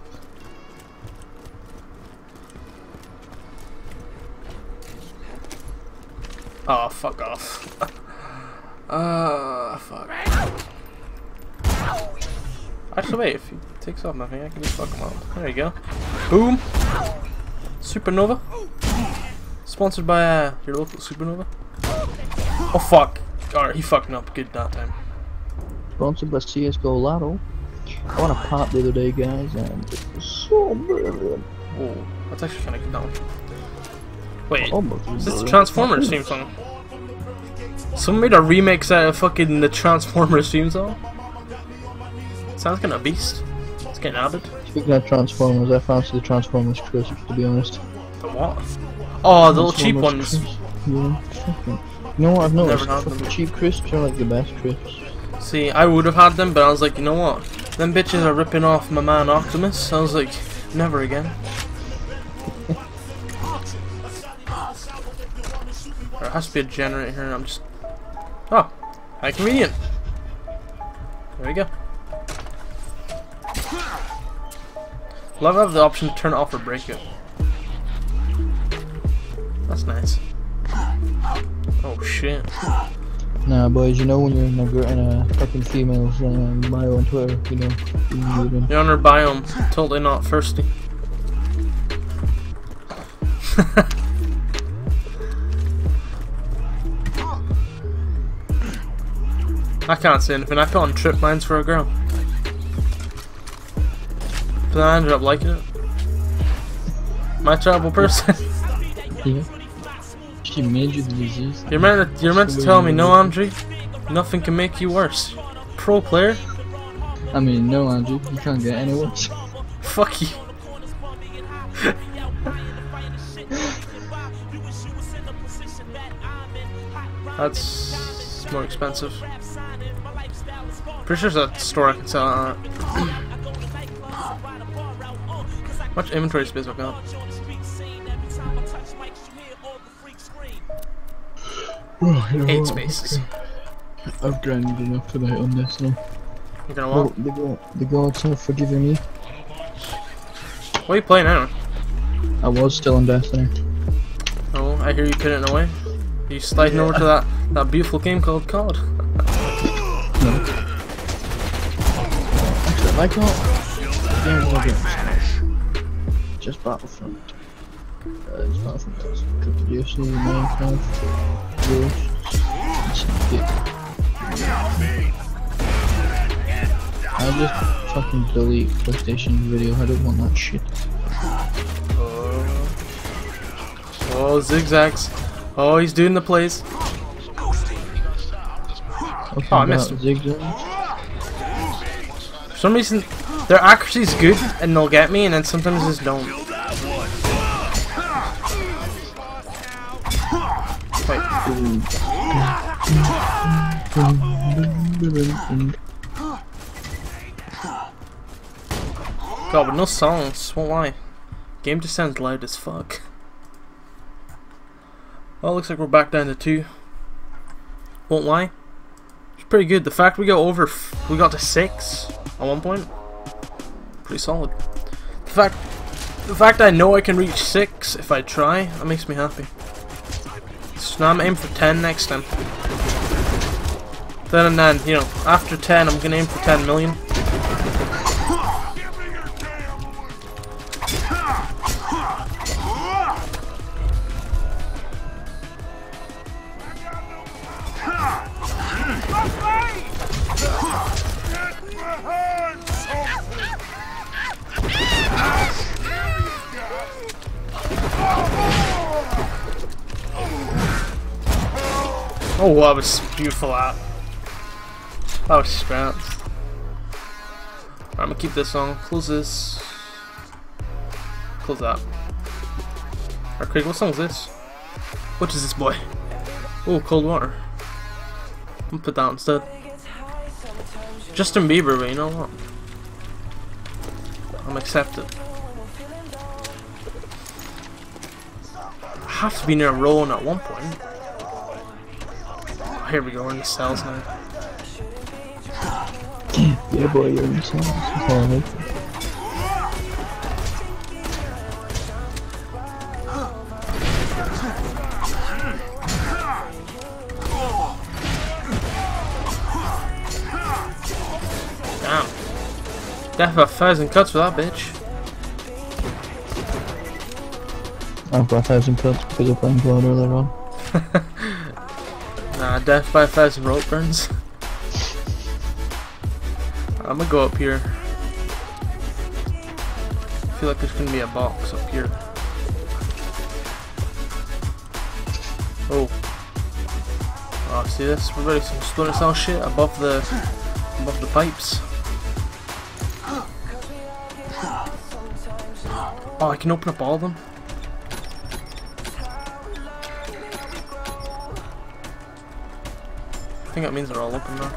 S1: Oh, fuck off. uh, fuck. Actually, wait, if he takes off my thing, I can just fuck him up. There you go. Boom! Supernova. Sponsored by uh, your local Supernova. Oh, fuck. Alright, he fucking up good that time.
S2: Sponsored by C S G O Lotto. I won a pop the other day, guys, and it was so brilliant.
S1: Oh, that's actually kind of good, that one. Wait,
S2: Almost
S1: is this the
S2: brilliant.
S1: Transformers theme song? Someone made a remix out of fucking the Transformers theme song? Sounds kinda beast. It's getting added.
S2: Speaking of Transformers, I fancy the Transformers crisps, to be honest.
S1: The what? Oh, the little cheap ones.
S2: Crisps. Yeah, fucking. You know what I've noticed?
S1: Never had them.
S2: Fucking cheap crisps are like the best crisps.
S1: See, I would have had them, but I was like, you know what? Them bitches are ripping off my man Optimus. I was like, never again. There has to be a generator here, and I'm just. Oh, how convenient. There we go. Love I have the option to turn it off or break it. That's nice. Oh shit.
S2: Nah, boys, you know when you're in a, in a fucking female's um, bio on Twitter, you know. You
S1: You're on her biome, totally not thirsty. I can't say anything. I put on trip lines for a girl, but then I ended up liking it. My terrible person.
S2: Yeah. She made you the disease.
S1: You're meant to, you're meant to tell me, no, Andrew, nothing can make you worse. Pro player.
S2: I mean, no, Andrew, you can't get any worse.
S1: Fuck you. That's more expensive. Pretty sure there's a store I can sell at. How much inventory space I've got?
S2: Oh, you know
S1: Eight
S2: what?
S1: spaces.
S2: I've grinded enough tonight on this now.
S1: You gonna
S2: Oh,
S1: what?
S2: the, go the gods have forgiven me.
S1: What are you playing now?
S2: I was still in Destiny.
S1: Oh, I hear you putting it away. Are you sliding over to that, that beautiful game called C O D?
S2: No. Actually, I like not games like games. Just Battlefront. Uh, it's Battlefront. Cookie D F C, Minecraft, Ghosts. I just fucking delete PlayStation video. I don't want that shit.
S1: Oh, oh zigzags. Oh, he's doing the plays.
S2: Okay,
S1: Oh, I missed him.
S2: Zigzag.
S1: For some reason, their accuracy's good and they'll get me, and then sometimes they just don't. Wait. God, with no songs, won't lie. Game just sounds loud as fuck. Well, looks like we're back down to two. Won't lie. It's pretty good. The fact we got over, f we got to six at one point. Pretty solid. The fact, the fact I know I can reach six if I try, that makes me happy. So now I'm aiming for ten next time. Then and then, you know, after ten, I'm gonna aim for ten million. Oh, that was beautiful. That that was scrapped. Alright, I'm gonna keep this on. Close this. Close that. Alright, Craig, what song is this? What is this, boy? Oh, cold water. I'm gonna put that instead. Justin Bieber, but you know what? I'm accepted. I have to be near Rowan at one point. Here we go, we're in the cells now.
S2: Yeah, boy, you're in the cells. That's all I hope for.
S1: Damn. Death of a thousand cuts for that bitch.
S2: I've got a thousand cuts because I'm playing Blood earlier on.
S1: Nah, death by a thousand rope burns. I'm gonna go up here. I feel like there's gonna be a box up here. Oh. Oh, see this? We're ready some Splinter Cell shit above the above the pipes. Oh, I can open up all of them. I think that means they're all open now.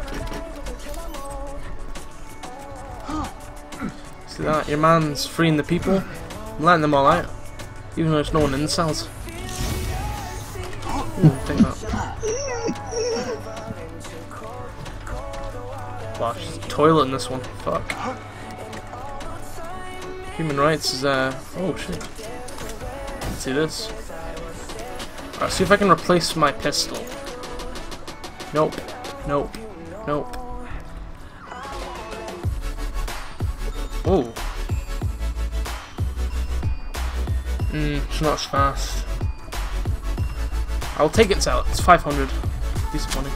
S1: See that? Your man's freeing the people. I'm letting them all out. Even though there's no one in the cells. Ooh, take that. Wow, there's a toilet in this one. Fuck. Human rights is, uh... oh, shit. Let's see this. Alright, see if I can replace my pistol. Nope. Nope. Nope. Oh. Hmm, it's not as fast. I'll take it out. It's five hundred. Decent money.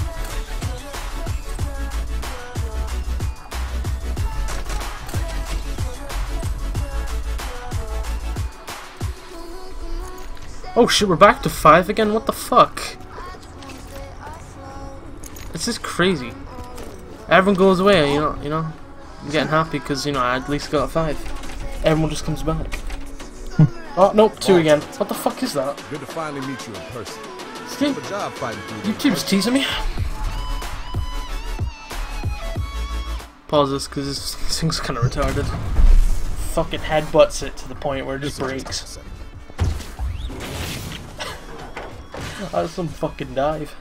S1: Oh shit, we're back to five again? What the fuck? This is crazy. Everyone goes away, you know, you know. I'm getting happy because, you know, I at least got a five. Everyone just comes back. Oh, nope, two again. What the fuck is that?
S7: Good to finally meet you in person.
S1: Steve,
S7: Good job fighting through
S1: YouTube's teasing me. Pause this because this, this thing's kind of retarded. Fucking headbutts it to the point where it just breaks. That's some fucking dive.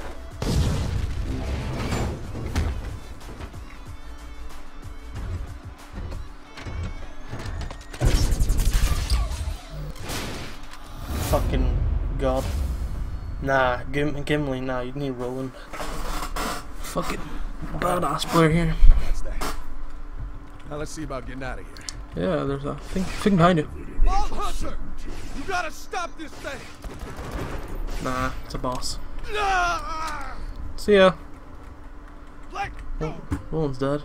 S1: Fucking god. Nah, Gim Gimli, nah, you need Roland. Fucking badass player here.
S7: That's that. Now let's see about getting out of here.
S1: Yeah, there's a thing, thing behind you.
S7: Vault Hunter! You gotta stop this thing!
S1: Nah, it's a boss.
S7: Ah!
S1: See ya.
S7: Let
S1: Oh, Roland's dead.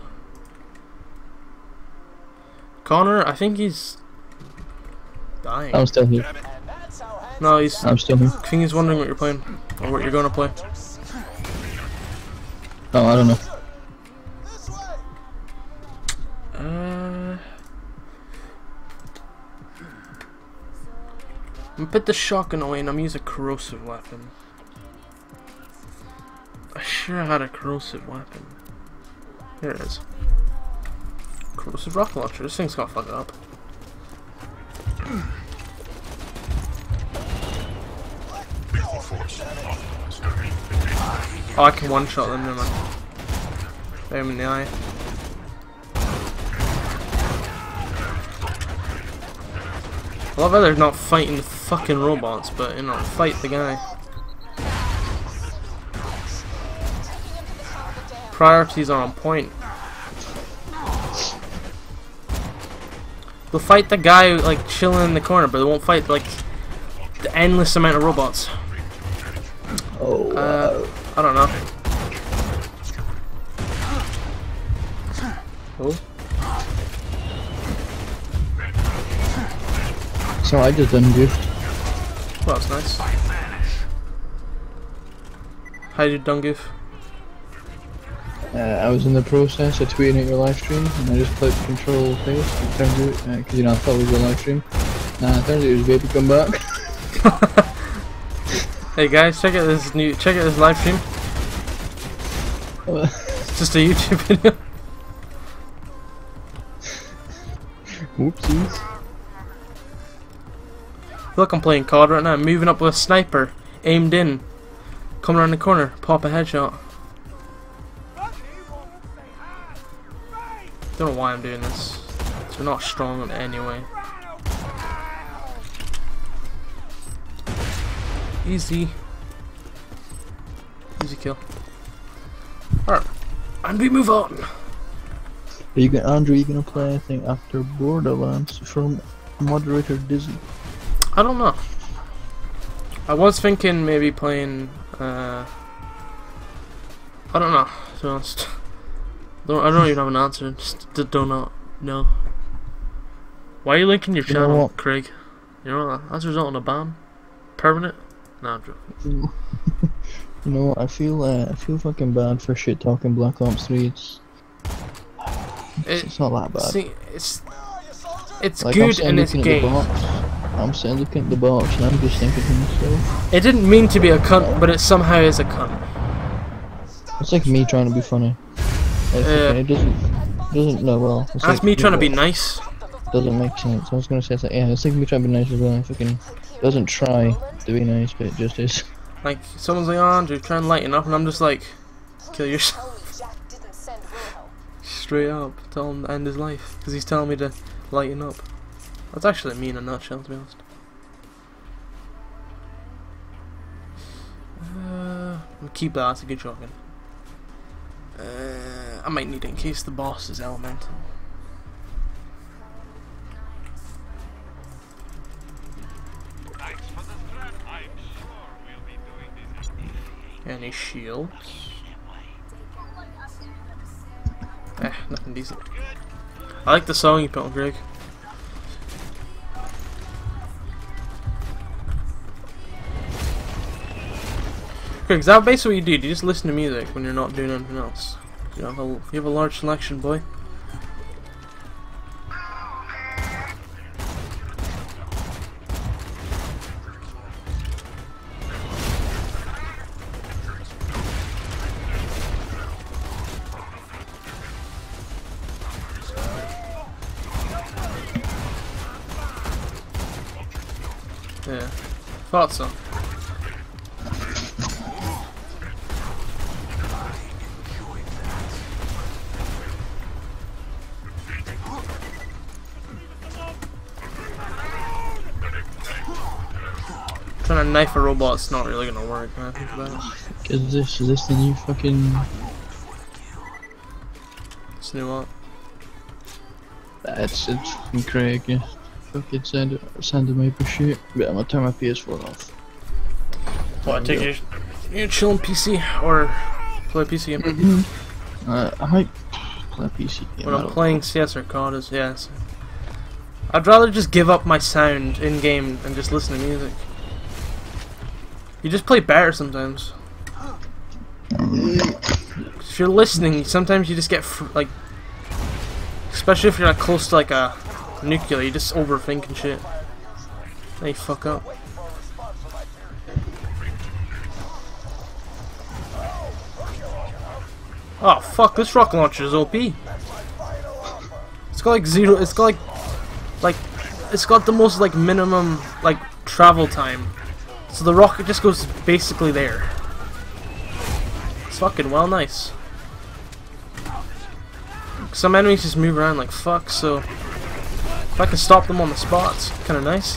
S1: Connor, I think he's dying.
S2: I'm still here.
S1: No, he's.
S2: I'm still here.
S1: I think he's wondering what you're playing or what you're gonna play.
S2: Oh, I don't know.
S1: Uh, I'm gonna put the shotgun away and I'm gonna use a corrosive weapon. I sure had a corrosive weapon. Here it is. This is rocket launcher. This thing's gonna fuck it up. Oh, I can one-shot them, never mind. Aim him in the eye. I love how they're not fighting the fucking robots, but, you know, fight the guy. Priorities are on point. They'll fight the guy, like, chilling in the corner, but they won't fight, like, the endless amount of robots.
S2: Oh,
S1: Uh, I don't know. Oh.
S2: So I just done goofed.
S1: Well, that's nice. How did you done goof?
S2: Uh, I was in the process of tweeting at your live stream, and I just clicked control face. It turns out, because uh, you know I thought it was your live stream. Nah, it turns out it was baby come back.
S1: Hey guys, check out this new, check out this live stream. It's just a YouTube video.
S2: Whoopsies.
S1: Look, I'm playing C O D right now. I'm moving up with a sniper, aimed in, coming around the corner, pop a headshot. Don't know why I'm doing this. They're not strong in any way. Easy. Easy kill. Alright. And we move on.
S2: Are you gonna, Andrew, are you gonna play anything after Borderlands from moderator Dizzy?
S1: I don't know. I was thinking maybe playing, uh... I don't know, to be honest. Don't, I don't even have an answer, just d do not know. Why are you linking your
S2: You know
S1: channel,
S2: what?
S1: Craig? You know what? That's resulting in a ban? Permanent? Nah, I'm joking.
S2: You know what? I feel uh, I feel fucking bad for shit talking Black Ops three. It's it's,
S1: It-
S2: it's not that bad.
S1: See, it's it's
S2: Like, I'm
S1: good
S2: sitting
S1: in its
S2: looking at the
S1: game.
S2: box. I'm sitting looking at the box and I'm just thinking to myself,
S1: It didn't mean to be a cunt, but it somehow is a cunt.
S2: it's like me trying to be funny. Like,
S1: Yeah.
S2: okay, it doesn't doesn't no well. It's
S1: That's
S2: like,
S1: me trying to be
S2: it
S1: nice.
S2: Doesn't make sense. I was gonna say it's like, yeah, it's like me trying to be nice as well. It fucking doesn't try to be nice, but it just is.
S1: Like, someone's like, oh, Andrew, try and lighten up, and I'm just like, kill yourself.
S3: Only Jack didn't send Wilhelm.
S1: Straight up, tell him to end his life, because he's telling me to lighten up. That's actually me in a nutshell, to be honest. Uh, I'll keep that, that's a good shotgun. Uh, I might need it in case the boss is elemental.
S6: Thanks for the threat. I'm sure we'll be doing this again.
S1: Any shields? Eh, nothing decent. I like the song you put on, Greg. Greg, is that basically what you do? Do you just listen to music when you're not doing anything else? You have a, you have a large selection, boy. Yeah, thought so. Trying to knife a robot's not really gonna work, man. Think about it.
S2: Is this is this the new fucking?
S1: It's new what?
S2: That's it's fucking Craig. Yeah. Fucking send it, send him over shit. But I'm gonna turn my P S four off.
S1: What, take your, your chilling P C or play a P C game?
S2: Mm-hmm. Uh, I might play a P C game.
S1: When
S2: I
S1: I'm
S2: don't
S1: playing C S or C O D, is yes. I'd rather just give up my sound in game and just listen to music. You just play better sometimes. If you're listening, sometimes you just get fr like, especially if you're like close to like a nuclear, you just overthinking shit. Then you fuck up. Oh fuck, this rocket launcher is O P. It's got like zero. It's got like, like, it's got the most like minimum like travel time. So the rocket just goes basically there. It's fucking well nice. Some enemies just move around like fuck. So if I can stop them on the spot, it's kind of nice.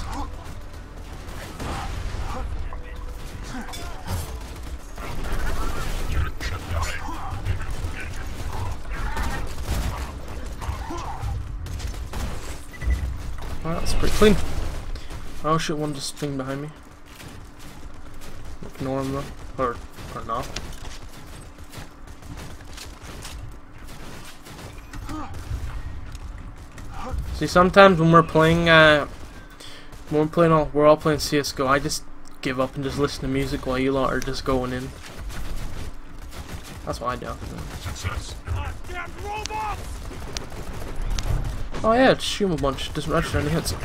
S1: Well, that's pretty clean. Oh shit, one just thing behind me. Ignore him though. Or, or not. See, sometimes when we're playing, uh, when we're playing all, we're all playing C S G O, I just give up and just listen to music while you lot are just going in. That's what I do. Oh yeah, just shoot him a bunch. Doesn't register any hits.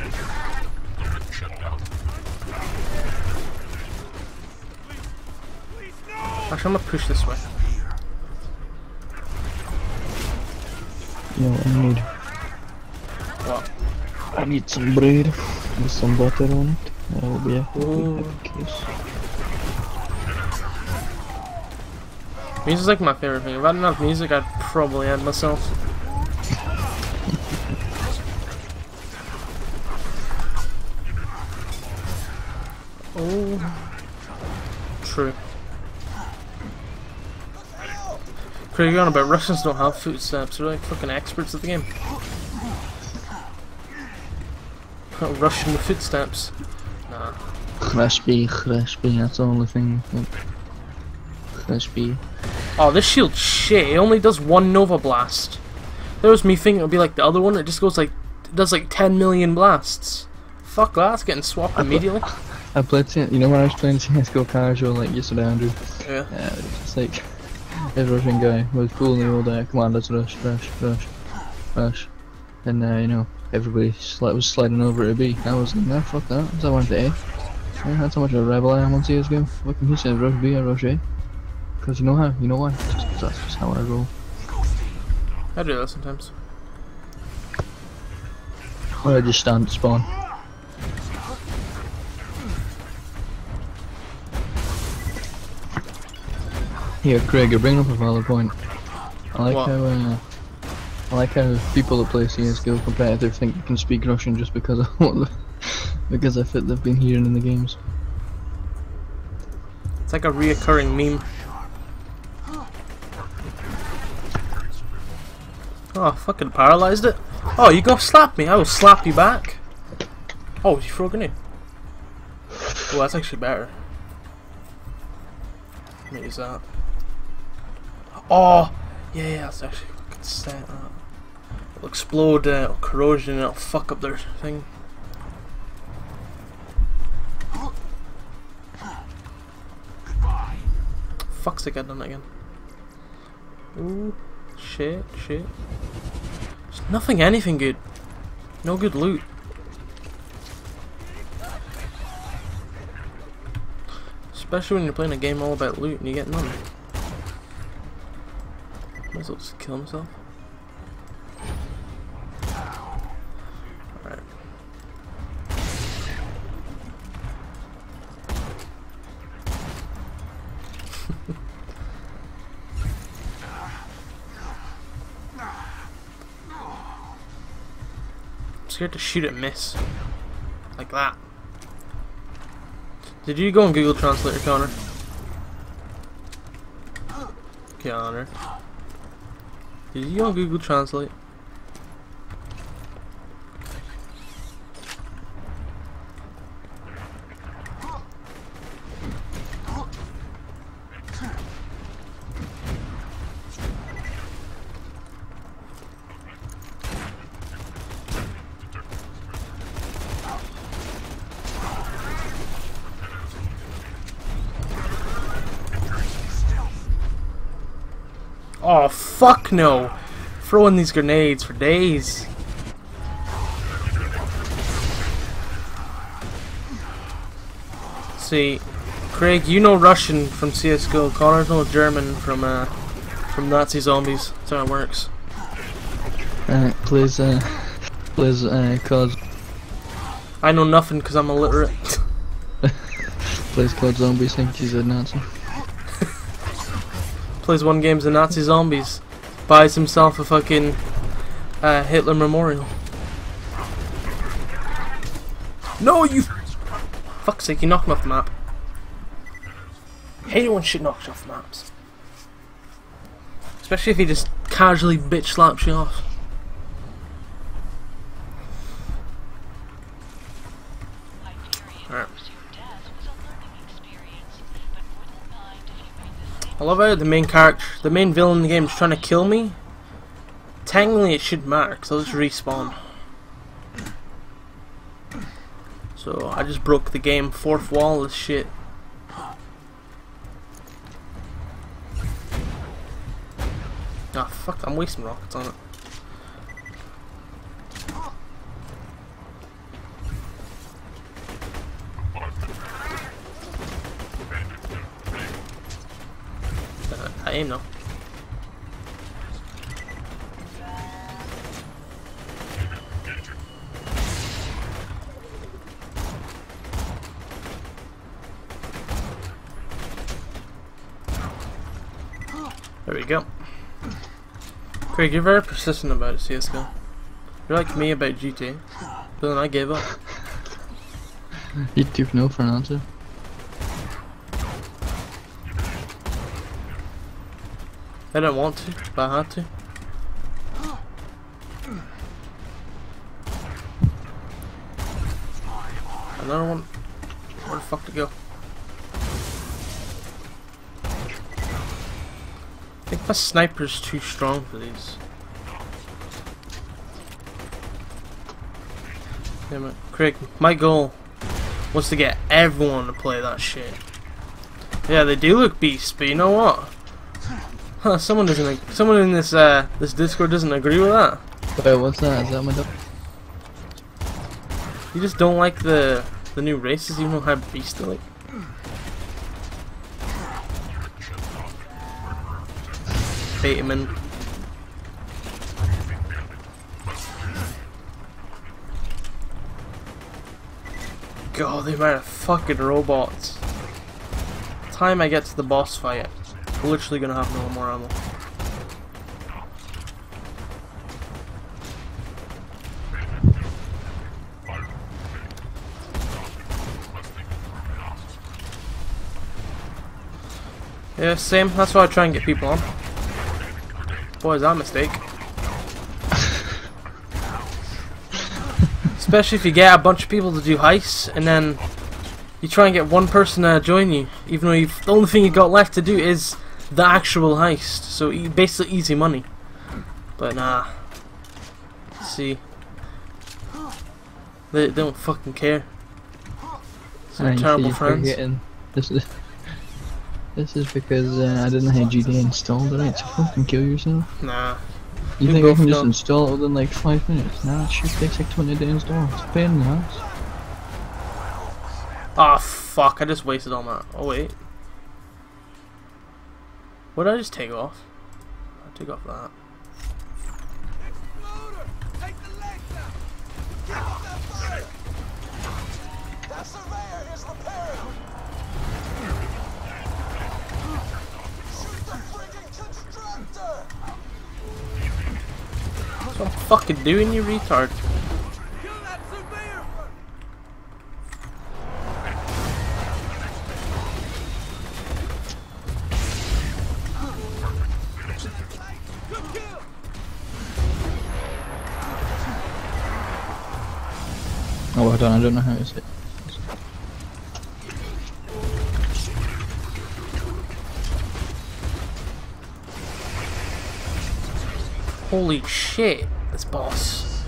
S1: Actually, I'm gonna push this way.
S2: You know what I need?
S1: What?
S2: I need some bread with some butter on it. That will be a happy, happy case.
S1: Music's like my favorite thing. If I had enough music, I'd probably end myself. Oh, true. Craig, you're on about Russians don't have footsteps. They're like fucking experts at the game. Russian footsteps. Nah.
S2: Crispy, crispy. That's the only thing. Crispy.
S1: Oh, this shield's shit. It only does one Nova Blast. There was me thinking it would be like the other one. It just goes like, it does like ten million blasts. Fuck that. It's getting swapped immediately.
S2: I played, you know when I was playing C S G O casual like yesterday, Andrew?
S1: Yeah.
S2: Yeah, it's like, this Russian guy was fooling the old uh, come on, let's rush, rush, rush, rush. And uh, you know, everybody sli was sliding over to B. I was like, nah, fuck that, because I wanted to A. Yeah, that's how much of a rebel I am on C S G O. What can he say, rush B, I rush A. Because you know how, you know why? Just 'cause that's just how I roll.
S1: I do that sometimes.
S2: Or I just stand at spawn. Here, Craig, you're bringing up a valid point. I like
S1: What?
S2: how uh, I like how people that play C S G O competitive think they can speak Russian just because of what the, because I fit they've been hearing in the games.
S1: It's like a reoccurring meme. Oh, fucking paralyzed it. Oh, you go slap me, I will slap you back. Oh, you throw a grenade. Well, that's actually better. Let me use that. Oh, yeah, yeah, that's actually fucking set that. It'll explode uh, corrosion and it'll fuck up their thing. Fuck's sake, I've done that again. Ooh, shit, shit. There's nothing, anything good. No good loot. Especially when you're playing a game all about loot and you get none. Might as well just kill himself. Alright. I'm scared to shoot and miss. Like that. Did you go on Google Translator, Connor? Connor. Did you go on Google Translate? Oh, fuck no! Throwing these grenades for days. See, Craig, you know Russian from C S G O. Connor knows German from uh, from Nazi zombies. That's how it works.
S2: Alright, please, uh, Plays uh, cause
S1: I know nothing because I'm illiterate.
S2: plays called Zombies. Think he's a Nazi.
S1: Plays one game as a Nazi zombies. Buys himself a fucking uh, Hitler memorial. No, you. Fuck's sake! You knocked me off the map. Hate it when shit knocks you off maps. Especially if he just casually bitch slaps you off. Right. I love how the main character, the main villain in the game is trying to kill me. Technically it shouldn't matter because I'll just respawn. So I just broke the game, fourth wall is shit. Ah, fuck, I'm wasting rockets on it. Uh, I aim now. There we go. Craig, you're very persistent about it, C S G O. You're like me about G T A. But then I gave up.
S2: You took no for an answer.
S1: I didn't want to, but I had to. Another one. Where the fuck to go? I think my sniper's too strong for these. Damn it. Craig, my goal was to get everyone to play that shit. Yeah, they do look beasts, but you know what? Huh, someone doesn't someone in this uh this Discord doesn't agree with that.
S2: Wait, what's that? Is that my dog?
S1: You just don't like the the new races, even though how beast they like. Bateman. God, the amount of fucking robots. Time I get to the boss fight, I'm literally gonna have no more ammo. Yeah, same. That's why I try and get people on. Boy, is that a mistake. Especially if you get a bunch of people to do heists and then you try and get one person to join you, even though you've, the only thing you got left to do is the actual heist. So e basically easy money. But nah. See, they, they don't fucking care. Some terrible friends.
S2: Forgetting. This is this is because uh, I didn't have G T A installed. Right, so fucking kill yourself.
S1: Nah.
S2: You,
S1: You
S2: think
S1: go
S2: I can
S1: for
S2: just
S1: no.
S2: install it within like five minutes? Nah, it should take like twenty to install. It's a pain in the ass.
S1: Ah, fuck, I just wasted all that. Oh, wait. What did I just take off? I took off that.
S5: Take the legs out. Keep up that fire. That surveyor is repaired. Shoot the friggin' constructor.
S1: What I'm fucking doing, you retard?
S5: Kill that surveyor first. Good kill.
S2: Oh, well done. I don't know how to say it.
S1: Holy shit, this boss.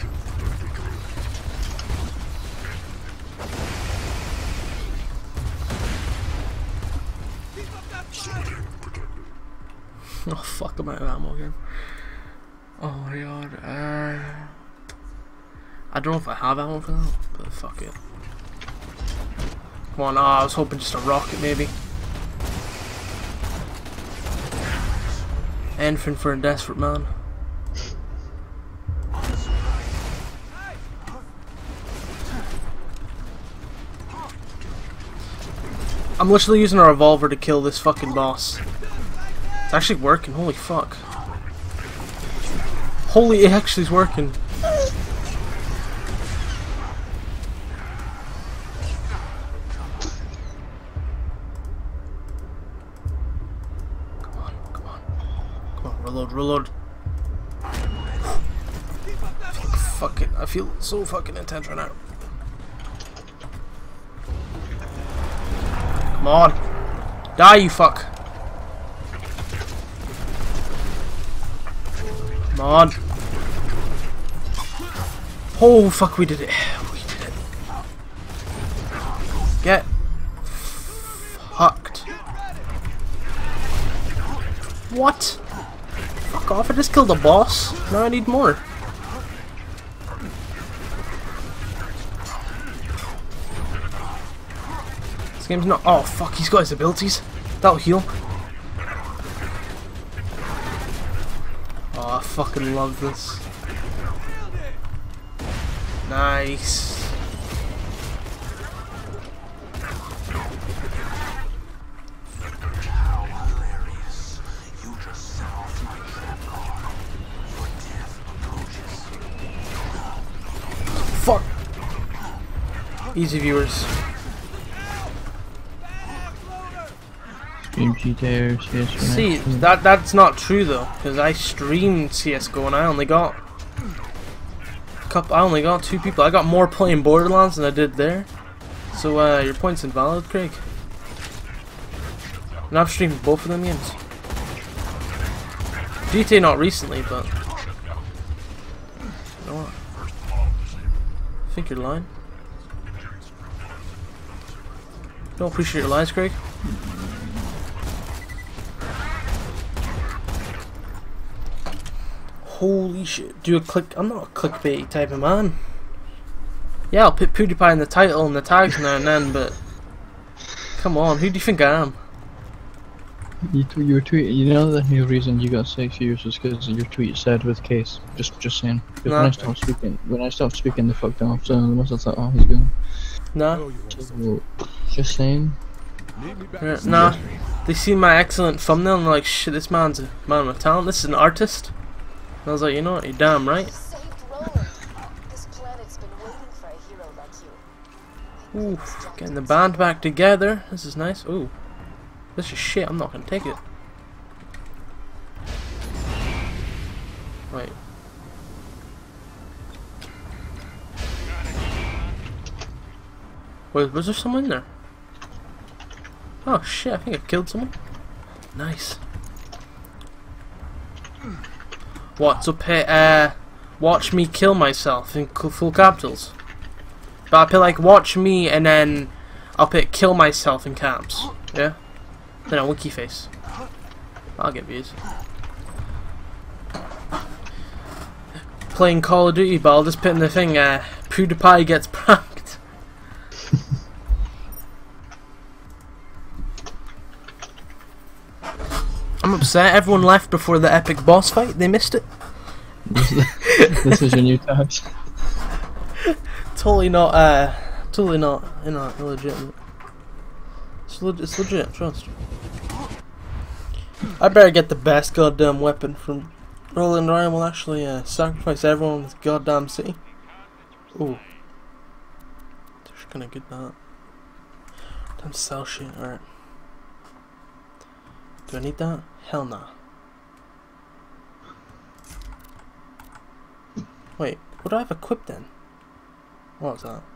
S1: Oh fuck, I'm out of ammo again. Oh my god. Uh, I don't know if I have ammo for that, but fuck it. Come on, oh, I was hoping just a rocket maybe. Anything for a desperate man. I'm literally using a revolver to kill this fucking boss. It's actually working. Holy fuck. Holy, it actually is working. Come on, come on. Come on, reload, reload. Fuck it, I feel so fucking intense right now. Come on. Die, you fuck. Come on. Oh, fuck, we did it. We did it. Get fucked. What? Fuck off, I just killed the boss. Now I need more. This game's not. Oh fuck, he's got his abilities. That'll heal. Oh, I fucking love this. Nice.
S4: How hilarious. You just set off my trap card. Your death approaches.
S1: Fuck. Easy viewers.
S2: Stream G T A or C S G O.
S1: See, that that's not true though, because I streamed C S G O and I only got couple, I only got two people. I got more playing Borderlands than I did there. So uh, your point's invalid, Craig. And I've streamed both of them games. G T A not recently, but you know what? I think you're lying. Don't appreciate your lies, Craig. Holy shit. Do a click. I'm not a clickbait type of man. Yeah, I'll put PewDiePie in the title and the tags now and then, but come on, who do you think I am?
S2: You, t you were tweeting. You know the new reason you got six views was because your tweet said with Case. Just, just saying. Because
S1: Nah.
S2: when I stopped speaking, when I stopped speaking, they fucked off. So they must have thought, oh, he's good.
S1: Nah.
S2: So, just saying.
S1: Yeah, nah. They see my excellent thumbnail and they're like, shit, this man's a man with talent. This is an artist. And I was like, you know what, you're damn right.
S3: You saved Roland. This planet's been waiting for a hero like you.
S1: Ooh, getting the band back together. This is nice. Ooh, this is shit. I'm not gonna take it. Wait. Wait, was there someone in there? Oh shit! I think I killed someone. Nice. What's up here? Uh, watch me kill myself in full capitals. But I'll put like watch me and then I'll put kill myself in caps. Yeah? Then a wiki face. I'll get views. Playing Call of Duty, but I'll just put in the thing, uh, PewDiePie gets pranked. I'm upset, everyone left before the epic boss fight, they missed it.
S2: This is your new tags.
S1: Totally not, uh, totally not, you know, illegitimate. It's, leg it's legit, trust. I better get the best goddamn weapon from Roland, or I will actually uh, sacrifice everyone in this goddamn city. Ooh. They're just gonna get that. Damn sell shit, alright. Do I need that? Hell nah. Wait, what do I have equipped then? What was that?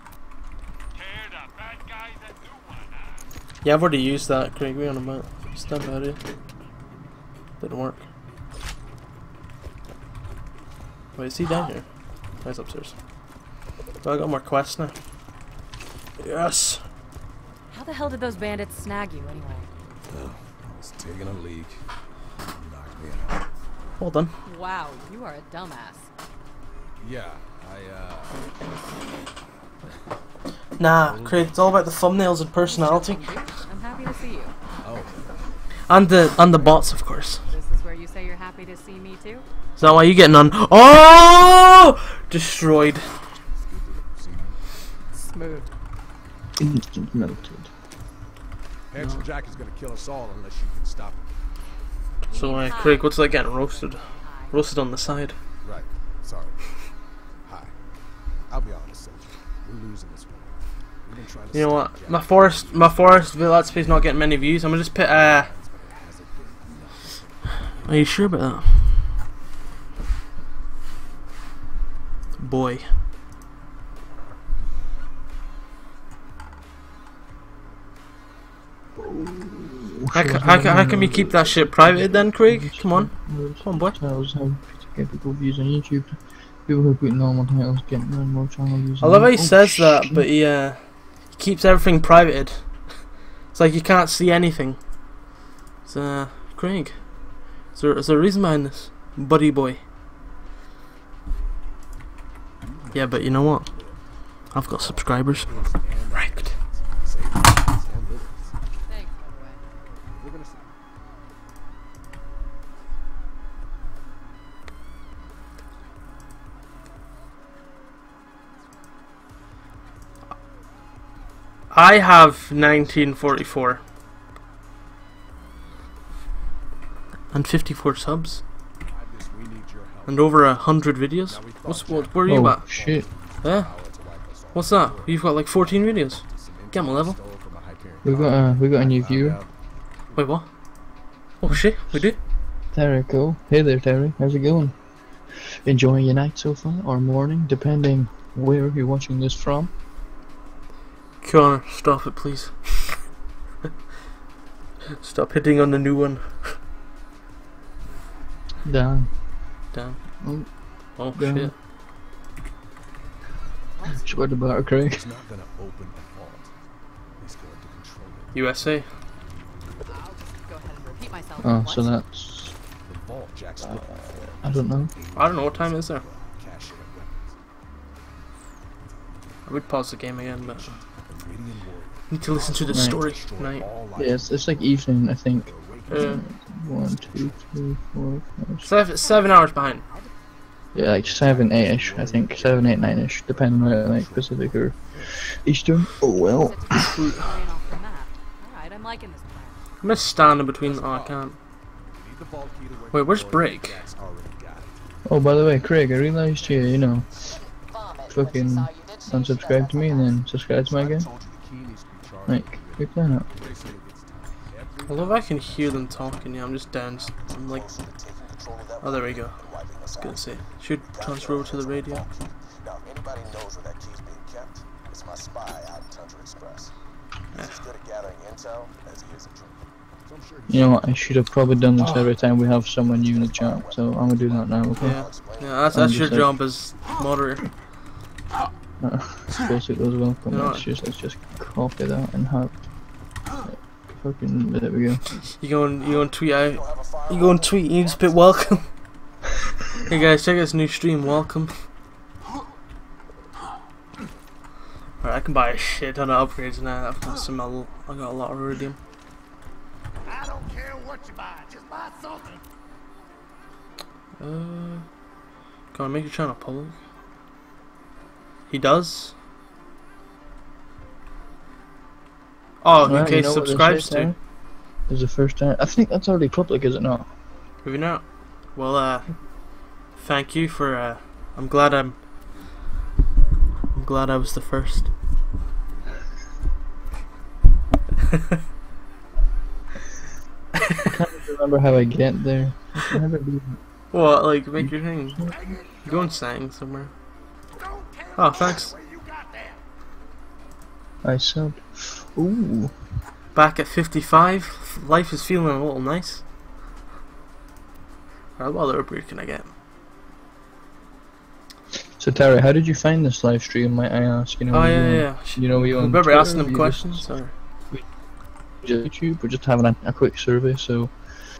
S1: Yeah, I've already used that, Craig. We on about step out here. Didn't work. Wait, is he down here? Oh, he's upstairs. Oh, I got more quests now. Yes!
S8: How the hell did those bandits snag you anyway?
S7: Oh, I was taking a leak. Knocked me out.
S1: Hold on.
S8: Wow, you are a dumbass.
S7: Yeah, I, uh...
S1: Nah, Craig, it's all about the thumbnails and personality.
S8: I'm happy to see you.
S7: Oh.
S1: And the and the bots, of course.
S8: This is where you say you're happy to see me too?
S1: Is that why you getting on? Oh! Destroyed.
S8: Smooth.
S2: Instant melted.
S7: Handsome Jack is gonna kill us all unless you can stop him.
S1: So, uh, Craig, what's it like getting roasted? Roasted on the side.
S7: Right. Sorry. Hi. I'll be honest, Soldier. We're losing this one. We've been trying to
S1: You know
S7: stop
S1: what?
S7: Jack.
S1: My forest, my forest Let's Play's not getting many views. I'm gonna just put. Uh, are you sure about that? Boy. How, ca how, ca how can we keep that shit private then, Craig? Come on. Come on, boy.
S2: Titles have to get people views on YouTube. People who put normal titles get more and more channel views.
S1: I love how he
S2: Oh,
S1: says that,
S2: shit.
S1: but he, uh, he keeps everything privated. It's like you can't see anything. It's, uh, Craig. Is there, is there a reason behind this? Buddy boy. Yeah, but you know what? I've got subscribers. Right.
S7: Save lives and lives.
S8: Thanks, by the way.
S7: We're gonna see.
S1: I have nineteen forty-four. And fifty-four subs.
S7: Ibis, we need your help.
S1: And over a hundred videos. What's what? Where are you
S2: Oh
S1: at?
S2: shit.
S1: Yeah. What's that? You've got like fourteen videos. Get my level.
S2: We got a we got a new viewer.
S1: Wait, what? Oh shit, we do.
S2: Terry, cool. Hey there, Terry. How's it going? Enjoying your night so far, or morning, depending where you're watching this from.
S1: Connor, stop it, please. Stop hitting on the new one.
S2: Damn.
S1: Damn.
S2: Oh,
S1: Oh
S2: Damn.
S1: shit.
S2: swear to butter, Craig.
S7: He's not gonna open a vault. He's going to control it.
S1: U S A.
S8: I'll just go ahead and repeat myself.
S2: Oh,
S8: What?
S2: so that's
S7: The vault Jack's looking for.
S2: I don't know.
S1: I don't know what time is there.
S7: Cache and weapons.
S1: I would pause the game again, but
S7: A radiant warrior.
S1: need to listen to the
S2: Right.
S1: story
S7: Destroy
S1: tonight.
S7: all life.
S2: Yeah, it's, it's like evening, I think.
S1: Uh,
S2: One, two, three, four, five, six.
S1: seven, seven hours behind.
S2: Yeah, like seven, eight-ish, I think. Seven, eight, nine-ish, depending on whether like Pacific or Eastern. Oh well.
S8: Set to keep the terrain off the map. Alright, I'm liking this plan.
S1: I'm gonna stand in between. Oh, I can't.
S7: You need the vault key to work
S1: Wait, where's
S7: the door,
S1: Break?
S7: Jack's already got it.
S2: Oh, by the way, Craig, I realised you, you know,
S3: Vomit.
S2: fucking unsubscribe to me and then subscribe to my game.
S7: Told you the key needs to be charged.
S2: Like, click that up.
S7: They say it gets time.
S1: I love I can hear them talking. Yeah, I'm just down. I'm like, oh, there we go. I was gonna say, should transfer over to the radio.
S5: Now, if anybody knows where that key's being kept, it's my spy out in Tundra Express. He's as good at gathering intel as he is at drinking.
S7: So I'm sure
S2: You know what? I should have probably done this every time we have someone new in the chat, so I'm gonna do that now. Okay.
S1: Yeah, yeah. That's that's your job as moderator.
S2: Uh, I suppose it was welcome.
S1: No.
S2: Let's just let's just copy that and have. Like, fucking there we go.
S1: You go and you go and tweet out. You go and tweet. And you just put welcome. Hey guys, check out this new stream. Welcome. Alright, I can buy a shit ton of upgrades now. I've got some. I got a lot of iridium.
S6: I don't care what you buy, just buy something.
S1: Uh, can I make your channel public? He does. Oh,
S2: Well,
S1: in case
S2: you know what they
S1: subscribes
S2: say,
S1: to.
S2: Terry? This is the first time. I think that's already public, is it not?
S1: Maybe not. Well, uh, thank you for. Uh, I'm glad I'm. I'm glad I was the first.
S2: I can't remember how I get there. I can never do that.
S1: What, like, make your thing? Go and sing somewhere.
S6: Don't care
S1: Oh, thanks.
S6: where you got that.
S2: I subbed. Ooh.
S1: Back at fifty-five. Life is feeling a little nice. Alright, what other upgrade can I get?
S2: So Terry, how did you find this live stream? Might I ask? You know,
S1: Oh,
S2: were you
S1: yeah,
S2: on-
S1: yeah.
S2: You know, were you on
S1: Remember
S2: Twitter,
S1: asking
S2: were
S1: them
S2: you
S1: questions?
S2: just-
S1: Or?
S2: just YouTube. We're just having a, a quick survey. So.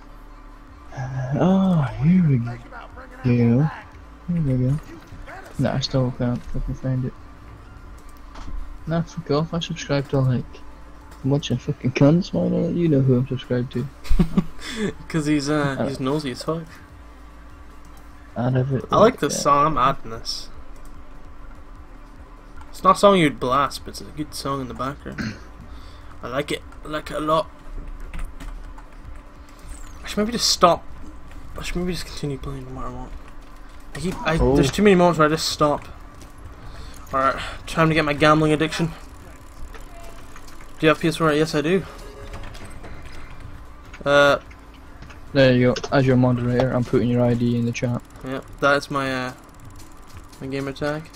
S2: Oh, here we go. Here we go. Nah, I still can't fucking find it. Nah, fuck off. I subscribe to like a bunch of fucking cunts. Why not? You know who I'm subscribed to.
S1: Because he's, uh, he's nosy as fuck.
S2: Out of it.
S1: I like this
S2: yeah.
S1: song. I'm adding this. It's not a song you'd blast, but it's a good song in the background. I like it. I like it a lot. I should maybe just stop. I should maybe just continue playing no matter what. I keep. I,
S2: Oh.
S1: There's too many moments where I just stop. Alright, time to get my gambling addiction. Do you have P S four? Yes, I do. Uh,
S2: There you go. As your moderator, I'm putting your I D in the chat.
S1: yeah, that's my uh, my gamer tag.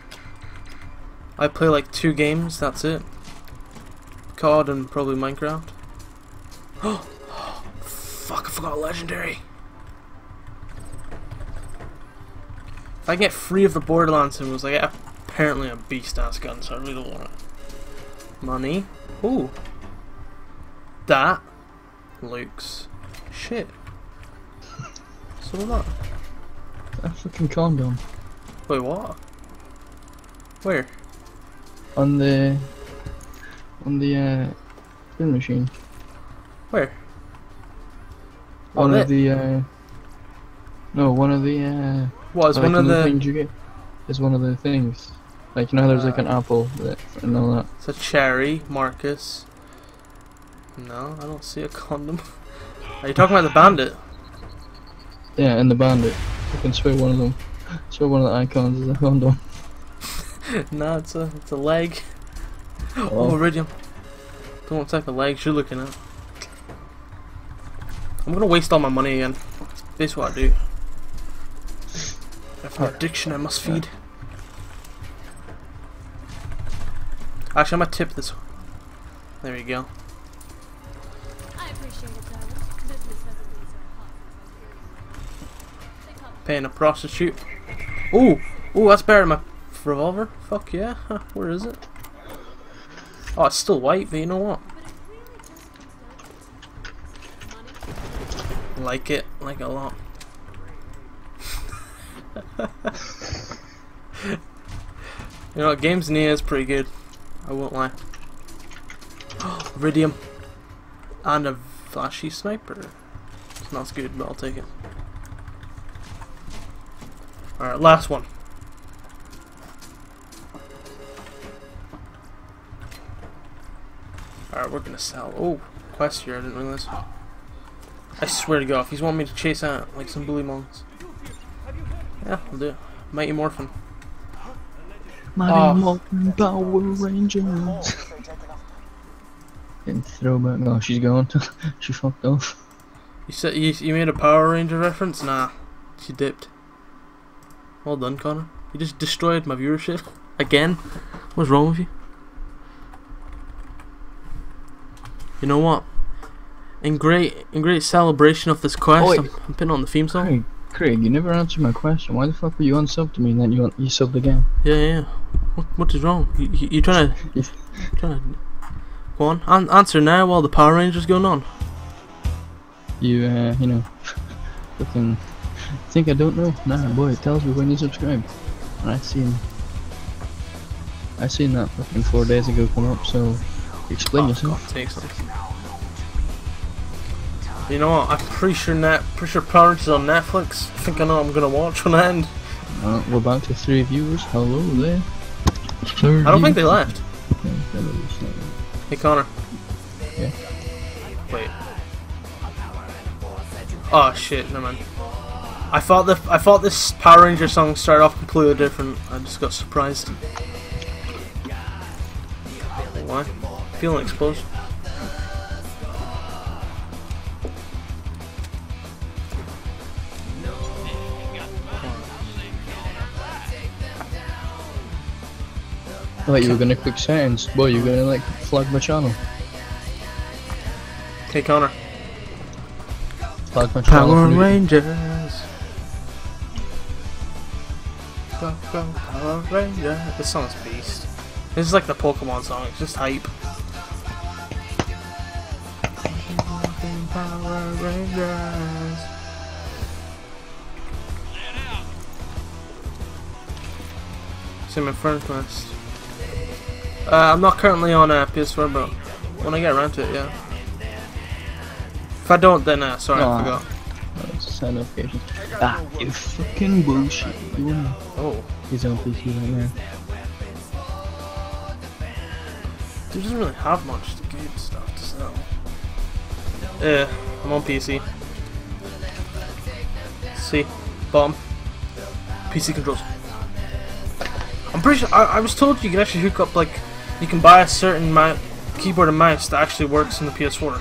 S1: I play like two games. That's it. C O D and probably Minecraft. Oh, fuck! I forgot legendary. If I get free of the Borderlands symbols, I get apparently a beast ass gun, so I really don't want it. Money. Ooh. That looks shit. So what?
S2: A fucking condom.
S1: Wait, what? Where?
S2: On the... On the, uh... spin machine.
S1: Where?
S2: One
S1: Oh,
S2: of the, uh... No, one of the, uh...
S1: What is
S2: like
S1: one of the?
S2: things you get. It's one of the things. Like, you know how there's like an apple that, and all that.
S1: It's a cherry, Marcus. No, I don't see a condom. Are you talking about the bandit?
S2: Yeah, and the bandit. I can swear one of them. I swear one of the icons is a condom.
S1: No, it's a it's a leg. Oh,
S2: Oh.
S1: iridium. Don't know what type of legs you're looking at. I'm gonna waste all my money again. That's what I do. I have an addiction I must feed. Actually, I'm gonna tip this one. There you go.
S8: I appreciate it, Tyler. Business hasn't been so hot since I was
S1: Paying a prostitute. Ooh, ooh, that's better than my revolver. Fuck yeah. Huh, where is it? Oh, it's still white, but you know what? Like it, like a lot. You know what? Games Nia is pretty good. I won't lie. Iridium and a flashy sniper. It's not as good, but I'll take it. Alright, last one. Alright, we're gonna sell. Oh, quest here, I didn't realize. I swear to God, if he's wanting me to chase out like some bully monks. Yeah, I'll do it. Mighty Morphin.
S2: Mighty
S1: Oh.
S2: Morphin Power Rangers. And throwback. No, she's gone. She fucked off.
S1: You said you, you made a Power Ranger reference? Nah, she dipped. Well done, Connor. You just destroyed my viewership again. What's wrong with you? You know what? In great, in great celebration of this quest,
S2: Oh, wait.
S1: I'm, I'm putting on the theme song.
S2: Craig, Craig, you never answered my question. Why the fuck were you unsubbed to me and then you un you subbed again?
S1: Yeah, yeah. yeah. What, what is wrong? You, you, you trying to, trying to? Go on, an answer now while the Power Rangers going on.
S2: You, uh, you know, fucking think I don't know? Nah, boy, it tells me when you subscribe. And I seen, I seen that fucking four days ago come up. So, explain
S1: Oh,
S2: yourself.
S1: God, take some. You know what? I'm pretty sure net, pretty sure Power Rangers on Netflix. I think I know what I'm gonna watch when I end.
S2: Uh, we're back to three viewers. Hello there.
S1: I don't think they left. Hey Connor.
S2: Yeah.
S1: Wait. Oh shit, never mind. I thought the I thought this Power Ranger song started off completely different. I just got surprised. Why? Feeling exposed.
S2: I thought you were gonna click settings. Boy, you're gonna like flag my channel.
S1: Hey Connor.
S2: Flag my channel.
S1: Power
S2: for me.
S1: Rangers. Go go Power Rangers. This song's beast. This is like the Pokemon song. It's just hype. Power Rangers. See my friend quest. Uh, I'm not currently on uh, P S four, but when I get around to it, yeah. If I don't, then uh, sorry,
S2: Aw.
S1: I forgot.
S2: Oh, it's a sign notification. Ah, you fucking bullshit. You wanna?
S1: Oh.
S2: He's on P C right now.
S1: There doesn't really have much good stuff to sell. Yeah, I'm on P C. See, bottom. P C controls. I'm pretty sure I, I was told you can actually hook up, like, you can buy a certain mount, keyboard and mouse that actually works in the P S four.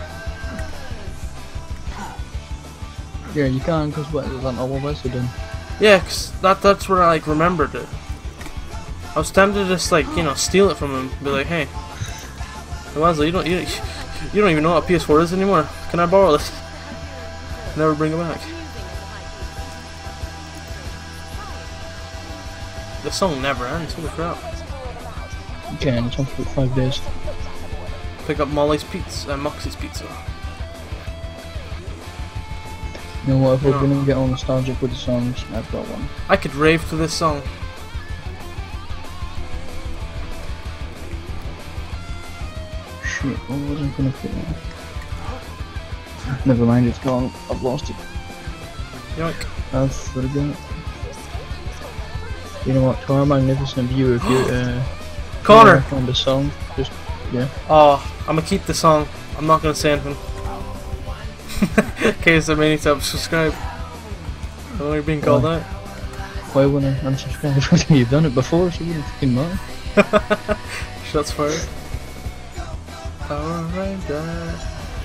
S2: Yeah, you can, because what is that not what Wesley done?
S1: Yeah, cause that that's where I like remembered it. I was tempted to just like you know steal it from him, be like, hey, Wesley, you don't you, you don't even know what a P S four is anymore. Can I borrow this? Never bring it back. The song never ends. Holy crap!
S2: You can. It's on for five days.
S1: Pick up Molly's Pizza, uh, Moxie's Pizza.
S2: You know what? If we're
S1: No.
S2: gonna get all nostalgic with the songs, I've got one.
S1: I could rave to this song.
S2: Shit, what was I gonna put in? Never mind, it's gone. I've lost it.
S1: Yoink.
S2: I've forgot. You know what? To our magnificent viewer, if you uh,
S1: Connor.
S2: on the song, just yeah.
S1: Oh, I'm gonna keep the song. I'm not gonna say anything. In case I may need to subscribe. I know you're being called
S2: Why?
S1: out.
S2: Why would I unsubscribe? You've done it before, so you don't fucking matter.
S1: Shots fired. Power Ranger.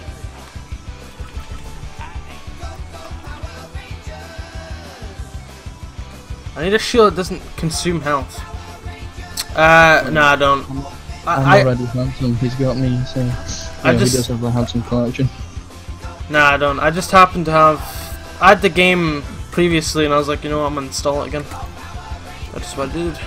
S1: I need a shield that doesn't consume health. Uh, no, I don't.
S2: I'm
S1: I, I,
S2: already handsome. He's got me, so yeah,
S1: I
S2: he
S1: just-
S2: does have a handsome collection.
S1: nah, I don't. I just happen to have. I had the game previously, and I was like, you know what, I'm gonna install it again. That's what I did.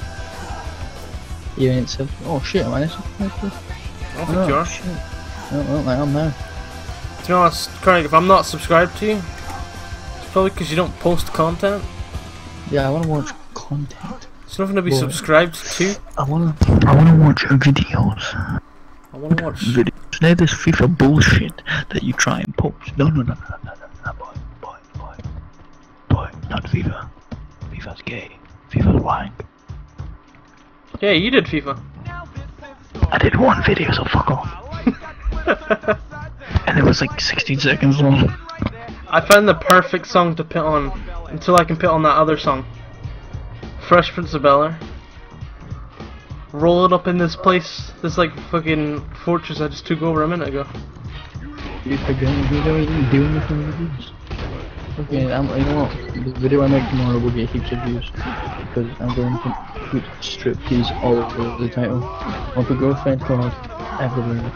S2: You ain't sub. Oh shit, am I subscribed?
S1: I don't think
S2: Oh
S1: you are.
S2: shit. Oh well, I am now.
S1: To be honest, Craig, if I'm not subscribed to you, it's probably because you don't post content.
S2: Yeah, I wanna watch content.
S1: It's nothing to be
S2: Boy.
S1: subscribed to.
S2: I wanna. I wanna watch videos.
S1: I want to watch.
S2: Videos. Now this FIFA bullshit that you try and post. No, no, no, no, no, no, no, no, boy, boy, boy, boy. Not FIFA. FIFA's gay. FIFA's wank.
S1: Yeah, you did FIFA.
S2: I did one video, so fuck off. And it was like sixteen seconds long.
S1: I found the perfect song to put on until I can put on that other song. Fresh Prince of Bel-Air. Rolling up in this place, this like fucking fortress I just took over a minute ago.
S2: You forget we don't even do anything with these. Okay, I'm, you know what? The video I make tomorrow will get heaps of views because I'm going to put striptease all over the title. I'll put girlfriend card everywhere.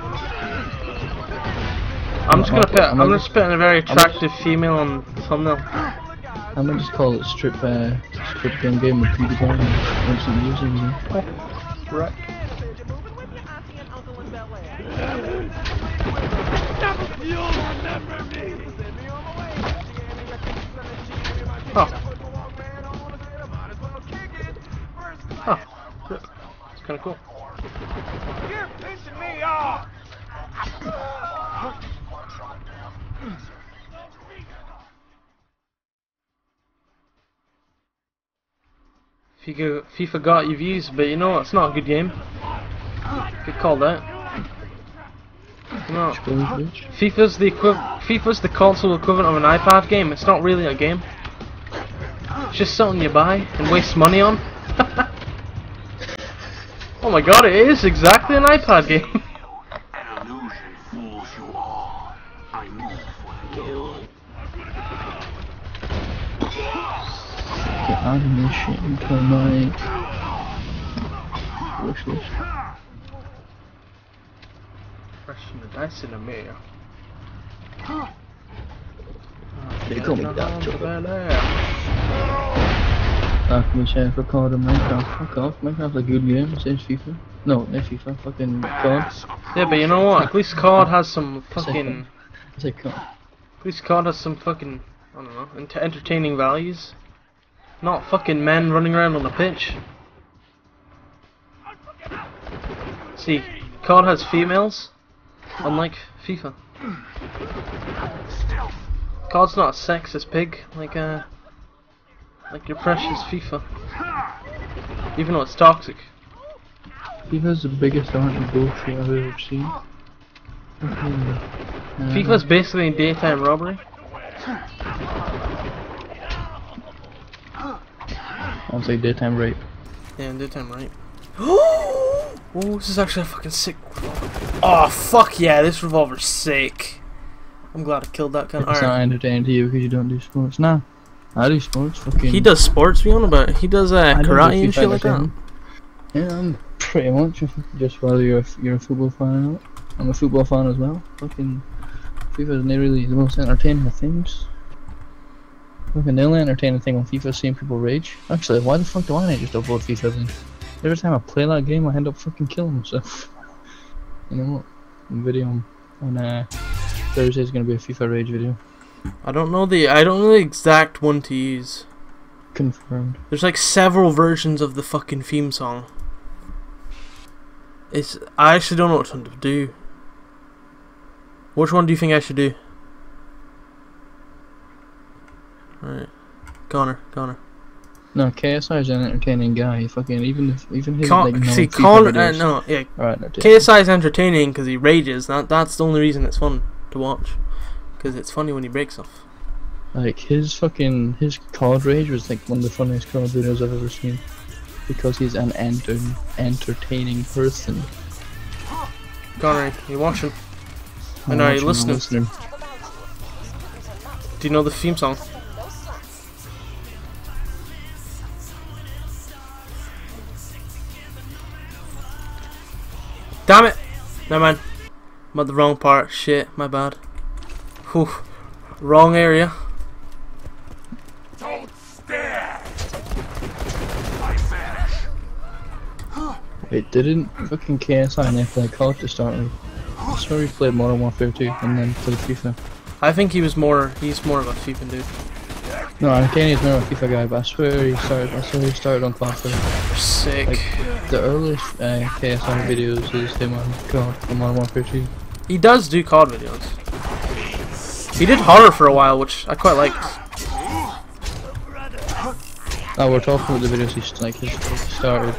S1: I'm just gonna
S2: I'll-
S1: put.
S2: I'm
S1: I'm
S2: gonna-
S1: just putting a very attractive female on the thumbnail.
S2: I'm gonna just call it strip, uh, strip game game with P design and some music. You know?
S1: Right. Oh. Oh. It's kind of cool.
S6: You're pissing me off!
S1: FIFA, FIFA got you views, but you know what? It's not a good game. Get called out. No.
S2: Bitch.
S1: FIFA's the equiv FIFA's the console equivalent of an iPad game. It's not really a game. It's just something you buy and waste money on. Oh my god, it is exactly an iPad game.
S4: An illusion fools you all. I move for the kill.
S2: Get out of this shit until my wish list.
S1: Pressing the dice in the mirror.
S2: They call me Doctor.
S1: Bel-Air.
S2: Back me share for C O D and Minecraft. Fuck off. Minecraft's a good game. Same as FIFA. No, not FIFA. Fucking C O D.
S1: Yeah, but you know what? At least C O D has some fucking.
S2: I say C O D.
S1: At least C O D has some fucking. I don't know. Ent entertaining values. Not fucking men running around on the pitch. See, C O D has females, unlike FIFA. C O D's not a sexist pig like uh, like your precious FIFA. Even though it's toxic.
S2: FIFA's the biggest amount of bullshit I've ever seen. Okay. Uh,
S1: FIFA's basically daytime robbery.
S2: I'll say daytime rape.
S1: Yeah, daytime rape. Oh, this is actually a fucking sick revolver. Oh, fuck yeah, this revolver's sick. I'm glad I killed that kind of.
S2: It's not entertaining to you because you don't do sports. Nah, I do sports. Fucking.
S1: He does sports, we on about. He does uh, karate and shit like that.
S2: Yeah, I'm pretty much. Just whether you're a, you're a football fan or not. I'm a football fan as well. Fucking FIFA's not really the most entertaining of things. Fucking the only entertaining thing on FIFA is seeing people rage. Actually, why the fuck do I not just upload FIFA then? Every time I play that game, I end up fucking killing myself. You know what? The video on uh, Thursday is gonna be a FIFA rage video.
S1: I don't know the I don't know the exact one to use.
S2: Confirmed.
S1: There's like several versions of the fucking theme song. It's I actually don't know what to do. Which one do you think I should do? Alright. Connor, Connor.
S2: No, K S I is an entertaining guy. He fucking even if, even his
S1: Con
S2: like no
S1: see,
S2: FIFA
S1: Connor, uh,
S2: videos.
S1: no, yeah.
S2: Alright, no,
S1: K S I is entertaining because he rages. That that's the only reason it's fun to watch. Because it's funny when he breaks stuff.
S2: Like his fucking his C O D rage was like one of the funniest C O D videos I've ever seen. Because he's an enter entertaining person.
S1: Connor, you watching?
S2: I'm
S1: And are you
S2: watching, I'm
S1: listening?
S2: listening.
S1: Do you know the theme song? Damn it! Never mind. I'm at the wrong part. Shit, my bad. Whew. Wrong area.
S4: Don't stare! I vanish.
S2: Wait, didn't fucking K S I and play C O D to start with? I swear he played Modern Warfare two and then played FIFA.
S1: I think he was more. He's more of a FIFA dude.
S2: No, I can't he's more of a FIFA guy, but I swear he started. I swear he started on Classic.
S1: Sick.
S2: Like, the earliest uh, K S I videos is him on C O D, on Modern Warfare two.
S1: He does do C O D videos. He did horror for a while, which I quite liked.
S2: Oh, we're talking about the videos he like he started.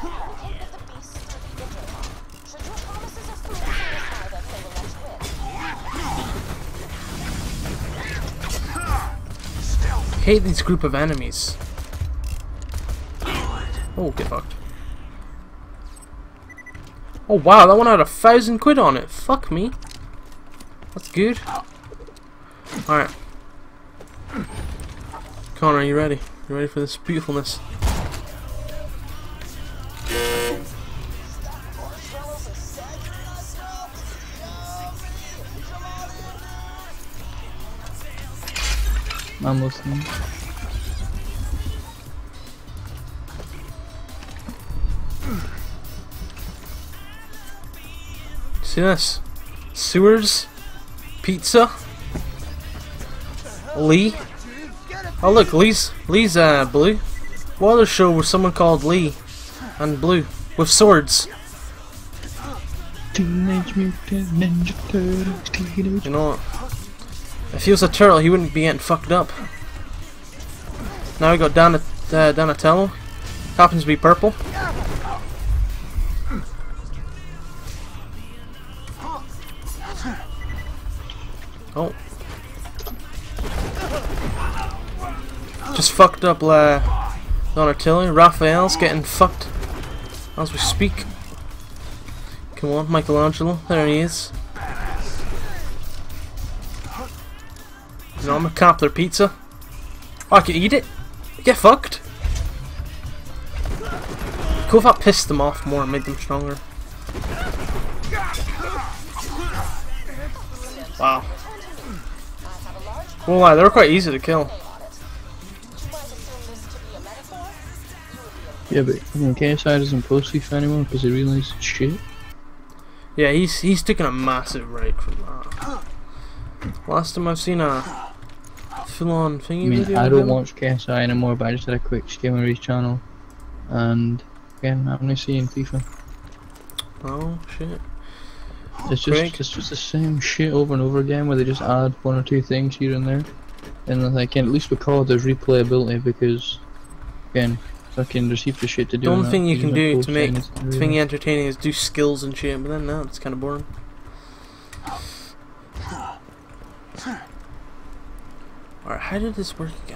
S1: Hate these group of enemies. Oh, get fucked. Oh wow, that one had a thousand quid on it. Fuck me. That's good. Alright. Connor, are you ready? You ready for this beautifulness?
S2: I'm listening.
S1: See this? Sewers? Pizza? Lee? Oh look, Lee's Lee's uh blue. What other show was someone called Lee and blue with swords?
S2: Teenage Mutant Ninja Turtles. Teenage
S1: You know what? If he was a turtle, he wouldn't be getting fucked up. Now we got Don uh, Donatello. Happens to be purple. Oh. Just fucked up uh, Donatello. Raphael's getting fucked as we speak. Come on, Michelangelo. There he is. You know, I'm gonna cap their pizza. Oh, I can eat it? Get fucked. Cool if I pissed them off more and made them stronger. Wow. Well, wow, they were quite easy to kill.
S2: Yeah, but you know, K S I doesn't post FIFA anymore because they realise it's shit.
S1: Yeah, he's he's taking a massive break from that. Last time I've seen a full-on thingy
S2: I mean,
S1: video
S2: I
S1: of
S2: don't
S1: him.
S2: watch K S I anymore, but I just had a quick skim of his channel, and again, I'm only seeing FIFA.
S1: Oh shit.
S2: It's
S1: Craig?
S2: just it's just the same shit over and over again, where they just add one or two things here and there, and like at least with C O D there's replayability because, again, fucking there's heaps of shit to do.
S1: The only
S2: now.
S1: thing you
S2: He's
S1: can
S2: not
S1: do
S2: post
S1: to make
S2: saying it's really-
S1: thingy entertaining is do skills and shit, but then no, it's kind of boring. Alright, how did this work again?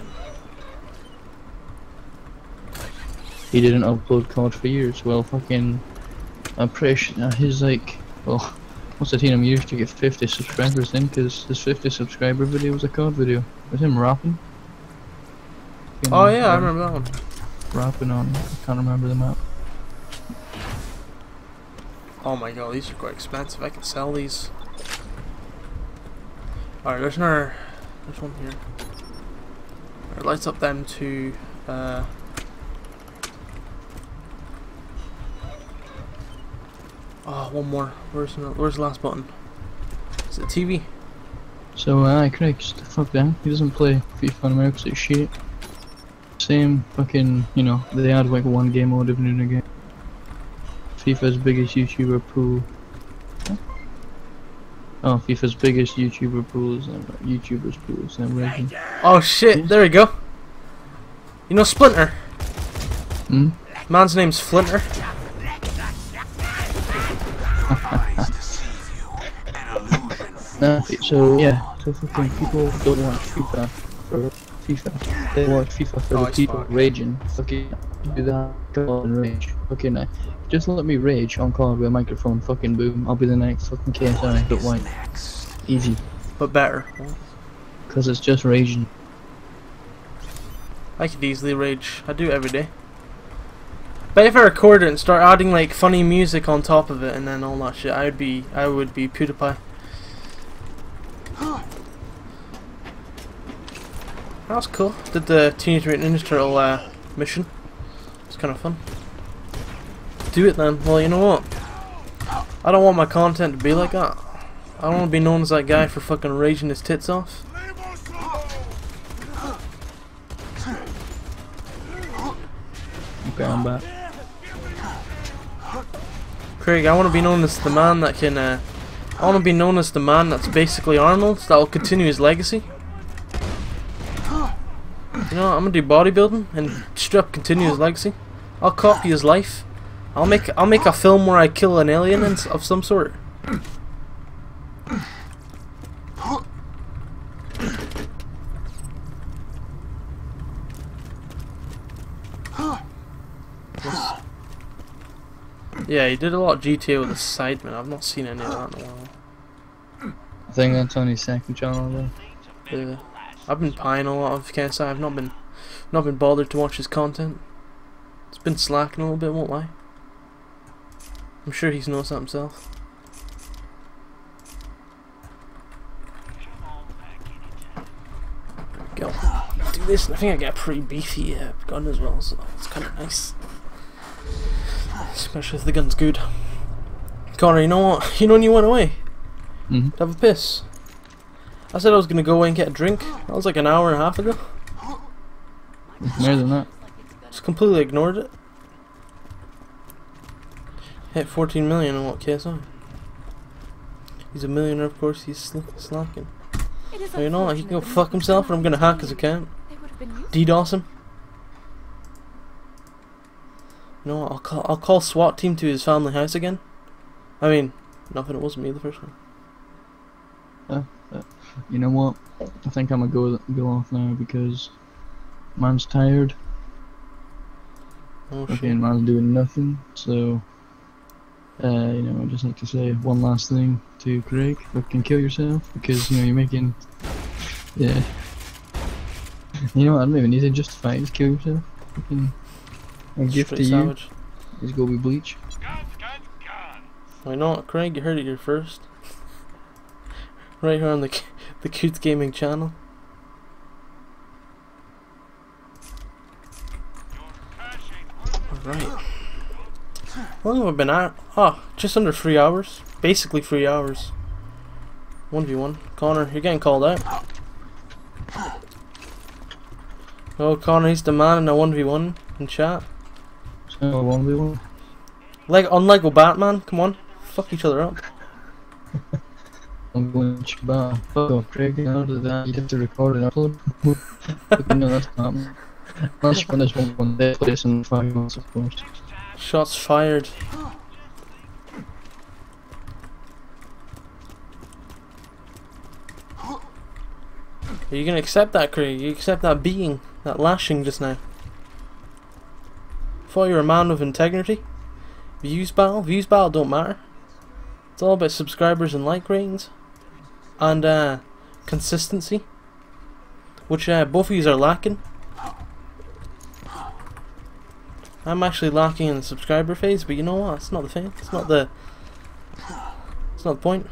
S2: He didn't upload C O D for years. Well, fucking, I'm pretty sure uh, his like, well, must have taken him years to get fifty subscribers in, because his fifty subscriber video was a C O D video. It was him rapping. Fucking,
S1: Oh yeah, I
S2: uh,
S1: remember that one.
S2: Rapping on, I can't remember the map.
S1: Oh my god, these are quite expensive. I can sell these. Alright, there's another. There's one here. Alright, lights up them to. Uh, oh, one more. Where's the, where's the last button? Is it T V?
S2: So, uh, Craig, just fuck that. He doesn't play FIFA on America, so shit. Same fucking, you know, they add like one game mode every new game. FIFA's biggest YouTuber pool. Huh? Oh, FIFA's biggest YouTuber pools and YouTubers pools and everything.
S1: Oh shit, there we go. You know Splinter?
S2: Hmm?
S1: Man's name's Flinter.
S2: Uh, so yeah, so fucking people don't watch FIFA for FIFA. They watch FIFA for
S1: Oh,
S2: the
S1: it's
S2: people
S1: fucked.
S2: raging. Fucking do that, go on and rage. Fucking uh, just let me rage on call with a microphone. Fucking boom, I'll be the next fucking K S I. Don't whine. Easy,
S1: But better.
S2: cause it's just raging.
S1: I could easily rage. I do it every day. But if I record it and start adding like funny music on top of it and then all that shit, I would be I would be PewDiePie. That was cool. Did the Teenage Mutant Ninja Turtle uh, mission. It's kind of fun. Do it then. Well, you know what? I don't want my content to be like that. I don't want to be known as that guy for fucking raging his tits off.
S2: Okay, I'm back.
S1: Craig, I want to be known as the man that can. Uh, I want to be known as the man that's basically Arnold. That will continue his legacy. You know, I'm gonna do bodybuilding and straight up continue his legacy. I'll copy his life. I'll make I'll make a film where I kill an alien and, of some sort. Yeah, he did a lot of G T A with the Sidemen. I've not seen any of that in a while.
S2: I think that's on his second channel though.
S1: Yeah. I've been pieing a lot of K S I. I've not been not been bothered to watch his content. It's been slacking a little bit, won't lie. I'm sure he's noticed that himself. There we go. Do this, and I think I get a pretty beefy uh, gun as well, so it's kind of nice. Especially if the gun's good. Connor, you know what? You know when you went away
S2: Mm-hmm.
S1: to have a piss? I said I was gonna go away and get a drink. That was like an hour and a half ago.
S2: More than that.
S1: Just completely ignored it. Hit fourteen million on what K S I. He's a millionaire, of course. He's sl slacking. Well, you know what? He can go fuck himself, or I'm gonna hack his account. DDoS him. You know what? I'll call. I'll call SWAT team to his family house again. I mean, nothing. It wasn't me the first time.
S2: Uh, uh, you know what? I think I'm gonna go go off now because man's tired.
S1: Oh
S2: Okay,
S1: shit.
S2: man's doing nothing. So, uh, you know, I just like to say one last thing to Craig: fucking kill yourself because you know you're making. Yeah. You know what? I don't even need to justify it. Just kill yourself. Fucking. A gift
S1: Straight
S2: to you
S1: savage.
S2: is go be bleach.
S6: Guns, guns, guns.
S1: Well, you know what, Craig? You heard it here first. Right here on the the CouttsGaming channel. Alright. How long have I been at? Oh, just under three hours. Basically three hours. one v one. Connor, you're getting called out. Oh, Connor, he's the man in a one v one in chat.
S2: So one v one.
S1: Like, on Lego Batman, come on. Fuck each other up.
S2: I'm going to Shabbat. Fuck off, Craig. Out of that, you have to record and upload. Fucking no, that's not me. Unless when there's one on this place in five months, of course.
S1: Shots fired. Are you gonna accept that, Craig? You accept that beating, that lashing just now? Thought you were a man of integrity. Views battle, views battle don't matter. It's all about subscribers and like ratings, and uh, consistency, which uh, both of you are lacking. I'm actually lacking in the subscriber phase, but you know what? It's not the thing. It's not the. It's not the point.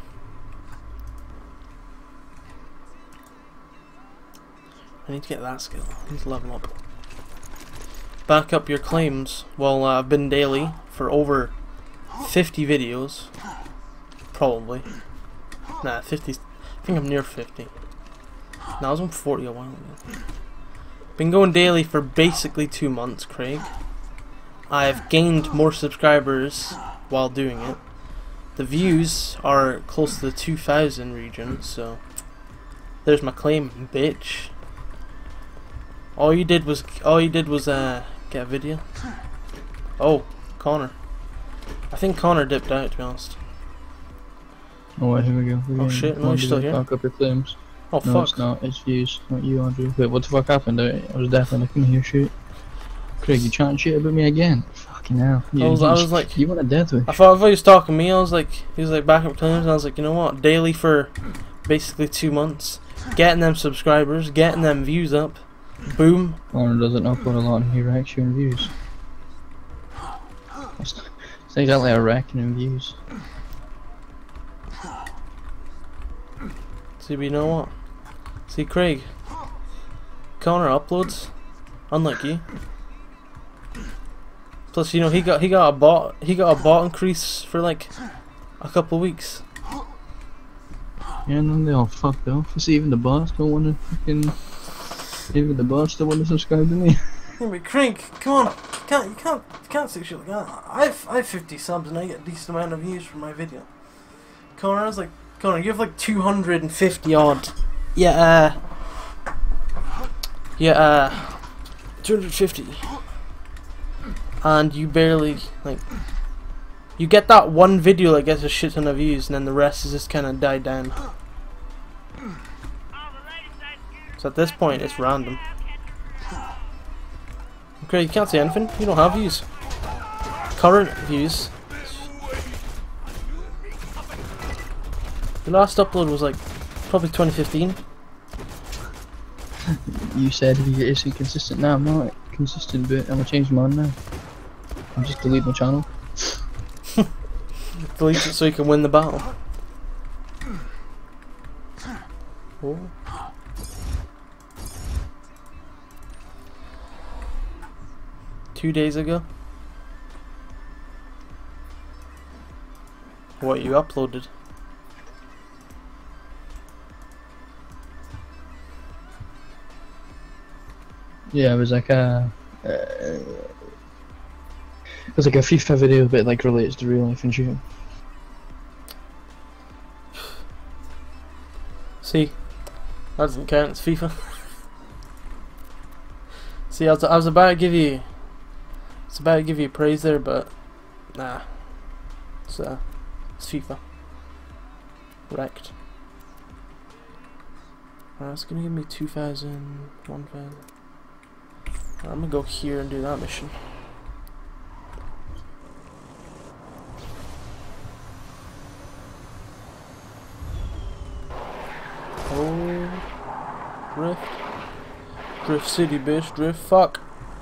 S1: I need to get that skill. I need to level up. Back up your claims. Well, uh, I've been daily for over fifty videos. Probably. Nah, fifty. I think I'm near fifty. Nah, I was on forty a while ago. Been going daily for basically two months, Craig. I've gained more subscribers while doing it. The views are close to the two thousand region, so there's my claim, bitch. All you did was all you did was uh get a video. Oh, Connor. I think Connor dipped out, to be honest.
S2: Oh wait, here we go. We're
S1: Oh shit, no, you're still here.
S2: Back up your claims.
S1: Oh
S2: no,
S1: fuck.
S2: It's not. It's views, not you, Andrew. Wait, what the fuck happened? I, I was definitely looking here. Shit. Craig, you chatting shit about me again? Fucking hell. You,
S1: I was,
S2: you,
S1: I was like,
S2: you want a death wish?
S1: I thought, I thought he was talking to me. I was like, he was like back up claims, and I was like, you know what? Daily for basically two months, getting them subscribers, getting them views up. Boom.
S2: Connor doesn't upload a lot, and he racks you in views. It's, it's exactly a racking in views.
S1: See, but you know what? See, Craig. Connor uploads, unlike you. Plus, you know, he got he got a bot he got a bot increase for like a couple of weeks.
S2: Yeah, and then they all fucked off. You see, even the boss don't want to fucking. Even the boss don't want to subscribe to me.
S1: Yeah, but Craig, come on, you can't you can't you can't say shit like that. I've I've fifty subs and I get a decent amount of views from my video. Connor, I was like, Connor, you have like two hundred and fifty odd. Yeah, uh, yeah, uh, two hundred fifty. And you barely, like, you get that one video that gets a shit ton of views, and then the rest is just kind of died down. So at this point, it's random. Okay, you can't say anything. You don't have views. Current views. The last upload was like probably twenty fifteen.
S2: You said he is consistent. Now I'm not consistent, but I'm gonna change mine now. I'll just delete my channel.
S1: Delete it so you can win the battle. Oh. Two days ago. What you uploaded?
S2: Yeah, it was like a. Uh, it was like a FIFA video, but like relates to real life and shit.
S1: See, that doesn't count. It's FIFA. See, I was I was about to give you, I was about to give you praise there, but nah. It's uh, it's FIFA. Wrecked. Alright, it's gonna give me two thousand, one thousand. I'm gonna go here and do that mission. Oh, drift, drift city, bitch, drift, fuck.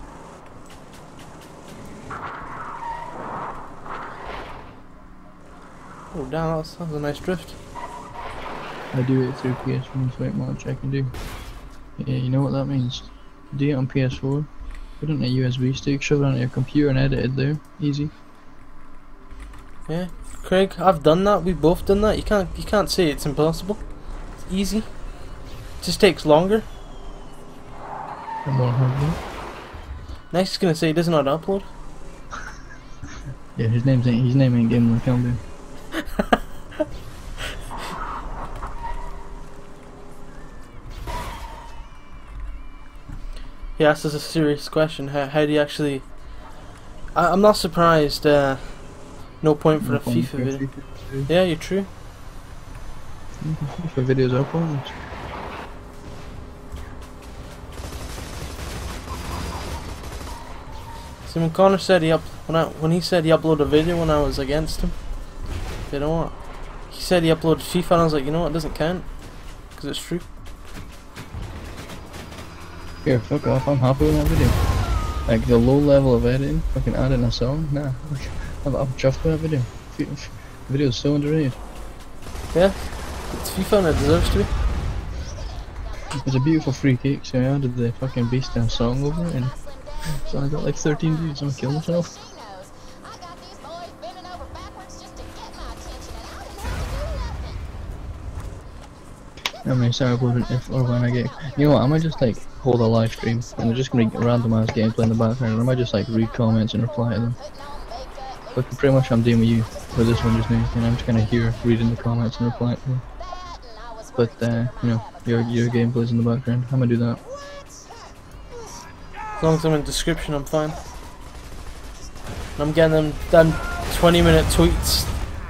S1: Oh, damn, that's, that's a nice drift.
S2: I do it through P S one, so much I can do. Yeah, you know what that means. Do it on P S four. Put it on a U S B stick, shove it on your computer, and edit it there. Easy.
S1: Yeah, Craig, I've done that. We've both done that. You can't, you can't say it's impossible. It's easy. It just takes longer.
S2: And more hard.
S1: Next, he's gonna say he doesn't know how to upload.
S2: Yeah, his name's ain't his name ain't Gimli, calm down.
S1: He asked us a serious question. How, how do you actually... I, I'm not surprised. Uh, no point for
S2: No
S1: a
S2: point
S1: FIFA
S2: for a
S1: video.
S2: FIFA video.
S1: Yeah, you're true.
S2: FIFA videos are pointless.
S1: See, when Connor said he up when I when he said he uploaded a video when I was against him, you know what? He said he uploaded FIFA, and I was like, you know what? It doesn't count because it's true.
S2: Here, fuck off. I'm happy with that video. Like the low level of editing, fucking adding a song. Nah, I'm, I'm chuffed with that video. The video's so underrated.
S1: Yeah, it's FIFA and it deserves to be.
S2: It's a beautiful free kick, so I added the fucking beast down song over it, and so I got like thirteen views. I'm gonna kill myself.
S3: I got these boys bending over backwards just to get my attention, and I didn't have to do nothing.
S2: I mean, sorry about it if or when I get. You know what? I might just like hold a live stream, and they're just gonna get randomized gameplay in the background, and I might just like read comments and reply to them. But pretty much I'm doing with you for this one just now, and I'm just gonna hear reading the comments and reply to them. But uh, you know, your your gameplay's in the background. I'm gonna do that.
S1: As long as I'm in the description, I'm fine. And I'm getting them them twenty minute tweets.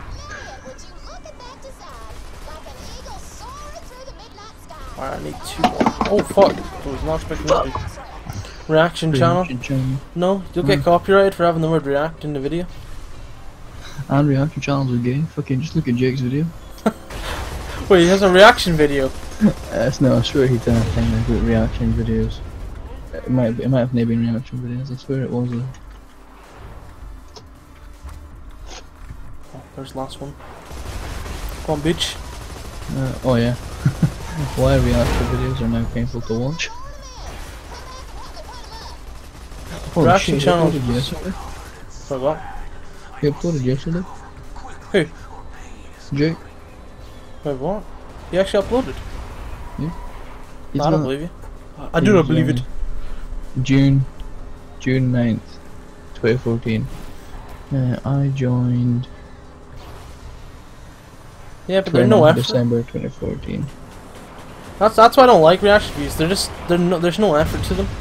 S1: Alright, I need two more. Oh fuck! I was not expecting that. to- Reaction channel?
S2: Reaction channel.
S1: No, you'll get
S2: Hmm.
S1: copyrighted for having the word react in the video.
S2: And reaction channels are gay. Fucking just look at Jake's video.
S1: Wait, he has a reaction video.
S2: That's no, I swear he done a thing like with reaction videos. It might be, it might have maybe been reaction videos. I swear it was. Though.
S1: Oh, there's the last one. Come on, bitch.
S2: Uh, oh yeah. Why reaction videos are now painful to watch. Holy
S1: Reaction
S2: shit, he
S1: channels.
S2: uploaded yesterday.
S1: Wait, what?
S2: He uploaded yesterday.
S1: Who?
S2: Jake.
S1: Wait, what? He actually uploaded?
S2: Yeah.
S1: I don't
S2: not-
S1: believe you. I do not believe it.
S2: June, June ninth, twenty fourteen. Uh, I joined.
S1: Yeah, but they're no effort.
S2: December twenty fourteen.
S1: That's that's why I don't like reaction views. They're just they're no, there's no effort to them.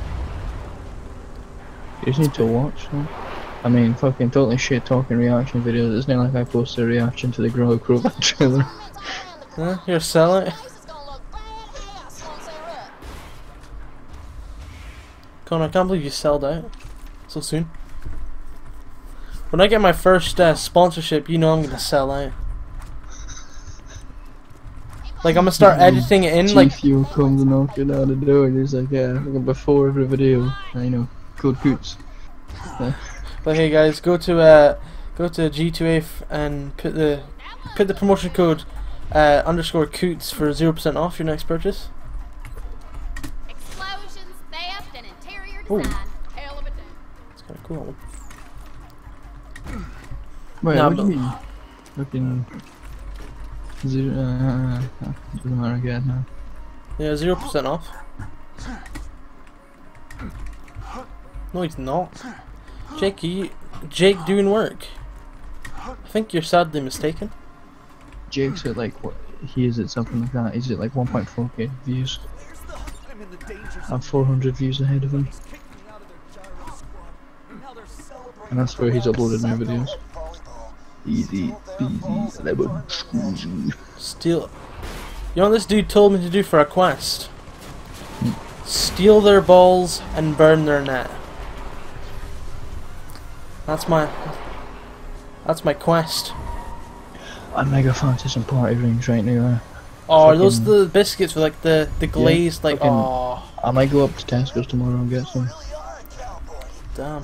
S2: You just need to watch them. I mean, fucking totally shit talking reaction videos. It's not like I posted a reaction to the Grow Crowbat trailer.
S1: Yeah, you're selling. Connor, I can't believe you sold out so soon. When I get my first uh, sponsorship, you know I'm gonna sell out. Like I'm gonna start editing it in, like.
S2: G Fuel comes and knocks you down the door, and it's like, yeah, like before every video, I know, code Coutts. Yeah.
S1: But hey guys, go to uh, go to G two A and put the put the promotion code uh, underscore Coutts for zero percent off your next purchase.
S3: Explosions, theft, and interior
S1: Ooh.
S3: design. Hell of a day.
S1: It's kind of cool. That one.
S2: Wait,
S1: Nah,
S2: what do
S1: but-
S2: you mean? Fucking zero. Uh, uh, uh, doesn't matter again now.
S1: Yeah, zero percent off. No, he's not. Jake, you, Jake doing work. I think you're sadly mistaken.
S2: Jake's at like what? He is at something like that. He's at like one point four K views. I'm four hundred views ahead of him. And that's where he's uploaded new videos. Easy, easy, lemon squeezy.
S1: Steal. You know what this dude told me to do for a quest? Steal their balls and burn their net. That's my. That's my quest.
S2: I'm mega fancy some party rings right now.
S1: Oh, are those
S2: Fucking-
S1: the biscuits with like the the glazed like?
S2: fucking-
S1: Oh,
S2: I might go up to Tesco's tomorrow and get some.
S1: damn.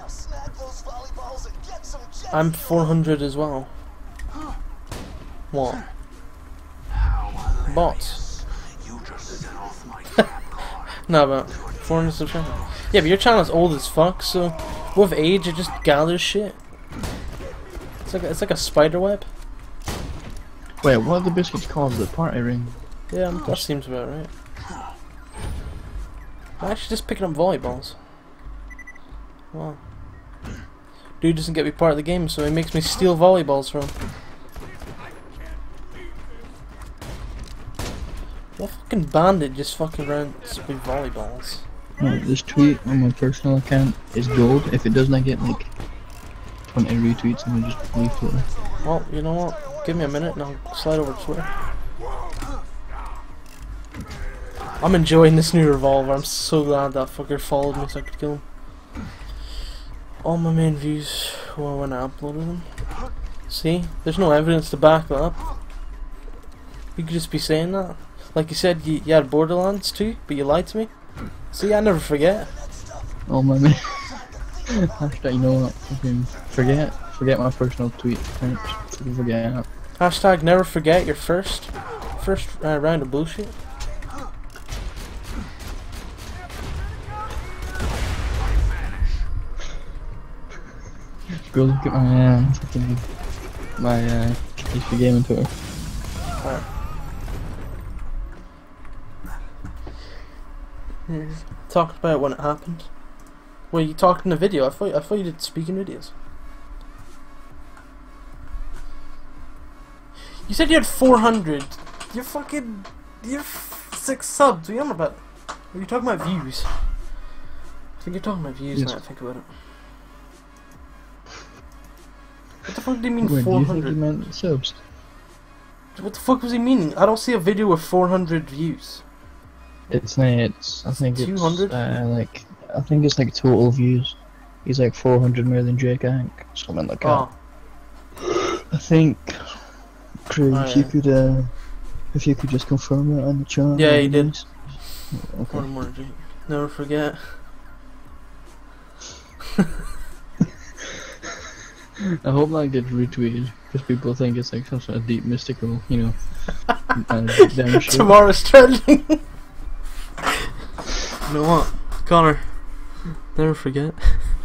S1: I'm four hundred as well. What? Bots.
S4: You just set off my trap card.
S1: No, but four hundred subscribers. Yeah, but your channel's old as fuck, so with age it just gathers shit. It's like a, it's like a spider web.
S2: Wait, what are the biscuits called? The party ring?
S1: Yeah, um, that seems about right. I'm actually just picking up volleyballs. Wow. Dude doesn't get me part of the game, so he makes me steal volleyballs from him. What fucking bandit just fucking runs with volleyballs?
S2: No, this tweet on my personal account is gold. If it does not get like twenty retweets, I'm gonna just leave Twitter.
S1: Well, you know what? Give me a minute and I'll slide over to Twitter. I'm enjoying this new revolver. I'm so glad that fucker followed me so I could kill him. All my main views were when I uploaded them. See? There's no evidence to back that up. You could just be saying that. Like you said, you, you had Borderlands too, but you lied to me. See, I never forget.
S2: Oh my man. Hashtag, you know what? Fucking forget. Forget my personal tweet. Thanks. Fucking forget.
S1: Hashtag never forget your first, first uh, round of bullshit.
S2: Go look at my uh, fucking my uh, CouttsGaming Twitter.
S1: Alright. Yeah. Talked about when it happened. Well, you talked in the video. I thought I thought you did speaking videos. You said you had four hundred. You're fucking. You're f six subs. What are you on about? Are you talking about views? I think you're talking about views
S2: Yes.
S1: now I think about it. What the fuck do you mean
S2: Wait, do
S1: four
S2: you think
S1: hundred?
S2: he meant subs?
S1: What the fuck was he meaning? I don't see a video with four hundred views.
S2: It's not. It's. I think it's
S1: two hundred?
S2: uh, like. I think it's like total views. He's like four hundred more than Jake Ank, something like that.
S1: Oh.
S2: I think. Craig,
S1: Oh,
S2: if you
S1: yeah.
S2: could, uh, if you could just confirm it on the chat.
S1: Yeah,
S2: that'd
S1: he
S2: be
S1: did.
S2: nice. Okay.
S1: One more drink. Never forget.
S2: I hope that gets retweeted because people think it's like some sort of deep mystical, you know. uh, damn shit.
S1: Tomorrow's trending. You know what, Connor? Never forget.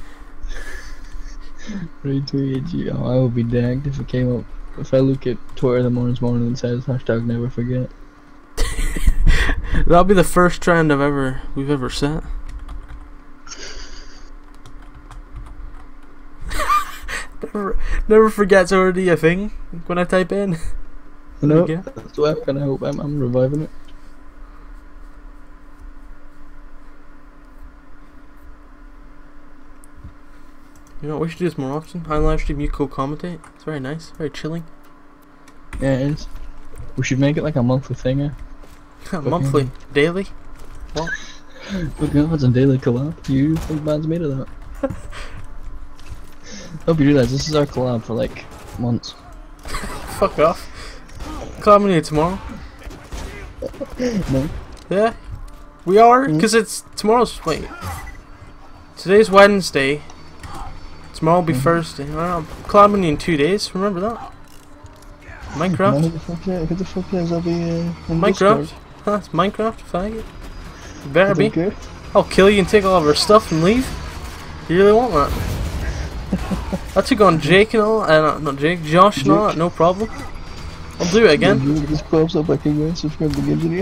S2: Retweeted you. Oh, I will be danged if it came up. If I look at Twitter the morning's morning and it says hashtag never forget.
S1: That'll be the first trend I've ever we've ever set. never, never forget's already a thing when I type in.
S2: No,
S1: Yeah.
S2: that's why I'm gonna hope I'm, I'm reviving it.
S1: You know what, we should do this more often. I live stream, you co-commentate. It's very nice, very chilling.
S2: Yeah, it is. We should make it like a monthly thing, eh?
S1: Monthly, daily. What?
S2: Look at that's a daily collab. You think man's made of that? Hope you realize this is our collab for like months.
S1: Fuck off. Commentate tomorrow.
S2: No.
S1: Yeah, we are, because it's tomorrow's. Wait, today's Wednesday. Tomorrow will be Thursday. I'm climbing in two days. Remember that?
S2: No,
S1: Minecraft.
S2: who the fuck is, who the fuck is I'll be uh, in
S1: Minecraft. That's Minecraft. Faggot. You better be.
S2: Discord?
S1: I'll kill you and take all of our stuff and leave. You really want that? I took on Jake and all, and uh, not Jake, Josh and all that. No problem. I'll do it again.
S2: You just pops up like a subscribe to the engineer.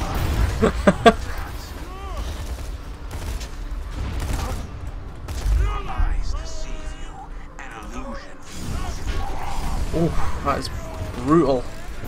S4: Lies deceive you, an illusion fools you.
S1: Oh, that is brutal.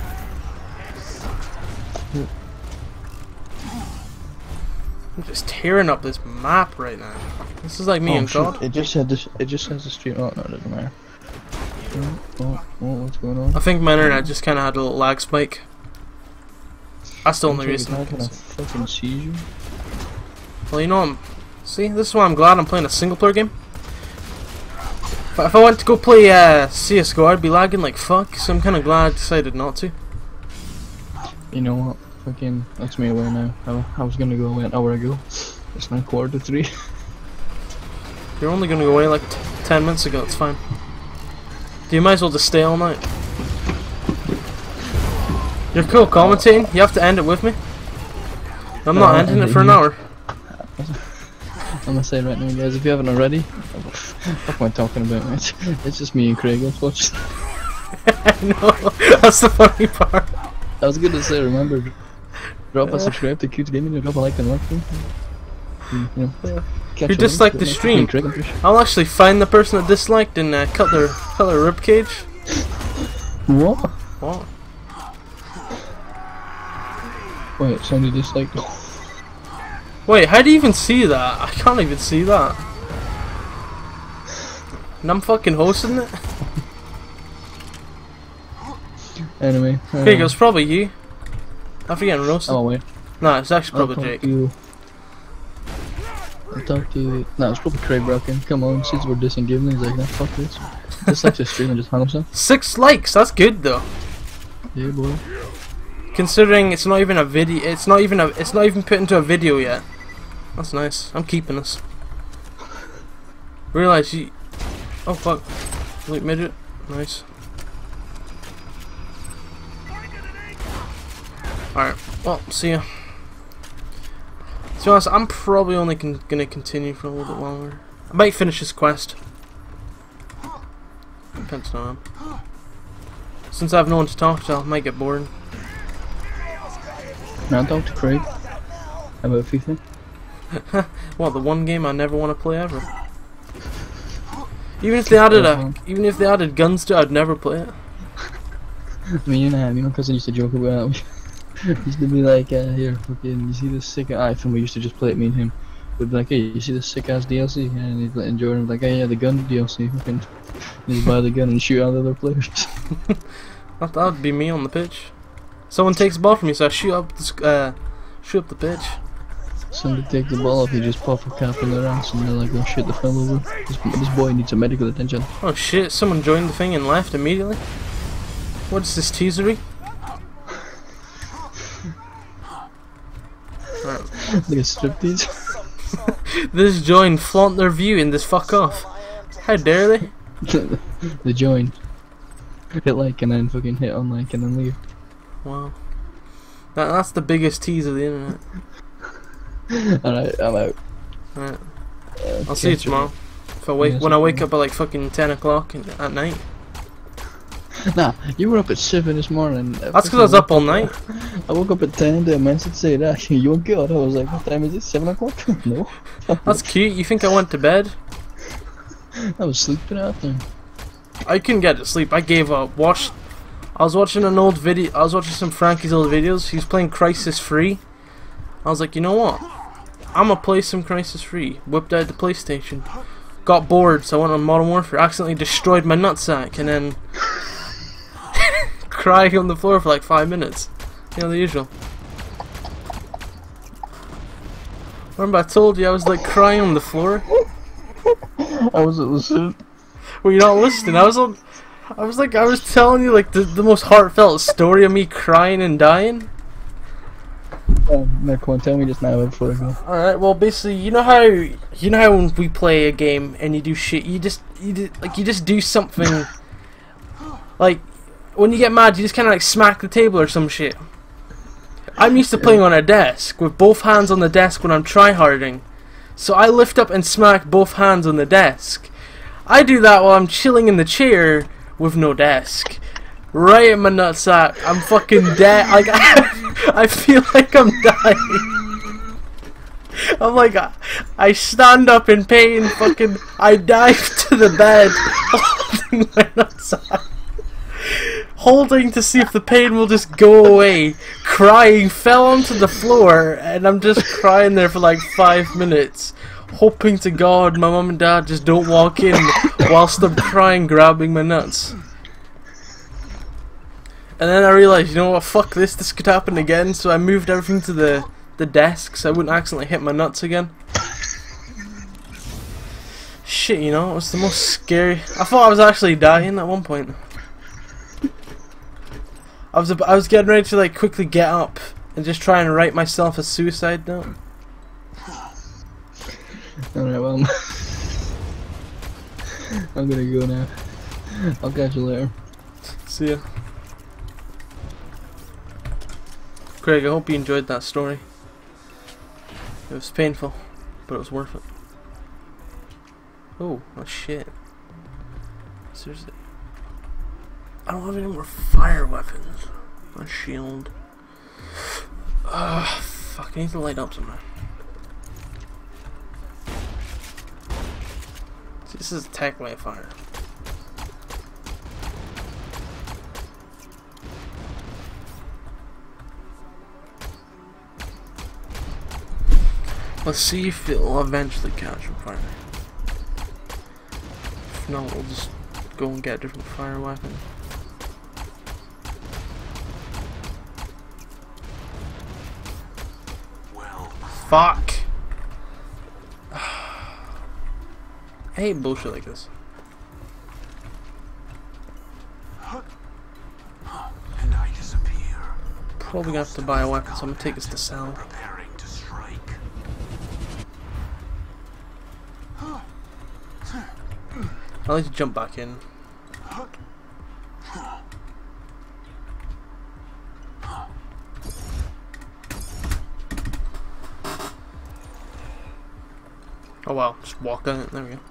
S1: I'm just tearing up this map right now. This is like me
S2: Oh,
S1: and
S2: shit.
S1: God.
S2: It just said this. It just says the stream. Oh no, it doesn't matter. Oh, oh, oh, what's going on?
S1: I think my internet just kind of had a little lag spike. That's the only reason.
S2: I can fucking seize you.
S1: Well, you know, I'm. See, this is why I'm glad I'm playing a single player game. If I, if I went to go play uh, C S G O, I'd be lagging like fuck, so I'm kind of glad I decided not to.
S2: You know what? Fucking, that's me away now. I, I was gonna go away an hour ago. It's now quarter to three.
S1: You're only gonna go away like t ten minutes ago, it's fine. You might as well just stay all night. You're cool commentating, you have to end it with me. I'm not
S2: Uh,
S1: ending it
S2: okay,
S1: for an
S2: yeah.
S1: hour.
S2: I'm gonna say right now, guys, if you haven't already, what am I talking about? It's, it's just me and Craig. Let's watch.
S1: I know, that's the funny part.
S2: I was gonna say, remember, drop a subscribe to CouttsGaming and drop a like and like. You know, catch
S1: Who
S2: a
S1: disliked
S2: link,
S1: the
S2: uh,
S1: stream?
S2: Craig, I'm pretty sure.
S1: I'll actually find the person that disliked and uh, cut their cut their ribcage.
S2: What?
S1: What?
S2: Wait, somebody disliked.
S1: Wait, how do you even see that? I can't even see that. And I'm fucking hosting it?
S2: Anyway. Uh,
S1: Okay, it was probably you. After getting roasted.
S2: Oh wait.
S1: No, it's actually
S2: I'll
S1: probably
S2: talk
S1: Jake.
S2: to you. I'll talk to you. No, it's probably Craig Bracken. Come on, since we're disengaging, he's like, nah, fuck this. Just like the stream and just hung himself.
S1: Six likes, that's good though.
S2: Yeah, boy.
S1: Considering it's not even a video, it's not even a, it's not even put into a video yet. That's nice. I'm keeping this. Realize you. Oh fuck. Like midget. Nice. Alright. Well, see ya. To be honest, I'm probably only con gonna continue for a little bit longer. I might finish this quest. Depends on him. Since I have no one to talk to, I might get bored.
S2: Now talk to Craig. How about FIFA?
S1: What, the one game I never want to play ever? Even if they added a, even if they added guns to it, I'd never play it.
S2: Me and him, you know, because I used to joke about it. Used to be like, uh, here, fucking, you see this sick iPhone? We used to just play it, me and him. We'd be like, hey, you see this sick ass D L C? And he'd like, enjoy it. Like, hey, yeah, the gun D L C. Fucking, just buy the gun and shoot out other players.
S1: that that'd be me on the pitch. Someone takes the ball from me, so I shoot up the uh, shoot up the pitch.
S2: Somebody take the ball off, you just pop a cap in their ass, and they're like, oh shit, the fell over. This, this boy needs some medical attention.
S1: Oh shit! Someone joined the thing and left immediately. What's this teasery?
S2: Like a striptease.
S1: This join, flaunt their view, and this fuck off. How dare they?
S2: The join. Hit like and then fucking hit on like and then leave.
S1: Wow. That, that's the biggest tease of the internet.
S2: Alright, I'm out.
S1: Alright.
S2: Uh,
S1: I'll see you tomorrow. If I wake
S2: Yeah,
S1: when I wake up at like fucking ten o'clock at night.
S2: Nah, you were up at seven this morning.
S1: That's because I was up all night.
S2: I woke up at ten to message say that you were good. I was like, what time is it? Seven o'clock? No.
S1: That's cute. You think I went to bed?
S2: I was sleeping out there.
S1: I couldn't get to sleep. I gave up. Watched. I was watching an old video. I was watching some Frankie's old videos. He was playing Crisis Free. I was like, you know what? I'm gonna play some Crisis Free. Whipped out the PlayStation. Got bored, so I went on Modern Warfare. Accidentally destroyed my nutsack, and then crying on the floor for like five minutes. You know, the usual. Remember I told you I was like crying on the floor?
S2: I wasn't listening.
S1: Were you not listening? I was on. I was like, I was telling you like the the most heartfelt story of me crying and dying.
S2: Um, no, come on, tell me just now before I go.
S1: Alright, well basically, you know how you know how when we play a game and you do shit, you just you do, like you just do something like when you get mad, you just kind of like smack the table or some shit. I'm used to playing on a desk with both hands on the desk when I'm tryharding, so I lift up and smack both hands on the desk. I do that while I'm chilling in the chair with no desk. Right in my nutsack. I'm fucking dead. Like I, I feel like I'm dying. I'm like I, I stand up in pain. Fucking I dive to the bed, holding my nutsack, holding to see if the pain will just go away. Crying, fell onto the floor, and I'm just crying there for like five minutes, hoping to God my mum and dad just don't walk in whilst I'm crying, grabbing my nuts. And then I realised, you know what, fuck this, this could happen again, so I moved everything to the, the desk so I wouldn't accidentally hit my nuts again. Shit, you know, it was the most scary. I thought I was actually dying at one point. I was I was getting ready to like quickly get up and just try and write myself a suicide note.
S2: Alright, well, I'm gonna go now. I'll catch you later.
S1: See ya. Craig, I hope you enjoyed that story. It was painful, but it was worth it. Oh, oh shit. Seriously. I don't have any more fire weapons. My shield. Ugh, fuck, I need to light up somewhere. See, this is technically a fire. Let's see if it'll eventually catch on fire. If not, we'll just go and get a different fire weapon.
S4: Well,
S1: Fuck! I hate bullshit like this.
S4: and I disappear.
S1: Probably gonna have to buy a weapon, so I'm gonna take this to sell.
S4: Preparing to strike.
S1: I like to jump back in. Oh wow, just walk down it, there we go.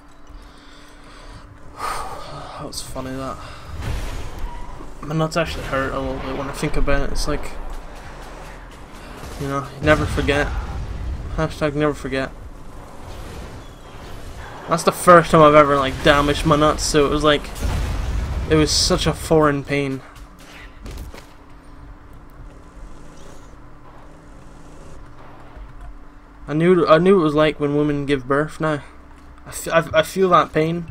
S1: That was funny, that. My nuts actually hurt a little bit when I think about it. It's like, you know, never forget. Hashtag never forget. That's the first time I've ever like damaged my nuts, so it was like, it was such a foreign pain. I knew I knew it was like when women give birth. Now, I, f I, I feel that pain.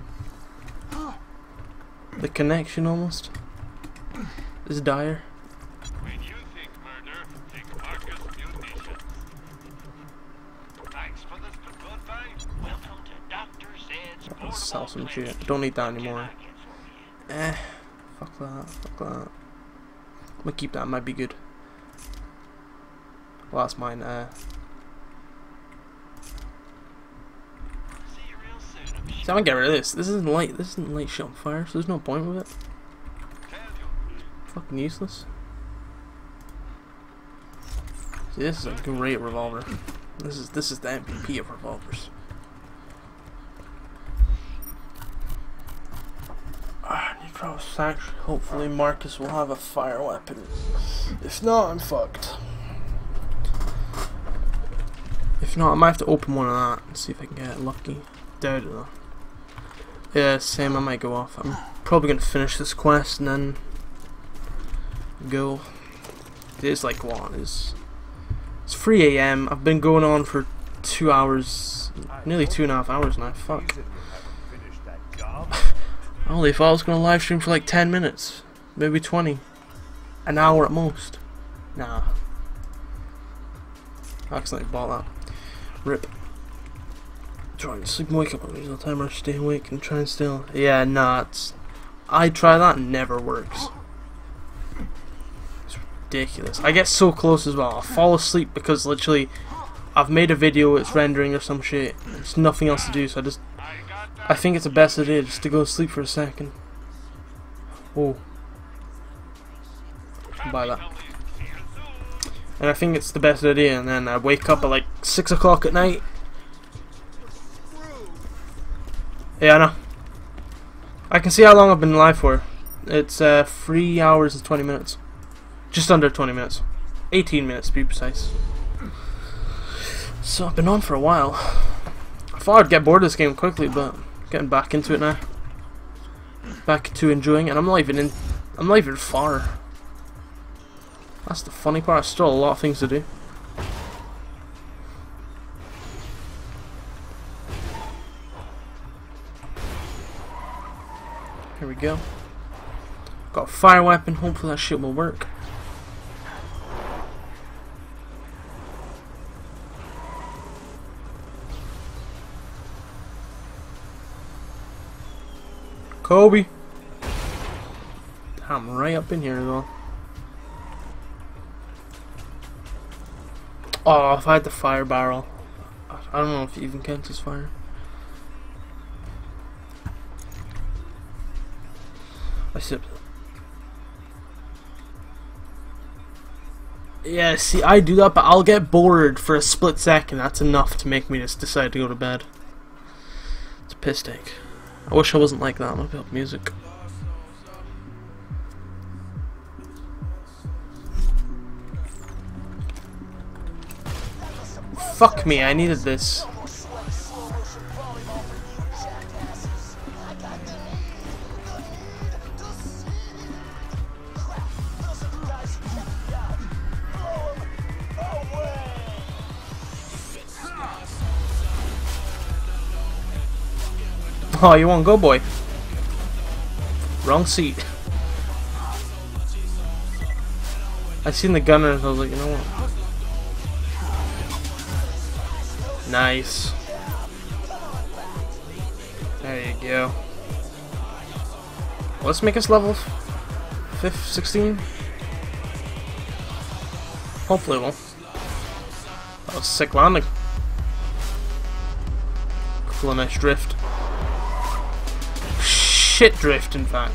S1: The connection almost is dire.
S6: When you think murder, think Marcus Munitions. Thanks for this goodbye. Welcome to Doctor Zed's
S1: Let's sell some
S6: portable
S1: shit.
S6: clinic.
S1: Don't need that
S6: What can
S1: anymore.
S6: I get for you?
S1: Eh, fuck that. Fuck that. I'm gonna keep that. Might be good. Well, that's mine. Uh,
S6: See you real soon. I'm
S1: so I'm gonna get rid of this. This isn't light. This isn't light shit on fire, so there's no point with it.
S6: tell you.
S1: Fucking useless. See, this is a great revolver. This is this is the M V P of revolvers. Ah, I need to throw a sack. Hopefully Marcus will have a fire weapon. If not, I'm fucked. If not, I might have to open one of that and see if I can get lucky. Doubt it though. Yeah, same. I might go off. I'm probably gonna finish this quest and then go. It is like what? It's it's three A M I've been going on for two hours, nearly two and a half hours now. Fuck. I only thought I was gonna live stream for like ten minutes, maybe twenty, an hour at most. Nah. I accidentally bought that. Rip. Try and sleep and wake up on the timer, stay awake and try and still. Yeah, nah, it's, I try that and never works. It's ridiculous. I get so close as well. I fall asleep because literally I've made a video, it's rendering or some shit. There's nothing else to do, so I just I think it's the best idea just to go to sleep for a second. Oh. Buy that. And I think it's the best idea, and then I wake up at like six o'clock at night. Yeah, I know. I can see how long I've been live for. It's uh, three hours and twenty minutes. Just under twenty minutes. eighteen minutes to be precise. So I've been on for a while. I thought I'd get bored of this game quickly, but getting back into it now. Back to enjoying it, and I'm not even in. I'm not even far. That's the funny part. There's still a lot of things to do. Here we go. Got a fire weapon. Hopefully that shit will work. Kobe. I'm right up in here as well. Oh, if I had the fire barrel. I don't know if it even counts as fire. I sip. Yeah, see, I do that, but I'll get bored for a split second. That's enough to make me just decide to go to bed. It's a piss take. I wish I wasn't like that. I'm gonna put up music. Fuck me, I needed this. Oh, you won't go, boy. Wrong seat. I seen the gunners, I was like, you know what? Nice. There you go. Let's make us level fifth, sixteen. Hopefully it will. That was a sick landing. Couple of nice drift. Shit drift, in fact.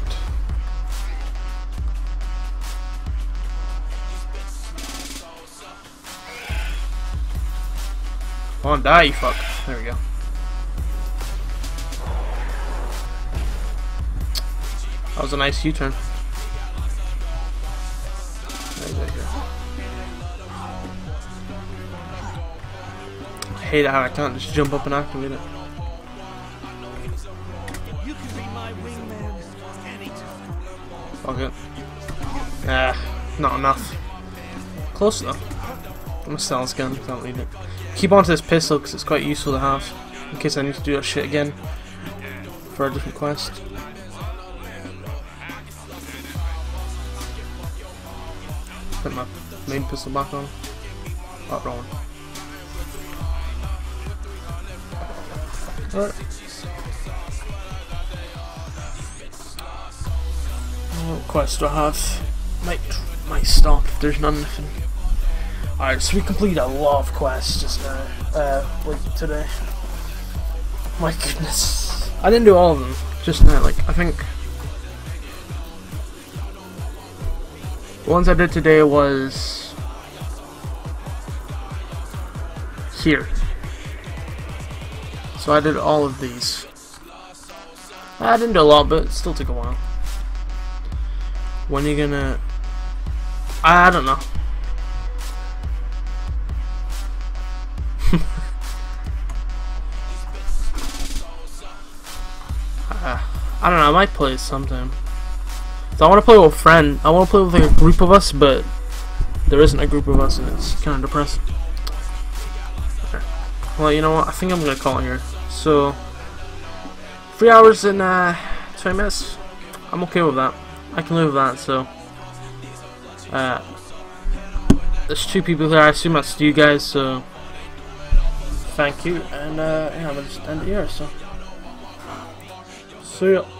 S1: Come on, die, you fuck. There we go. That was a nice U-turn. There you go. I hate how I can't just jump up and activate it. Fuck it. Ah, not enough. Close though. I'm gonna sell this gun, I don't need it. Keep on to this pistol because it's quite useful to have in case I need to do that shit again for a different quest. Put my main pistol back on. Not wrong. Alright. What quest do I have? Might, might stop if there's none. Alright, so we completed a lot of quests just now, uh, like today. My goodness. I didn't do all of them, just now, like, I think the ones I did today was here. So I did all of these. I didn't do a lot, but it still took a while. When are you gonna... I don't know. uh, I don't know, I might play it sometime. So I want to play with a friend. I want to play with like a group of us, but there isn't a group of us and it's kind of depressing. Okay. Well, you know what, I think I'm going to call it here. So, three hours and uh, twenty minutes. I'm okay with that. I can live with that, so. Uh, there's two people here, I assume that's you guys, so. Thank you, and uh, yeah, I'm going to just end it here, so. See ya.